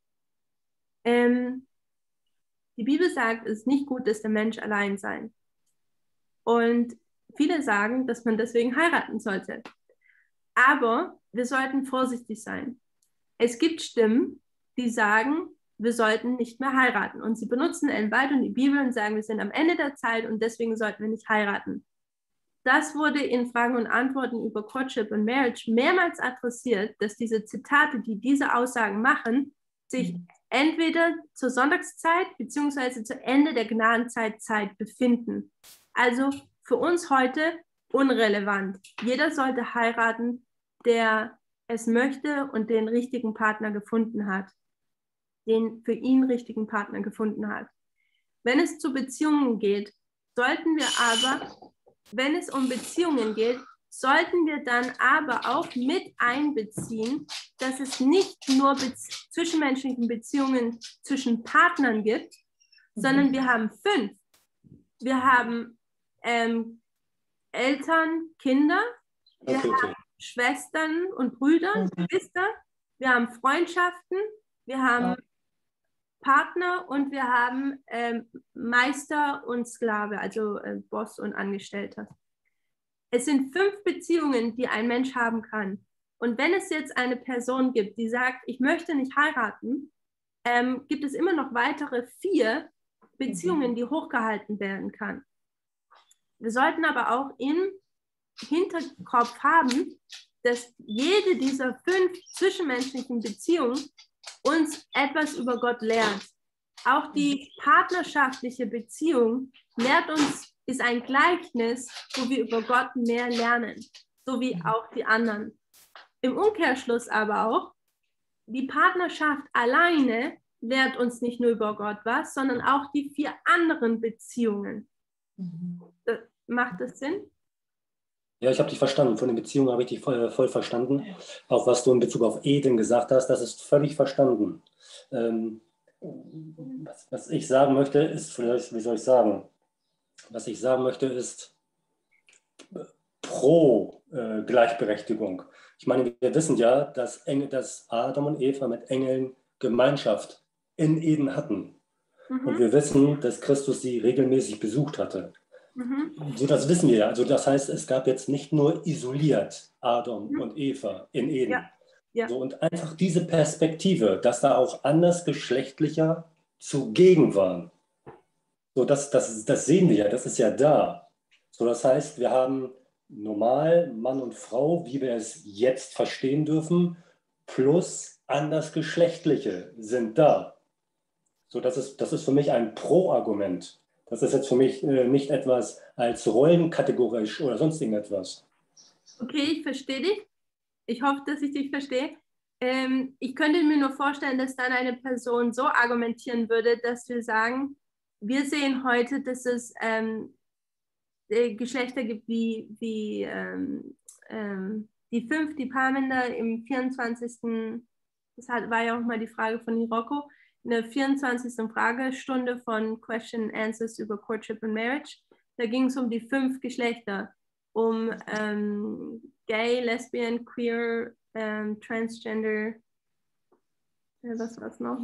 die Bibel sagt, es ist nicht gut, dass der Mensch allein sei. Und viele sagen, dass man deswegen heiraten sollte. Aber wir sollten vorsichtig sein. Es gibt Stimmen, die sagen, wir sollten nicht mehr heiraten. Und sie benutzen Ellen White und die Bibel und sagen, wir sind am Ende der Zeit und deswegen sollten wir nicht heiraten. Das wurde in Fragen und Antworten über Courtship und Marriage mehrmals adressiert, dass diese Zitate, die diese Aussagen machen, sich entweder zur Sonntagszeit bzw. zu Ende der Gnadenzeitzeit befinden. Also für uns heute unrelevant. Jeder sollte heiraten, der es möchte und den richtigen Partner gefunden hat. Den für ihn richtigen Partner gefunden hat. Wenn es zu Beziehungen geht, sollten wir aber, wenn es um Beziehungen geht, sollten wir dann aber auch mit einbeziehen, dass es nicht nur zwischenmenschliche Beziehungen zwischen Partnern gibt, sondern wir haben 5. Wir haben Eltern, Kinder, wir haben Schwestern und Brüder, Geschwister, wir haben Freundschaften, wir haben Partner und wir haben Meister und Sklave, also Boss und Angestellter. Es sind 5 Beziehungen, die ein Mensch haben kann. Und wenn es jetzt eine Person gibt, die sagt, ich möchte nicht heiraten, gibt es immer noch weitere 4 Beziehungen, die hochgehalten werden kann. Wir sollten aber auch im Hinterkopf haben, dass jede dieser 5 zwischenmenschlichen Beziehungen uns etwas über Gott lernt. Auch die partnerschaftliche Beziehung lehrt uns, ist ein Gleichnis, wo wir über Gott mehr lernen, so wie auch die anderen. Im Umkehrschluss aber auch, die Partnerschaft alleine lehrt uns nicht nur über Gott was, sondern auch die 4 anderen Beziehungen. Macht das Sinn? Ja, ich habe dich verstanden. Von den Beziehungen habe ich dich voll verstanden. Auch was du in Bezug auf Eden gesagt hast, das ist völlig verstanden. was ich sagen möchte, ist vielleicht, wie soll ich sagen, was ich sagen möchte, ist pro Gleichberechtigung. Ich meine, wir wissen ja, dass Adam und Eva mit Engeln Gemeinschaft in Eden hatten. Und wir wissen, dass Christus sie regelmäßig besucht hatte. So, das wissen wir ja. Also das heißt, es gab jetzt nicht nur isoliert Adam und Eva in Eden. Ja. Ja. So, und einfach diese Perspektive, dass da auch andersgeschlechtlicher zugegen waren. So, das sehen wir ja, das ist ja da. So, das heißt, wir haben normal Mann und Frau, wie wir es jetzt verstehen dürfen, plus andersgeschlechtliche sind da. So, das ist für mich ein Pro-Argument. Das ist jetzt für mich nicht etwas als rollenkategorisch oder sonst irgendetwas. Okay, ich verstehe dich. Ich hoffe, dass ich dich verstehe. Ich könnte mir nur vorstellen, dass dann eine Person so argumentieren würde, dass wir sagen, wir sehen heute, dass es Geschlechter gibt wie die 5, die Parmender im 24. Das war ja auch mal die Frage von Hiroko, in der 24. Fragestunde von Question and Answers über Courtship and Marriage. Da ging es um die 5 Geschlechter, um Gay, Lesbian, Queer, Transgender, was war's noch?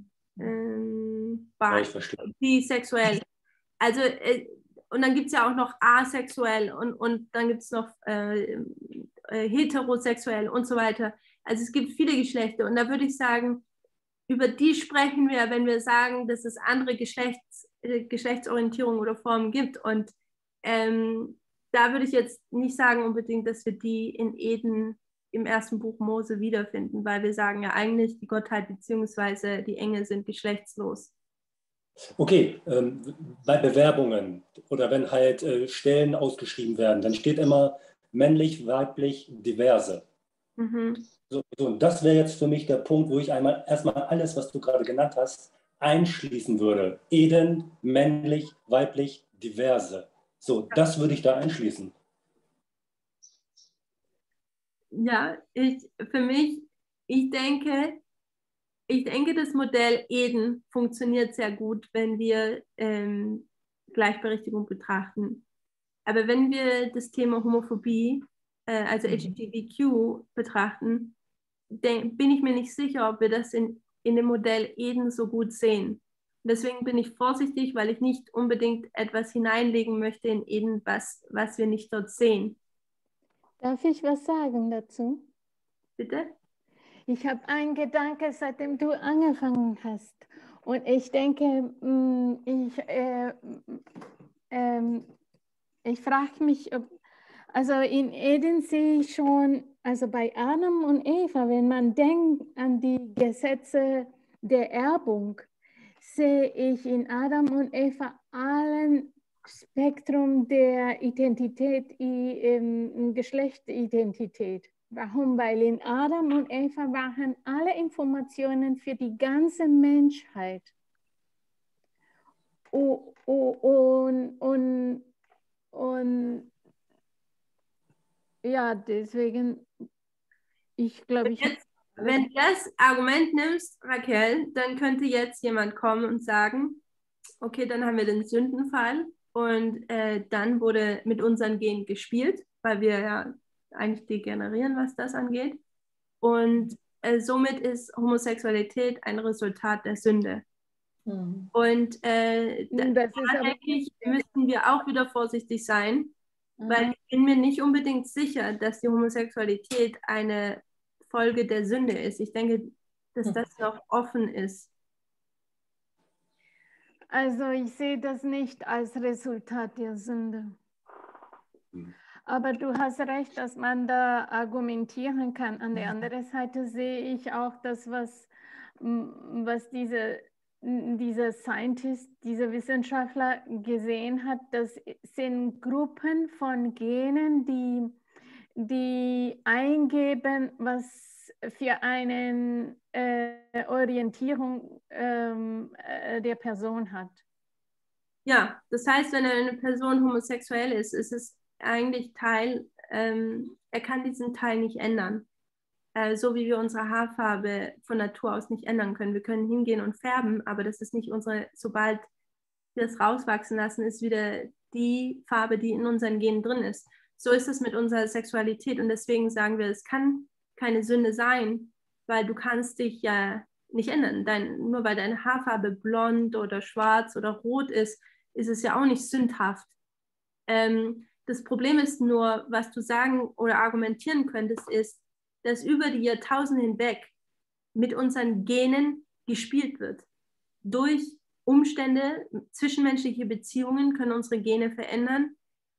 Bisexuell. Also, und dann gibt es ja auch noch asexuell und dann gibt es noch heterosexuell und so weiter. Also es gibt viele Geschlechter und da würde ich sagen, über die sprechen wir, wenn wir sagen, dass es andere Geschlechtsorientierungen oder Formen gibt. Und da würde ich jetzt nicht sagen unbedingt, dass wir die in Eden im ersten Buch Mose wiederfinden, weil wir sagen ja eigentlich, die Gottheit bzw. die Engel sind geschlechtslos. Okay, bei Bewerbungen oder wenn halt Stellen ausgeschrieben werden, dann steht immer männlich, weiblich, diverse. So, und das wäre jetzt für mich der Punkt, wo ich erstmal alles, was du gerade genannt hast, einschließen würde. Eden, männlich, weiblich, diverse. So, das würde ich da einschließen. Ja, ich denke, das Modell Eden funktioniert sehr gut, wenn wir Gleichberechtigung betrachten. Aber wenn wir das Thema Homophobie, also LGBTQ betrachten, bin ich mir nicht sicher, ob wir das in dem Modell Eden so gut sehen. Und deswegen bin ich vorsichtig, weil ich nicht unbedingt etwas hineinlegen möchte in Eden, was wir nicht dort sehen. Darf ich was sagen dazu? Bitte? Ich habe einen Gedanke, seitdem du angefangen hast. Und ich denke, ich frage mich, also in Eden sehe ich schon, also bei Adam und Eva, wenn man denkt an die Gesetze der Erbung, sehe ich in Adam und Eva allen Spektrum der Identität, Geschlechtsidentität. Warum? Weil in Adam und Eva waren alle Informationen für die ganze Menschheit. Und ja, deswegen, ich glaube, wenn du das Argument nimmst, Raquel, dann könnte jetzt jemand kommen und sagen, okay, dann haben wir den Sündenfall und dann wurde mit unseren Genen gespielt, weil wir ja eigentlich degenerieren, was das angeht. Und somit ist Homosexualität ein Resultat der Sünde. Und da denke ich, müssten wir auch wieder vorsichtig sein, weil ich bin mir nicht unbedingt sicher, dass die Homosexualität eine Folge der Sünde ist. Ich denke, dass das noch offen ist. Also ich sehe das nicht als Resultat der Sünde. Aber du hast recht, dass man da argumentieren kann. An der anderen Seite sehe ich auch das, was dieser Scientist, dieser Wissenschaftler gesehen hat. Das sind Gruppen von Genen, die eingeben, was für eine Orientierung der Person hat. Ja, das heißt, wenn eine Person homosexuell ist, ist es eigentlich Teil, er kann diesen Teil nicht ändern. so wie wir unsere Haarfarbe von Natur aus nicht ändern können. Wir können hingehen und färben, aber das ist nicht sobald wir es rauswachsen lassen, ist wieder die Farbe, die in unseren Genen drin ist. So ist es mit unserer Sexualität und deswegen sagen wir, es kann keine Sünde sein, weil du kannst dich ja nicht ändern. Nur weil deine Haarfarbe blond oder schwarz oder rot ist es ja auch nicht sündhaft. Das Problem ist nur, was du sagen oder argumentieren könntest, ist, dass über die Jahrtausende hinweg mit unseren Genen gespielt wird. Durch Umstände, zwischenmenschliche Beziehungen können unsere Gene verändern.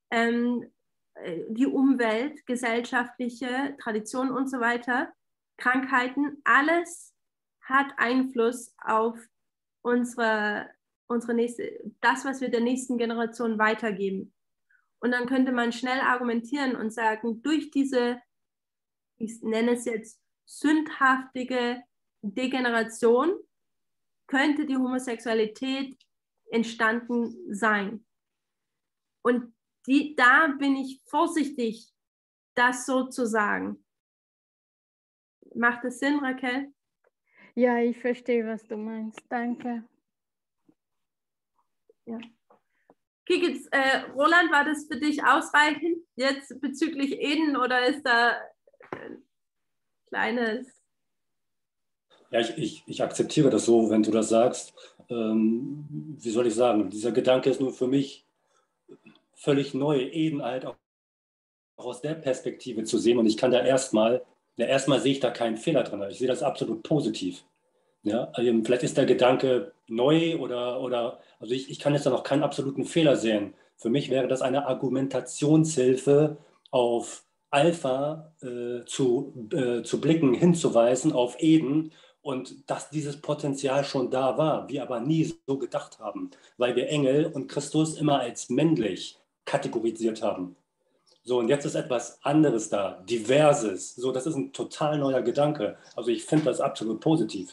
Die Umwelt, gesellschaftliche Traditionen und so weiter, Krankheiten, alles hat Einfluss auf unsere das, was wir der nächsten Generation weitergeben. Und dann könnte man schnell argumentieren und sagen, durch diese, ich nenne es jetzt, sündhaftige Degeneration könnte die Homosexualität entstanden sein. Und da bin ich vorsichtig, das so zu sagen. Macht das Sinn, Raquel? Ja, ich verstehe, was du meinst. Danke. Ja. Okay, jetzt, Roland, war das für dich ausreichend jetzt bezüglich Eden oder ist da kleines? Ja, ich akzeptiere das so, wenn du das sagst. Wie soll ich sagen, dieser Gedanke ist nur für mich völlig neu, Eden halt auch aus der Perspektive zu sehen. Und ich kann da erstmal sehe ich da keinen Fehler drin. Ich sehe das absolut positiv. Ja, vielleicht ist der Gedanke neu oder also ich kann jetzt da noch keinen absoluten Fehler sehen. Für mich wäre das eine Argumentationshilfe auf Alpha zu blicken, hinzuweisen auf Eden und dass dieses Potenzial schon da war, wir aber nie so gedacht haben, weil wir Engel und Christus immer als männlich kategorisiert haben. So, und jetzt ist etwas anderes da, Diverses. So, das ist ein total neuer Gedanke. Also ich finde das absolut positiv.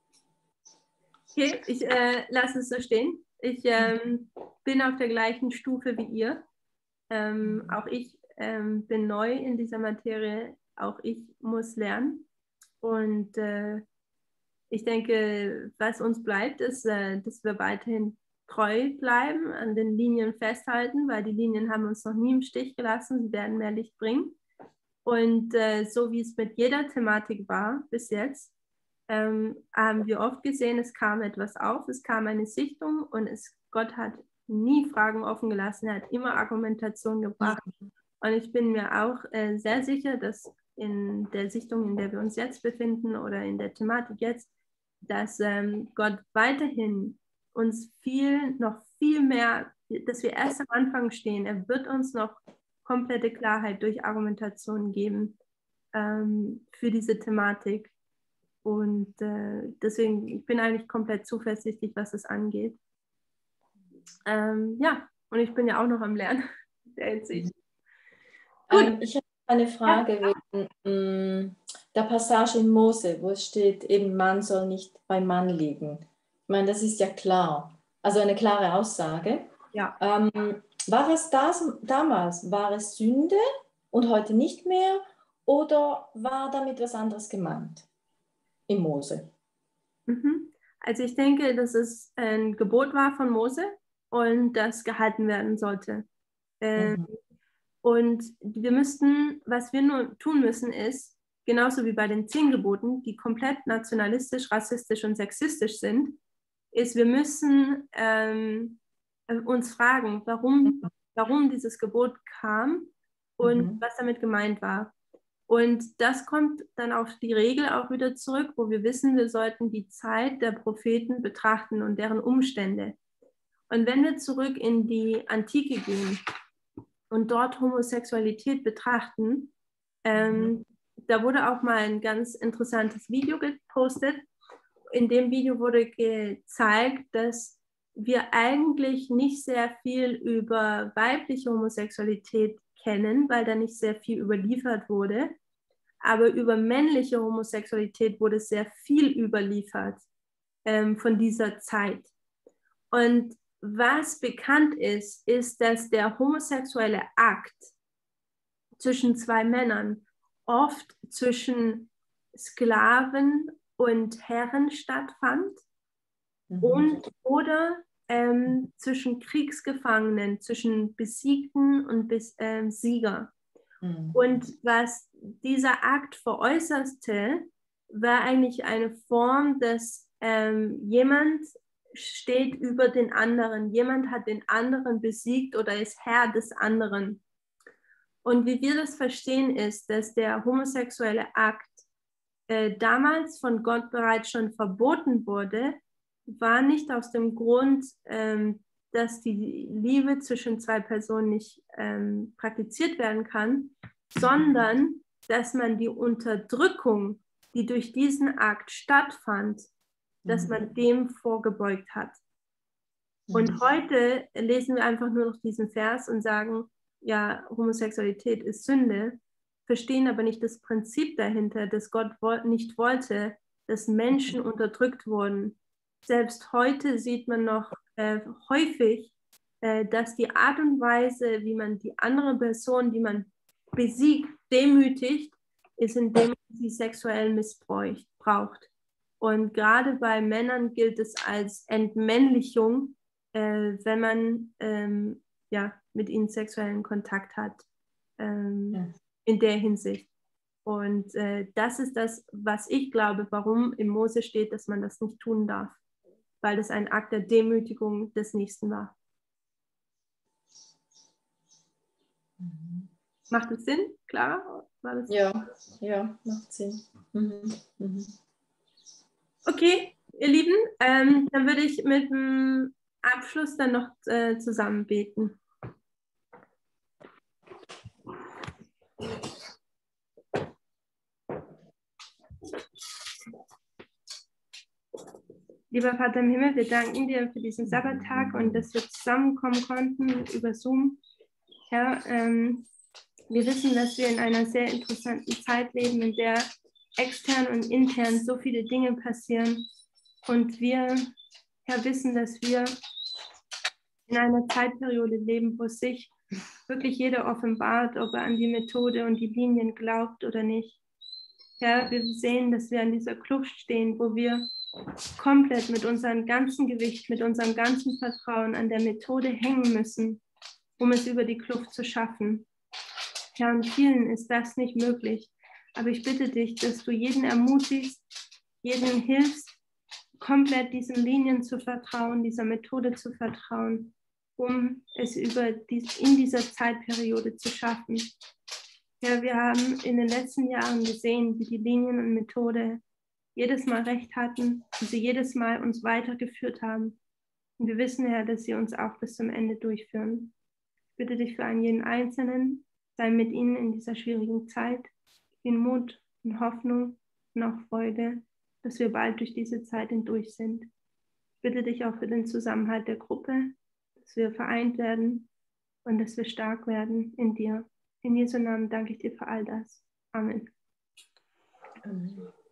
Okay, ich lasse es so stehen. Ich bin auf der gleichen Stufe wie ihr. Auch ich bin neu in dieser Materie. Auch ich muss lernen. Und ich denke, was uns bleibt, ist, dass wir weiterhin treu bleiben, an den Linien festhalten, weil die Linien haben uns noch nie im Stich gelassen. Sie werden mehr Licht bringen. Und so wie es mit jeder Thematik war bis jetzt, haben wir oft gesehen, es kam etwas auf, es kam eine Sichtung und Gott hat nie Fragen offen gelassen, er hat immer Argumentation gebracht. Und ich bin mir auch sehr sicher, dass in der Sichtung, in der wir uns jetzt befinden oder in der Thematik jetzt, dass Gott weiterhin uns noch viel mehr, dass wir erst am Anfang stehen. Er wird uns noch komplette Klarheit durch Argumentation geben für diese Thematik. Und deswegen, ich bin eigentlich komplett zuversichtlich, was es angeht. Ja, und ich bin ja auch noch am Lernen der Hinsicht. Ich habe eine Frage wegen der Passage in Mose, wo es steht, eben Mann soll nicht beim Mann liegen. Ich meine, das ist ja klar. Also eine klare Aussage. Ja. War es damals, war es Sünde und heute nicht mehr? Oder war damit was anderes gemeint? In Mose. Also ich denke, dass es ein Gebot war von Mose und das gehalten werden sollte. Und was wir nur tun müssen, ist, genauso wie bei den 10 Geboten, die komplett nationalistisch, rassistisch und sexistisch sind, ist, wir müssen uns fragen, warum dieses Gebot kam und was damit gemeint war. Und das kommt dann auf die Regel auch wieder zurück, wo wir wissen, wir sollten die Zeit der Propheten betrachten und deren Umstände. Und wenn wir zurück in die Antike gehen und dort Homosexualität betrachten, da wurde auch mal ein ganz interessantes Video gepostet. In dem Video wurde gezeigt, dass wir eigentlich nicht sehr viel über weibliche Homosexualität kennen, weil da nicht sehr viel überliefert wurde. Aber über männliche Homosexualität wurde sehr viel überliefert von dieser Zeit. Und was bekannt ist, ist, dass der homosexuelle Akt zwischen 2 Männern oft zwischen Sklaven und Herren stattfand und oder zwischen Kriegsgefangenen, zwischen Besiegten und Sieger. Und was dieser Akt veräußerte, war eigentlich eine Form, dass jemand steht über den anderen. Jemand hat den anderen besiegt oder ist Herr des anderen. Und wie wir das verstehen, ist, dass der homosexuelle Akt damals von Gott bereits schon verboten wurde, war nicht aus dem Grund, dass die Liebe zwischen zwei Personen nicht praktiziert werden kann, sondern dass man die Unterdrückung, die durch diesen Akt stattfand, dass man dem vorgebeugt hat. Und heute lesen wir einfach nur noch diesen Vers und sagen, ja, Homosexualität ist Sünde, verstehen aber nicht das Prinzip dahinter, dass Gott nicht wollte, dass Menschen unterdrückt wurden. Selbst heute sieht man noch häufig, dass die Art und Weise, wie man die andere Person, die man besiegt, demütigt, ist, indem man sie sexuell missbraucht. Und gerade bei Männern gilt es als Entmännlichung, wenn man mit ihnen sexuellen Kontakt hat, in der Hinsicht. Und das ist das, was ich glaube, warum im Mose steht, dass man das nicht tun darf, weil das ein Akt der Demütigung des Nächsten war. Macht das Sinn? Klar? War das? Ja, macht Sinn. Okay, ihr Lieben, dann würde ich mit dem Abschluss dann noch zusammen beten. Lieber Vater im Himmel, wir danken dir für diesen Sabbattag und dass wir zusammenkommen konnten über Zoom. Ja, wir wissen, dass wir in einer sehr interessanten Zeit leben, in der extern und intern so viele Dinge passieren. Und wir wissen, dass wir in einer Zeitperiode leben, wo sich wirklich jeder offenbart, ob er an die Methode und die Linien glaubt oder nicht. Ja, wir sehen, dass wir an dieser Kluft stehen, wo wir komplett mit unserem ganzen Gewicht, mit unserem ganzen Vertrauen an der Methode hängen müssen, um es über die Kluft zu schaffen. Ja, und vielen ist das nicht möglich. Aber ich bitte dich, dass du jeden ermutigst, jeden hilfst, komplett diesen Linien zu vertrauen, dieser Methode zu vertrauen, um es in dieser Zeitperiode zu schaffen. Ja, wir haben in den letzten Jahren gesehen, wie die Linien und Methode jedes Mal recht hatten und sie jedes Mal uns weitergeführt haben. Und wir wissen ja, dass sie uns auch bis zum Ende durchführen. Ich bitte dich für einen jeden Einzelnen, sei mit ihnen in dieser schwierigen Zeit, in Mut und Hoffnung und auch Freude, dass wir bald durch diese Zeit hindurch sind. Ich bitte dich auch für den Zusammenhalt der Gruppe, dass wir vereint werden und dass wir stark werden in dir. In Jesu Namen danke ich dir für all das. Amen. Amen.